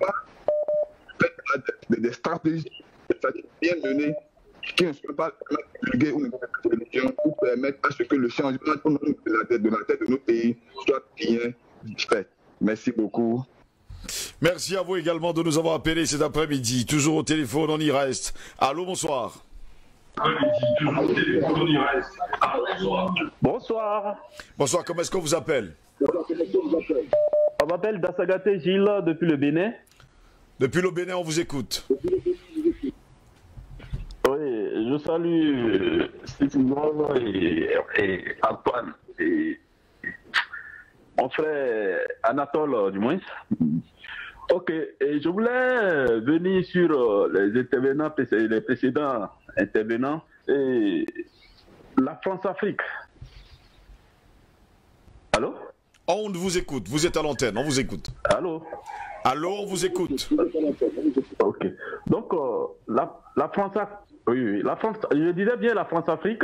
des stratégies bien menées qui ne sont pas divulguées ou ne sont pas pour permettre à ce que le changement de la tête de nos pays soit bien fait. Merci beaucoup. Merci à vous également de nous avoir appelés cet après-midi. Toujours au téléphone, on y reste. Allô, bonsoir. Bonsoir. Bonsoir, comment est-ce qu'on vous appelle? On m'appelle Dassagate Gilles depuis le Bénin. Depuis le Bénin, on vous écoute. Oui, je salue Stéphane et Antoine et mon frère Anatole, du moins. Ok, et je voulais venir sur les intervenants, les précédents intervenants et la France-Afrique. Allô? On vous écoute, vous êtes à l'antenne, on vous écoute. Allô? Allô, on vous écoute. Ok, donc la France, oui, la France, je disais bien la France-Afrique.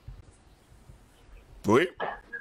Oui.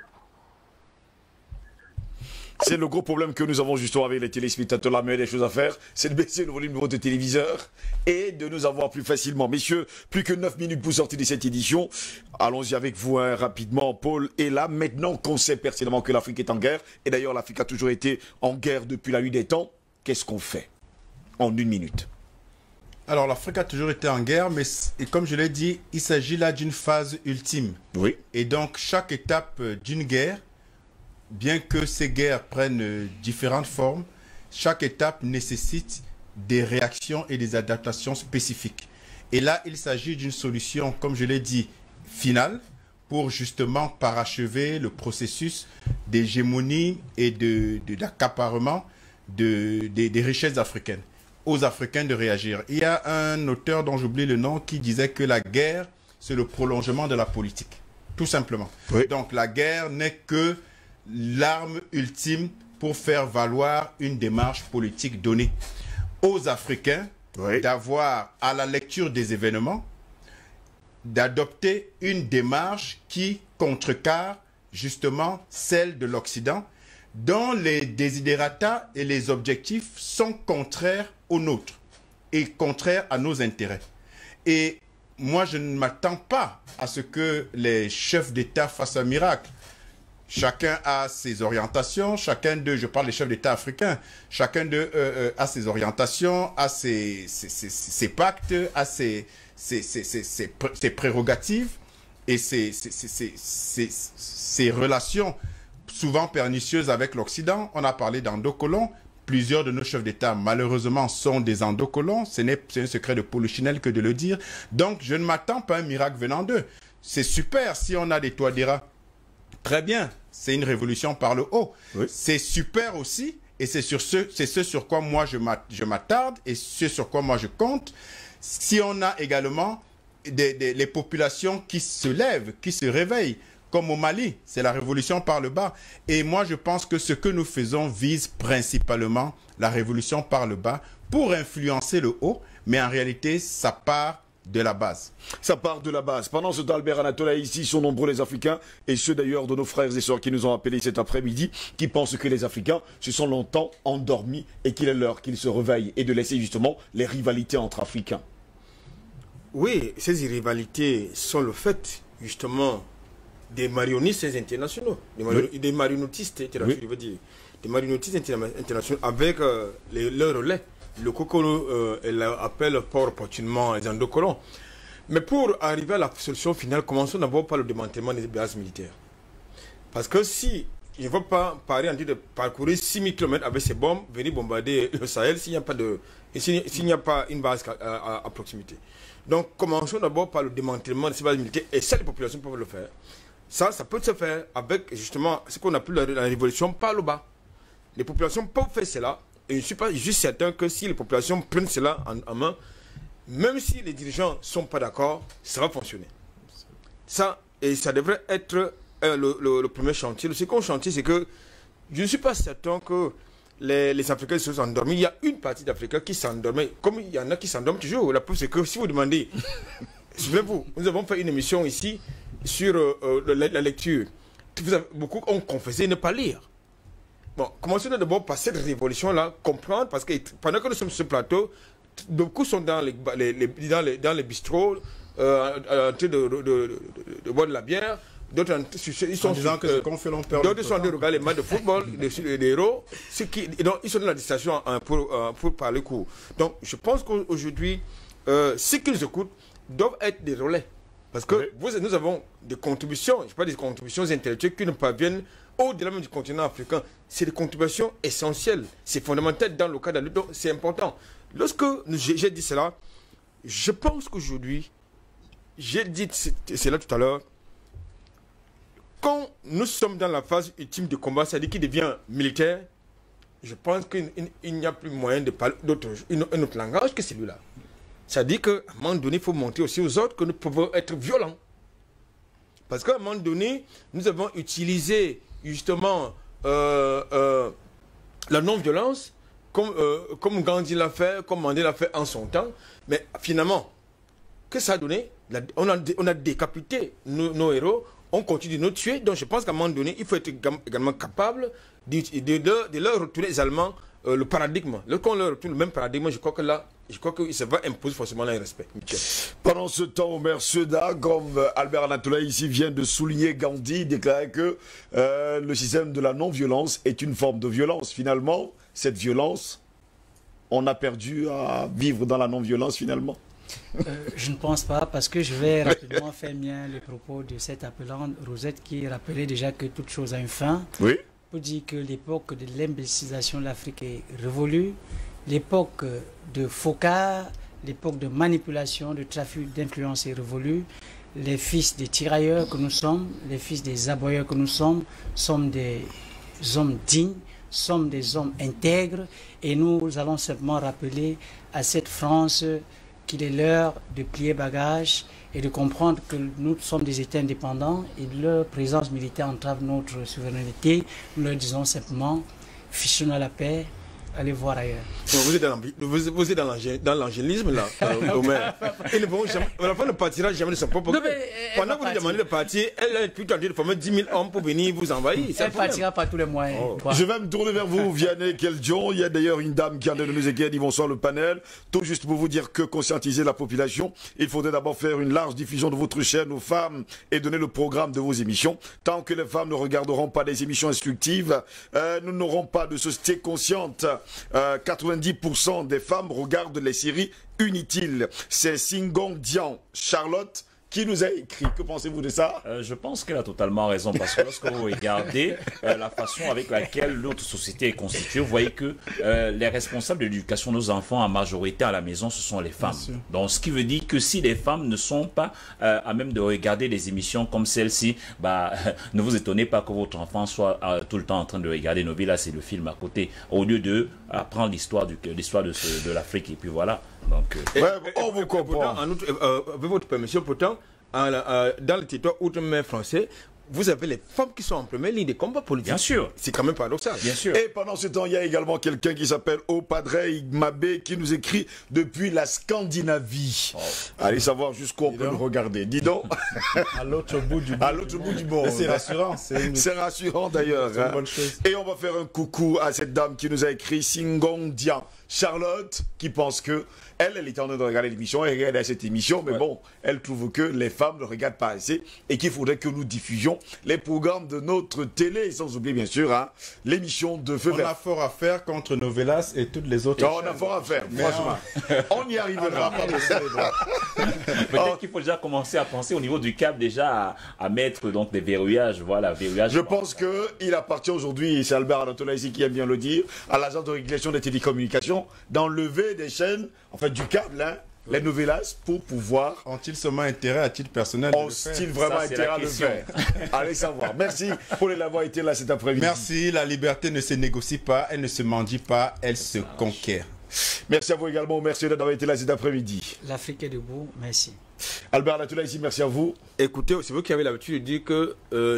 C'est le gros problème que nous avons justement avec les téléspectateurs. La meilleure des choses à faire, c'est de baisser le volume de votre téléviseur et de nous avoir plus facilement. Messieurs, plus que 9 minutes pour sortir de cette édition. Allons-y avec vous rapidement. Paul est là. Maintenant qu'on sait pertinemment que l'Afrique est en guerre, et d'ailleurs l'Afrique a toujours été en guerre depuis la nuit des temps, qu'est-ce qu'on fait en 1 minute? Alors l'Afrique a toujours été en guerre, mais comme je l'ai dit, il s'agit là d'une phase ultime. Oui. Et donc chaque étape d'une guerre, bien que ces guerres prennent différentes formes, chaque étape nécessite des réactions et des adaptations spécifiques. Et là, il s'agit d'une solution, comme je l'ai dit, finale, pour justement parachever le processus d'hégémonie et d'accaparement des richesses africaines. Aux Africains de réagir. Il y a un auteur dont j'oublie le nom qui disait que la guerre, c'est le prolongement de la politique. Tout simplement. Oui. Donc la guerre n'est que l'arme ultime pour faire valoir une démarche politique donnée aux Africains, oui, d'avoir, à la lecture des événements, d'adopter une démarche qui contrecarre justement celle de l'Occident, dont les desiderata et les objectifs sont contraires aux nôtres et contraires à nos intérêts. Et moi, je ne m'attends pas à ce que les chefs d'État fassent un miracle. Chacun a ses orientations, chacun d'eux, je parle des chefs d'État africains, chacun d'eux a ses orientations, a ses pactes, a ses prérogatives et ses relations souvent pernicieuses avec l'Occident. On a parlé d'endocolons. Plusieurs de nos chefs d'État, malheureusement, sont des endocolons. Ce n'est un secret de Polichinelle que de le dire. Donc, je ne m'attends pas à un miracle venant d'eux. C'est super si on a des Touadéra. Très bien, c'est une révolution par le haut. Oui. C'est super aussi, et c'est ce sur quoi moi je m'attarde, et ce sur quoi moi je compte. Si on a également les populations qui se lèvent, qui se réveillent, comme au Mali, c'est la révolution par le bas. Et moi je pense que ce que nous faisons vise principalement la révolution par le bas pour influencer le haut, mais en réalité ça part de la base. Ça part de la base. Pendant ce temps, Albert Anatola, ici, sont nombreux les Africains, et ceux d'ailleurs de nos frères et sœurs qui nous ont appelés cet après-midi, qui pensent que les Africains se sont longtemps endormis et qu'il est l'heure qu'ils se réveillent et de laisser justement les rivalités entre Africains. Oui, ces rivalités sont le fait justement des marionnistes internationaux, des marionnettistes internationaux, oui, je veux dire, des marionnettistes internationaux avec leur relais. Le Kokolo, elle appelle pas opportunément les endocolons. Mais pour arriver à la solution finale, commençons d'abord par le démantèlement des bases militaires. Parce que si il ne faut pas parler en train de parcourir 6000 km avec ces bombes, venir bombarder le Sahel s'il n'y a pas une base à proximité. Donc commençons d'abord par le démantèlement de ces bases militaires, et ça les populations peuvent le faire. Ça peut se faire avec justement ce qu'on appelle la révolution par le bas. Les populations peuvent faire cela. Et je ne suis pas juste certain que si les populations prennent cela en main, même si les dirigeants ne sont pas d'accord, ça va fonctionner. Ça devrait être le premier chantier. Le second chantier, c'est que je ne suis pas certain que les Africains se sont endormis. Il y a une partie d'Africains qui s'endorment, comme il y en a qui s'endorment toujours. La preuve, c'est que si vous demandez, souvenez-vous, nous avons fait une émission ici sur la lecture. Beaucoup ont confessé ne pas lire. Bon, commençons d'abord par cette révolution-là, comprendre, parce que pendant que nous sommes sur ce plateau, beaucoup sont dans les bistrots, en train de boire de la bière, d'autres ils sont disant que ce qu'on fait l'on perd. D'autres sont en train de regarder les matchs de football, des héros, donc ils sont dans la distraction pour parler court. Donc je pense qu'aujourd'hui, ceux qui nous écoutent doivent être des relais. Parce que nous avons des contributions, je parle des contributions intellectuelles qui nous parviennent au-delà même du continent africain. C'est des contributions essentielles, c'est fondamental dans le cadre de la lutte, donc c'est important. Lorsque j'ai dit cela, je pense qu'aujourd'hui, j'ai dit cela tout à l'heure, quand nous sommes dans la phase ultime de combat, c'est-à-dire qu'il devient militaire, je pense qu'il n'y a plus moyen de parler un autre langage que celui-là. C'est-à-dire qu'à un moment donné, il faut montrer aussi aux autres que nous pouvons être violents. Parce qu'à un moment donné, nous avons utilisé justement la non-violence, comme Gandhi l'a fait, comme Mandela l'a fait en son temps. Mais finalement, que ça a donné? On a décapité nos héros, on continue de nous tuer. Donc je pense qu'à un moment donné, il faut être également capable de leur retourner les Allemands le paradigme. Lorsqu'on leur retourne le même paradigme, je crois que ça va imposer forcément un respect. Pendant ce temps, Omer Seda, comme Albert Anatoly ici vient de souligner, Gandhi déclarait que le système de la non-violence est une forme de violence. Finalement, cette violence, on a perdu à vivre dans la non-violence finalement. Je ne pense pas, parce que je vais rapidement faire mien les propos de cette appelante Rosette qui rappelait déjà que toute chose a une fin. Oui. Pour dire que l'époque de l'imbécilisation de l'Afrique est révolue, l'époque de Focard, l'époque de manipulation, de trafic d'influence est révolue. Les fils des tirailleurs que nous sommes, les fils des aboyeurs que nous sommes des hommes dignes, sommes des hommes intègres, et nous allons simplement rappeler à cette France qu'il est l'heure de plier bagages et de comprendre que nous sommes des États indépendants et leur présence militaire entrave notre souveraineté. Nous leur disons simplement, fichons à la paix, allez voir ailleurs. Vous êtes dans l'angélisme là, Omer. L'enfant ne partira jamais de son propre corps. Pendant que vous lui demandez de partir, elle est plutôt en train de former 10 000 hommes pour venir vous envahir. Elle partira par tous les moyens. Oh. Je vais me tourner vers vous, Vianney Keldjon. Il y a d'ailleurs une dame qui a de nous écrire, dit bonsoir le panel. Tout juste pour vous dire que conscientiser la population, il faudrait d'abord faire une large diffusion de votre chaîne aux femmes et donner le programme de vos émissions. Tant que les femmes ne regarderont pas des émissions instructives, nous n'aurons pas de société consciente. 90% des femmes regardent les séries inutiles. C'est Singong Dian Charlotte qui nous a écrit. Que pensez-vous de ça? Je pense qu'elle a totalement raison, parce que lorsque vous regardez la façon avec laquelle notre société est constituée, vous voyez que les responsables de l'éducation de nos enfants en majorité à la maison, ce sont les femmes. Donc ce qui veut dire que si les femmes ne sont pas à même de regarder des émissions comme celle-ci, ne vous étonnez pas que votre enfant soit tout le temps en train de regarder Novela, c'est le film à côté, au lieu de apprendre l'histoire de l'Afrique, et puis voilà. Donc, on vous comprend. Avec votre permission, pourtant, dans le territoire outre-mer français, vous avez les femmes qui sont en première ligne de combat politique. Bien sûr. C'est quand même paradoxal. Bien sûr. Et pendant ce temps, il y a également quelqu'un qui s'appelle Opadre Igmabe qui nous écrit depuis la Scandinavie. Oh. Allez savoir jusqu'où on peut nous regarder. Dis donc. À l'autre bout du monde. À l'autre bout du monde. C'est rassurant. C'est rassurant d'ailleurs. C'est une bonne chose. Et on va faire un coucou à cette dame qui nous a écrit, Singong Dian Charlotte, qui pense que elle est en train de regarder l'émission, elle regarde cette émission, mais bon, elle trouve que les femmes ne regardent pas assez et qu'il faudrait que nous diffusions les programmes de notre télé, sans oublier bien sûr l'émission de Feu Vert. On a fort à faire contre Novelas et toutes les autres. On a fort à faire, franchement. On y arrivera. Peut-être qu'il faut déjà commencer à penser au niveau du câble déjà à mettre donc des verrouillages, voilà, verrouillages. Je pense qu'il appartient aujourd'hui, c'est Albert Anatoly ici qui aime bien le dire, à l'agence de régulation des télécommunications d'enlever des chaînes, en fait du câble, les novelas, pour pouvoir... Ont-ils seulement intérêt à titre personnel de le faire? Ont-ils vraiment intérêt à le faire? Allez savoir. Merci pour l'avoir été là cet après-midi. Merci. La liberté ne se négocie pas, elle ne se mendie pas, elle se conquiert. Merci à vous également. Merci d'avoir été là cet après-midi. L'Afrique est debout. Merci. Albert Anatoly ici, merci à vous. Écoutez, c'est vous qui avez l'habitude de dire que,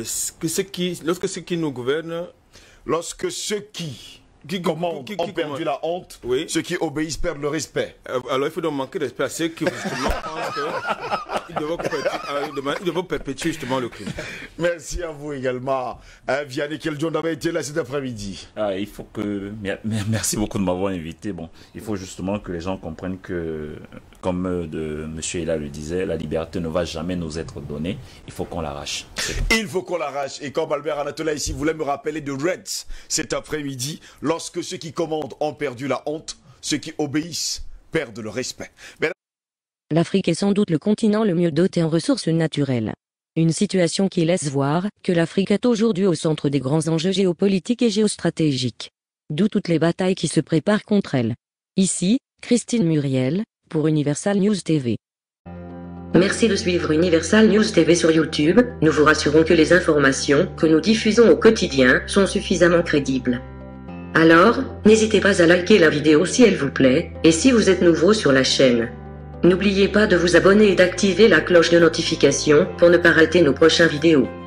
lorsque ceux qui nous gouvernent, lorsque ceux qui ont perdu la honte, oui. Ceux qui obéissent perdent le respect. Alors il faut donc manquer de respect à ceux qui justement pensent qu'ils devront perpétuer justement le crime. Merci à vous également. Vianney Keldjon avait été là cet après-midi. Il faut que... Merci beaucoup de m'avoir invité. Bon, il faut justement que les gens comprennent que Comme M. Hila le disait, la liberté ne va jamais nous être donnée. Il faut qu'on l'arrache. Il faut qu'on l'arrache. Et comme Albert Anatola ici voulait me rappeler de Reds cet après-midi, lorsque ceux qui commandent ont perdu la honte, ceux qui obéissent perdent le respect. L'Afrique est sans doute le continent le mieux doté en ressources naturelles. Une situation qui laisse voir que l'Afrique est aujourd'hui au centre des grands enjeux géopolitiques et géostratégiques. D'où toutes les batailles qui se préparent contre elle. Ici, Christine Muriel, pour Universal News TV. Merci de suivre Universal News TV sur YouTube. Nous vous rassurons que les informations que nous diffusons au quotidien sont suffisamment crédibles. Alors, n'hésitez pas à liker la vidéo si elle vous plaît, et si vous êtes nouveau sur la chaîne. N'oubliez pas de vous abonner et d'activer la cloche de notification pour ne pas rater nos prochaines vidéos.